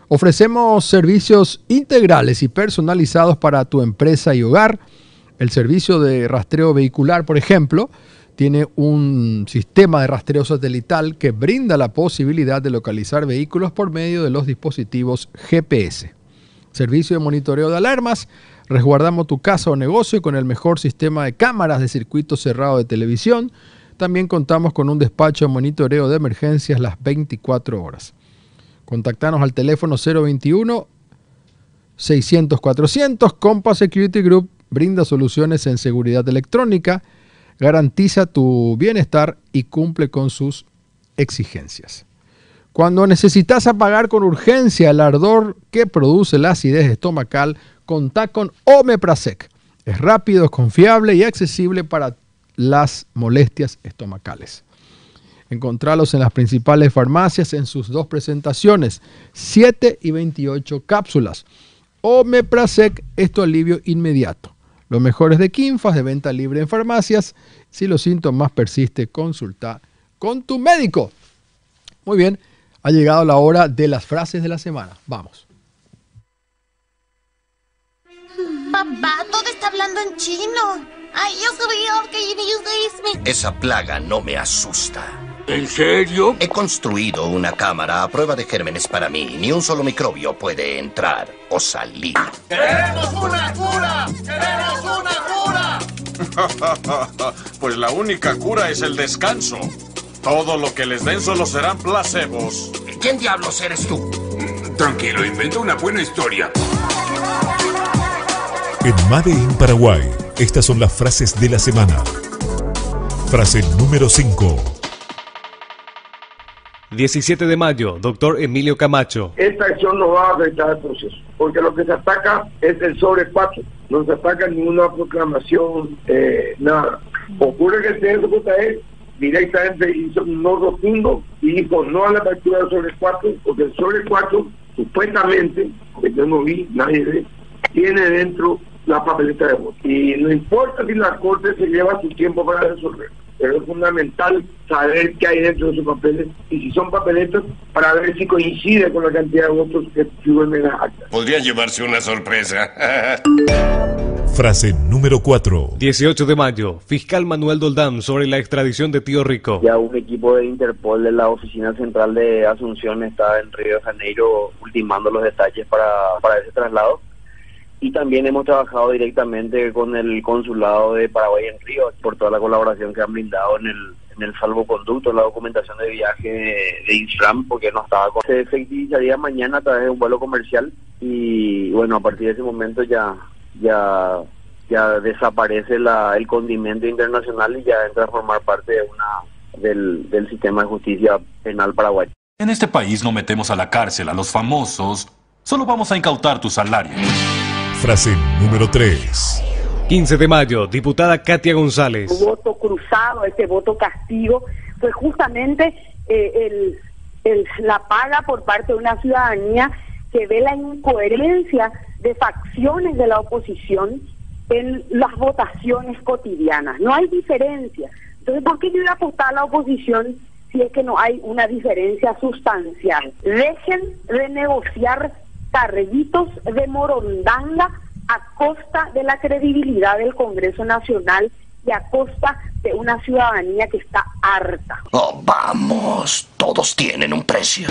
Ofrecemos servicios integrales y personalizados para tu empresa y hogar. El servicio de rastreo vehicular, por ejemplo, tiene un sistema de rastreo satelital que brinda la posibilidad de localizar vehículos por medio de los dispositivos G P S. Servicio de monitoreo de alarmas. Resguardamos tu casa o negocio con el mejor sistema de cámaras de circuito cerrado de televisión. También contamos con un despacho de monitoreo de emergencias las veinticuatro horas. Contactanos al teléfono cero veintiuno, seiscientos, cuatrocientos. Compass Security Group brinda soluciones en seguridad electrónica, garantiza tu bienestar y cumple con sus exigencias. Cuando necesitas apagar con urgencia el ardor que produce la acidez estomacal, contá con Omeprazec. Es rápido, es confiable y accesible para las molestias estomacales. Encontralos en las principales farmacias en sus dos presentaciones, siete y veintiocho cápsulas. Omeprazec es tu alivio inmediato. Los mejores de Quinfas, de venta libre en farmacias. Si los síntomas persisten, consulta con tu médico. Muy bien, ha llegado la hora de las frases de la semana. Vamos. Papá, todo está hablando en chino. Ay, yo creo que me... Esa plaga no me asusta. ¿En serio? He construido una cámara a prueba de gérmenes para mí. Ni un solo microbio puede entrar o salir. ¡Queremos una cura! ¡Queremos una cura! Pues la única cura es el descanso. Todo lo que les den solo serán placebos. ¿Quién diablos eres tú? Tranquilo, inventa una buena historia. En Made in Paraguay, estas son las frases de la semana. Frase número cinco. diecisiete de mayo, doctor Emilio Camacho. Esta acción no va a afectar el proceso, porque lo que se ataca es el sobre cuatro. No se ataca ninguna proclamación, eh, nada. Ocurre que el señor J E directamente hizo un no rotundo y dijo no a la apertura del sobre cuatro, porque el sobre cuatro, supuestamente, porque yo no vi, nadie ve, tiene dentro la papeleta de voto. Y no importa si la Corte se lleva su tiempo para resolver, pero es fundamental saber qué hay dentro de esos papeles y si son papeletas para ver si coincide con la cantidad de votos que figuran en las actas. Podría llevarse una sorpresa. Frase número cuatro. dieciocho de mayo, fiscal Manuel Doldán sobre la extradición de Tío Rico. Ya un equipo de Interpol de la Oficina Central de Asunción está en Río de Janeiro ultimando los detalles para, para ese traslado. Y también hemos trabajado directamente con el Consulado de Paraguay en Río por toda la colaboración que han brindado en el, en el salvoconducto, en la documentación de viaje de, de Isram, porque no estaba con... Se efectivizaría mañana a través de un vuelo comercial y bueno, a partir de ese momento ya ya ya desaparece la, el condimento internacional y ya entra a formar parte de una del, del sistema de justicia penal paraguayo. En este país no metemos a la cárcel a los famosos, solo vamos a incautar tu salario. Frase número tres. quince de mayo, diputada Katia González. El voto cruzado, ese voto castigo, fue justamente eh, el, el, la paga por parte de una ciudadanía que ve la incoherencia de facciones de la oposición en las votaciones cotidianas. No hay diferencia. Entonces, ¿por qué yo voy a apostar a la oposición si es que no hay una diferencia sustancial? Dejen de negociar carritos de morondanga a costa de la credibilidad del Congreso Nacional y a costa de una ciudadanía que está harta. Oh, vamos, todos tienen un precio.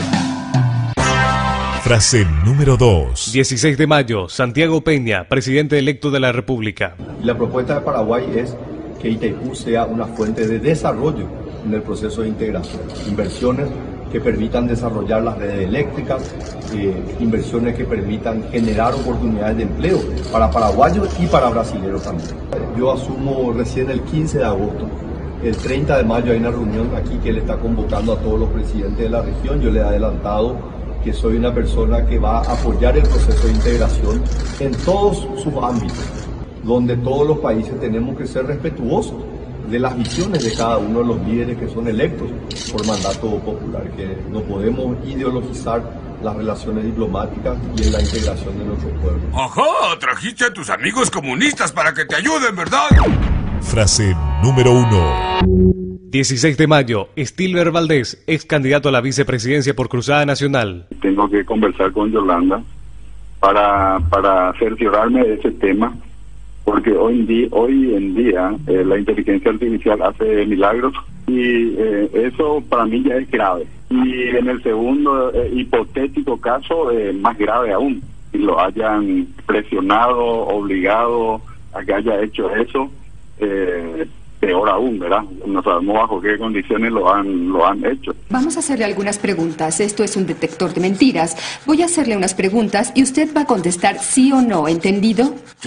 Frase número dos. dieciséis de mayo, Santiago Peña, presidente electo de la República. La propuesta de Paraguay es que Itaipú sea una fuente de desarrollo en el proceso de integración. Inversiones que permitan desarrollar las redes eléctricas, eh, inversiones que permitan generar oportunidades de empleo para paraguayos y para brasileños también. Yo asumo recién el quince de agosto. El treinta de mayo hay una reunión aquí que él está convocando a todos los presidentes de la región. Yo le he adelantado que soy una persona que va a apoyar el proceso de integración en todos sus ámbitos, donde todos los países tenemos que ser respetuosos de las visiones de cada uno de los líderes que son electos por mandato popular, que no podemos ideologizar las relaciones diplomáticas y en la integración de nuestro pueblo. ¡Ajá! Trajiste a tus amigos comunistas para que te ayuden, ¿verdad? Frase número uno. dieciséis de mayo, Stilber Valdés, ex candidato a la vicepresidencia por Cruzada Nacional. Tengo que conversar con Yolanda para, para cerciorarme de ese tema, porque hoy en día, hoy en día eh, la inteligencia artificial hace milagros y eh, eso para mí ya es grave. Y en el segundo eh, hipotético caso, eh, más grave aún, si lo hayan presionado, obligado a que haya hecho eso, eh, peor aún, ¿verdad? No sabemos bajo qué condiciones lo han, lo han hecho. Vamos a hacerle algunas preguntas. Esto es un detector de mentiras. Voy a hacerle unas preguntas y usted va a contestar sí o no, ¿entendido? Sí.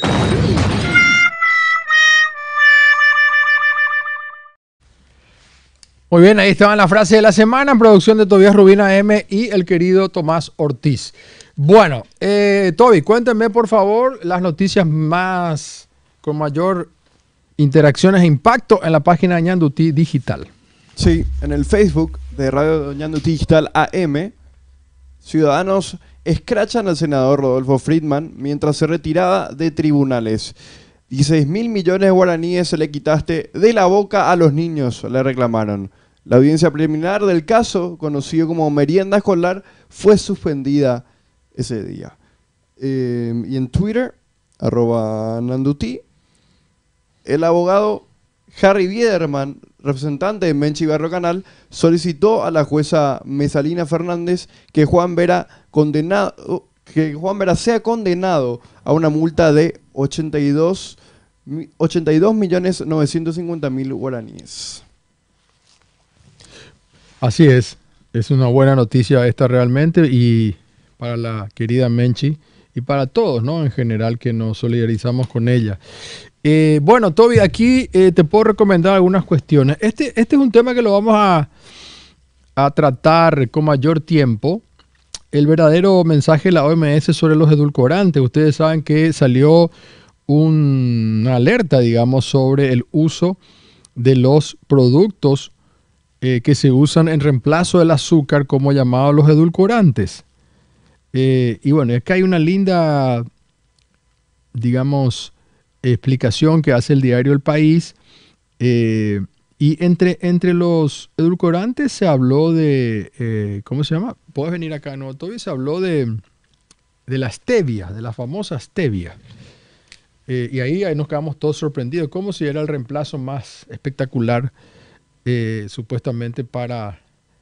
Muy bien, ahí estaban la frase de la semana en producción de Tobías Rubina M y el querido Tomás Ortiz. Bueno, eh, Toby, cuéntame por favor las noticias más con mayor interacciones e impacto en la página de Ñandutí Digital. Sí, en el Facebook de Radio Ñandutí Digital A M, ciudadanos escrachan al senador Rodolfo Friedman mientras se retiraba de tribunales. dieciséis mil millones de guaraníes se le quitaste de la boca a los niños, le reclamaron. La audiencia preliminar del caso, conocido como merienda escolar, fue suspendida ese día. Eh, y en Twitter, arroba Nandutí, el abogado Harry Biederman, representante de Menchi Barro Canal, solicitó a la jueza Mesalina Fernández que Juan Vera condenado, que Juan Vera sea condenado a una multa de ochenta y dos millones novecientos cincuenta mil guaraníes. Así es, es una buena noticia esta realmente y para la querida Menchi y para todos, ¿no? En general que nos solidarizamos con ella. Eh, bueno, Toby, aquí eh, te puedo recomendar algunas cuestiones. Este, este es un tema que lo vamos a, a tratar con mayor tiempo. El verdadero mensaje de la O M S sobre los edulcorantes. Ustedes saben que salió un, una alerta, digamos, sobre el uso de los productos eh, que se usan en reemplazo del azúcar, como llamados los edulcorantes. Eh, y bueno, es que hay una linda, digamos, explicación que hace el diario El País. Eh, y entre, entre los edulcorantes se habló de, eh, ¿cómo se llama? Puedes venir acá, ¿no? Todavía se habló de, de la stevia, de la famosa stevia. Eh, y ahí, ahí nos quedamos todos sorprendidos, como si era el reemplazo más espectacular, eh, supuestamente para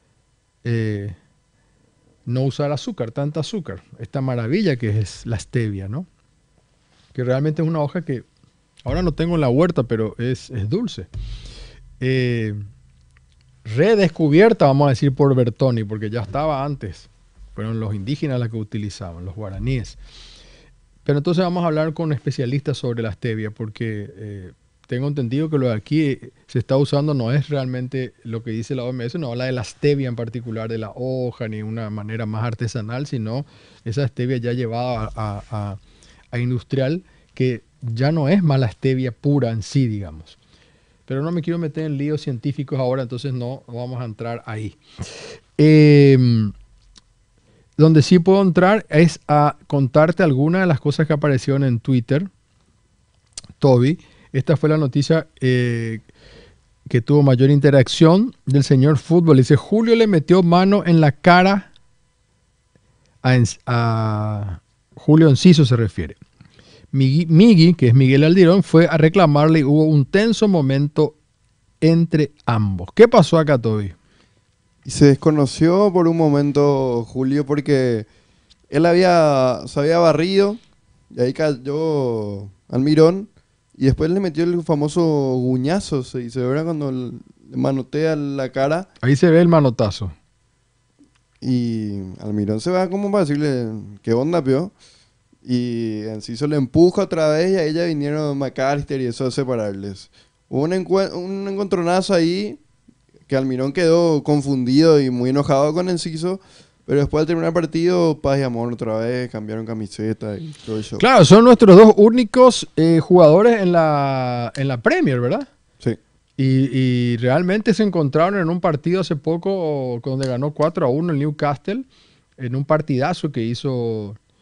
eh, no usar azúcar, tanta azúcar. Esta maravilla que es la stevia, ¿no? Que realmente es una hoja que ahora no tengo en la huerta, pero es, es dulce. Eh, redescubierta, vamos a decir, por Bertoni, porque ya estaba antes. Fueron los indígenas las que utilizaban, los guaraníes. Pero entonces vamos a hablar con especialistas sobre la stevia, porque eh, tengo entendido que lo de aquí se está usando no es realmente lo que dice la O M S, no habla de la stevia en particular, de la hoja, ni una manera más artesanal, sino esa stevia ya llevada a, a, a industrial, que ya no es mala stevia pura en sí, digamos. Pero no me quiero meter en líos científicos ahora, entonces no vamos a entrar ahí. Eh, donde sí puedo entrar es a contarte algunas de las cosas que aparecieron en Twitter. Toby, esta fue la noticia eh, que tuvo mayor interacción del señor fútbol. Dice, Julio le metió mano en la cara a, a Julio Enciso, se refiere. Migui, Migui, que es Miguel Aldirón, fue a reclamarle y hubo un tenso momento entre ambos. ¿Qué pasó acá, Toby? Se desconoció por un momento Julio porque él había, se había barrido y ahí cayó Almirón y después le metió el famoso guñazo, se dice, ¿verdad? Cuando le manotea la cara. Ahí se ve el manotazo. Y Almirón se va como para decirle, ¿qué onda, pio? Y Enciso le empuja otra vez y a ella vinieron McAllister y eso a separarles. Hubo un, encu- un encontronazo ahí que Almirón quedó confundido y muy enojado con Enciso, pero después de terminar el partido, paz y amor otra vez, cambiaron camiseta y todo eso. Claro, son nuestros dos únicos eh, jugadores en la, en la Premier, ¿verdad? Sí. Y, y realmente se encontraron en un partido hace poco donde ganó cuatro a uno el Newcastle, en un partidazo que hizo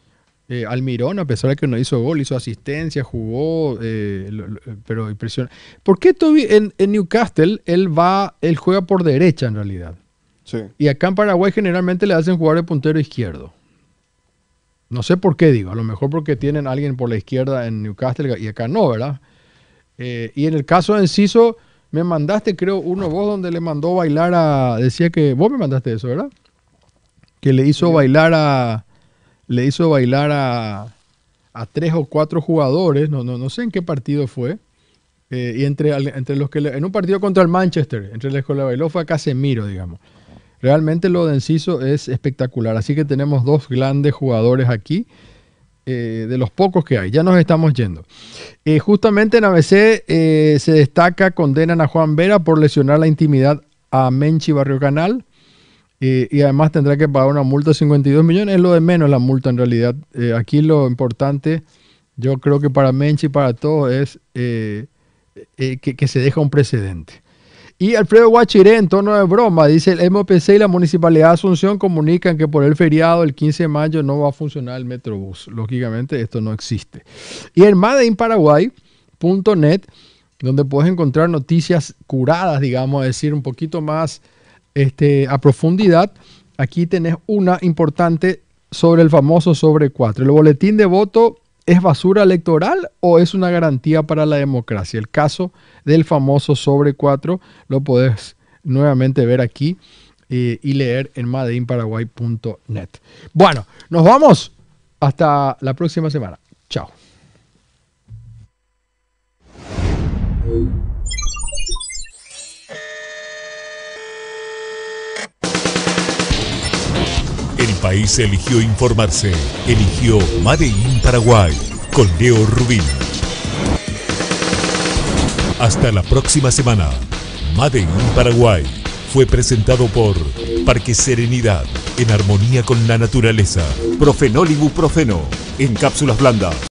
Eh, Almirón, a pesar de que no hizo gol, hizo asistencia, jugó, eh, lo, lo, pero impresiona. ¿Por qué Toby en, en Newcastle él va, él juega por derecha en realidad? Sí. Y acá en Paraguay generalmente le hacen jugar de puntero izquierdo. No sé por qué digo, a lo mejor porque tienen a alguien por la izquierda en Newcastle y acá no, ¿verdad? Eh, y en el caso de Enciso, me mandaste, creo, uno vos donde le mandó bailar a... Decía que... Vos me mandaste eso, ¿verdad? Que le hizo sí. bailar a... Le hizo bailar a, a tres o cuatro jugadores, no, no, no sé en qué partido fue, eh, y entre, entre los que... Le, en un partido contra el Manchester, entre los que le bailó fue a Casemiro, digamos. Realmente lo de Enciso es espectacular, así que tenemos dos grandes jugadores aquí, eh, de los pocos que hay. Ya nos estamos yendo. Eh, justamente en A B C eh, se destaca, condenan a Juan Vera por lesionar la intimidad a Menchi Barrio Canal. Eh, y además tendrá que pagar una multa de cincuenta y dos millones. Es lo de menos la multa en realidad. Eh, aquí lo importante, yo creo que para Menchi y para todos es eh, eh, que, que se deja un precedente. Y Alfredo Guachiré, en tono de broma, dice: el M P C y la Municipalidad de Asunción comunican que por el feriado el quince de mayo no va a funcionar el Metrobús. Lógicamente esto no existe. Y en made in paraguay punto net, donde puedes encontrar noticias curadas, digamos, es decir, un poquito más Este, a profundidad. Aquí tenés una importante sobre el famoso sobre cuatro. ¿El boletín de voto es basura electoral o es una garantía para la democracia? El caso del famoso sobre cuatro lo podés nuevamente ver aquí eh, y leer en made in paraguay punto net. Bueno, nos vamos hasta la próxima semana. Chao. El país eligió informarse. Eligió Made in Paraguay con Leo Rubín. Hasta la próxima semana. Made in Paraguay fue presentado por Parque Serenidad, en armonía con la naturaleza. Profenol Ibuprofeno, en cápsulas blandas.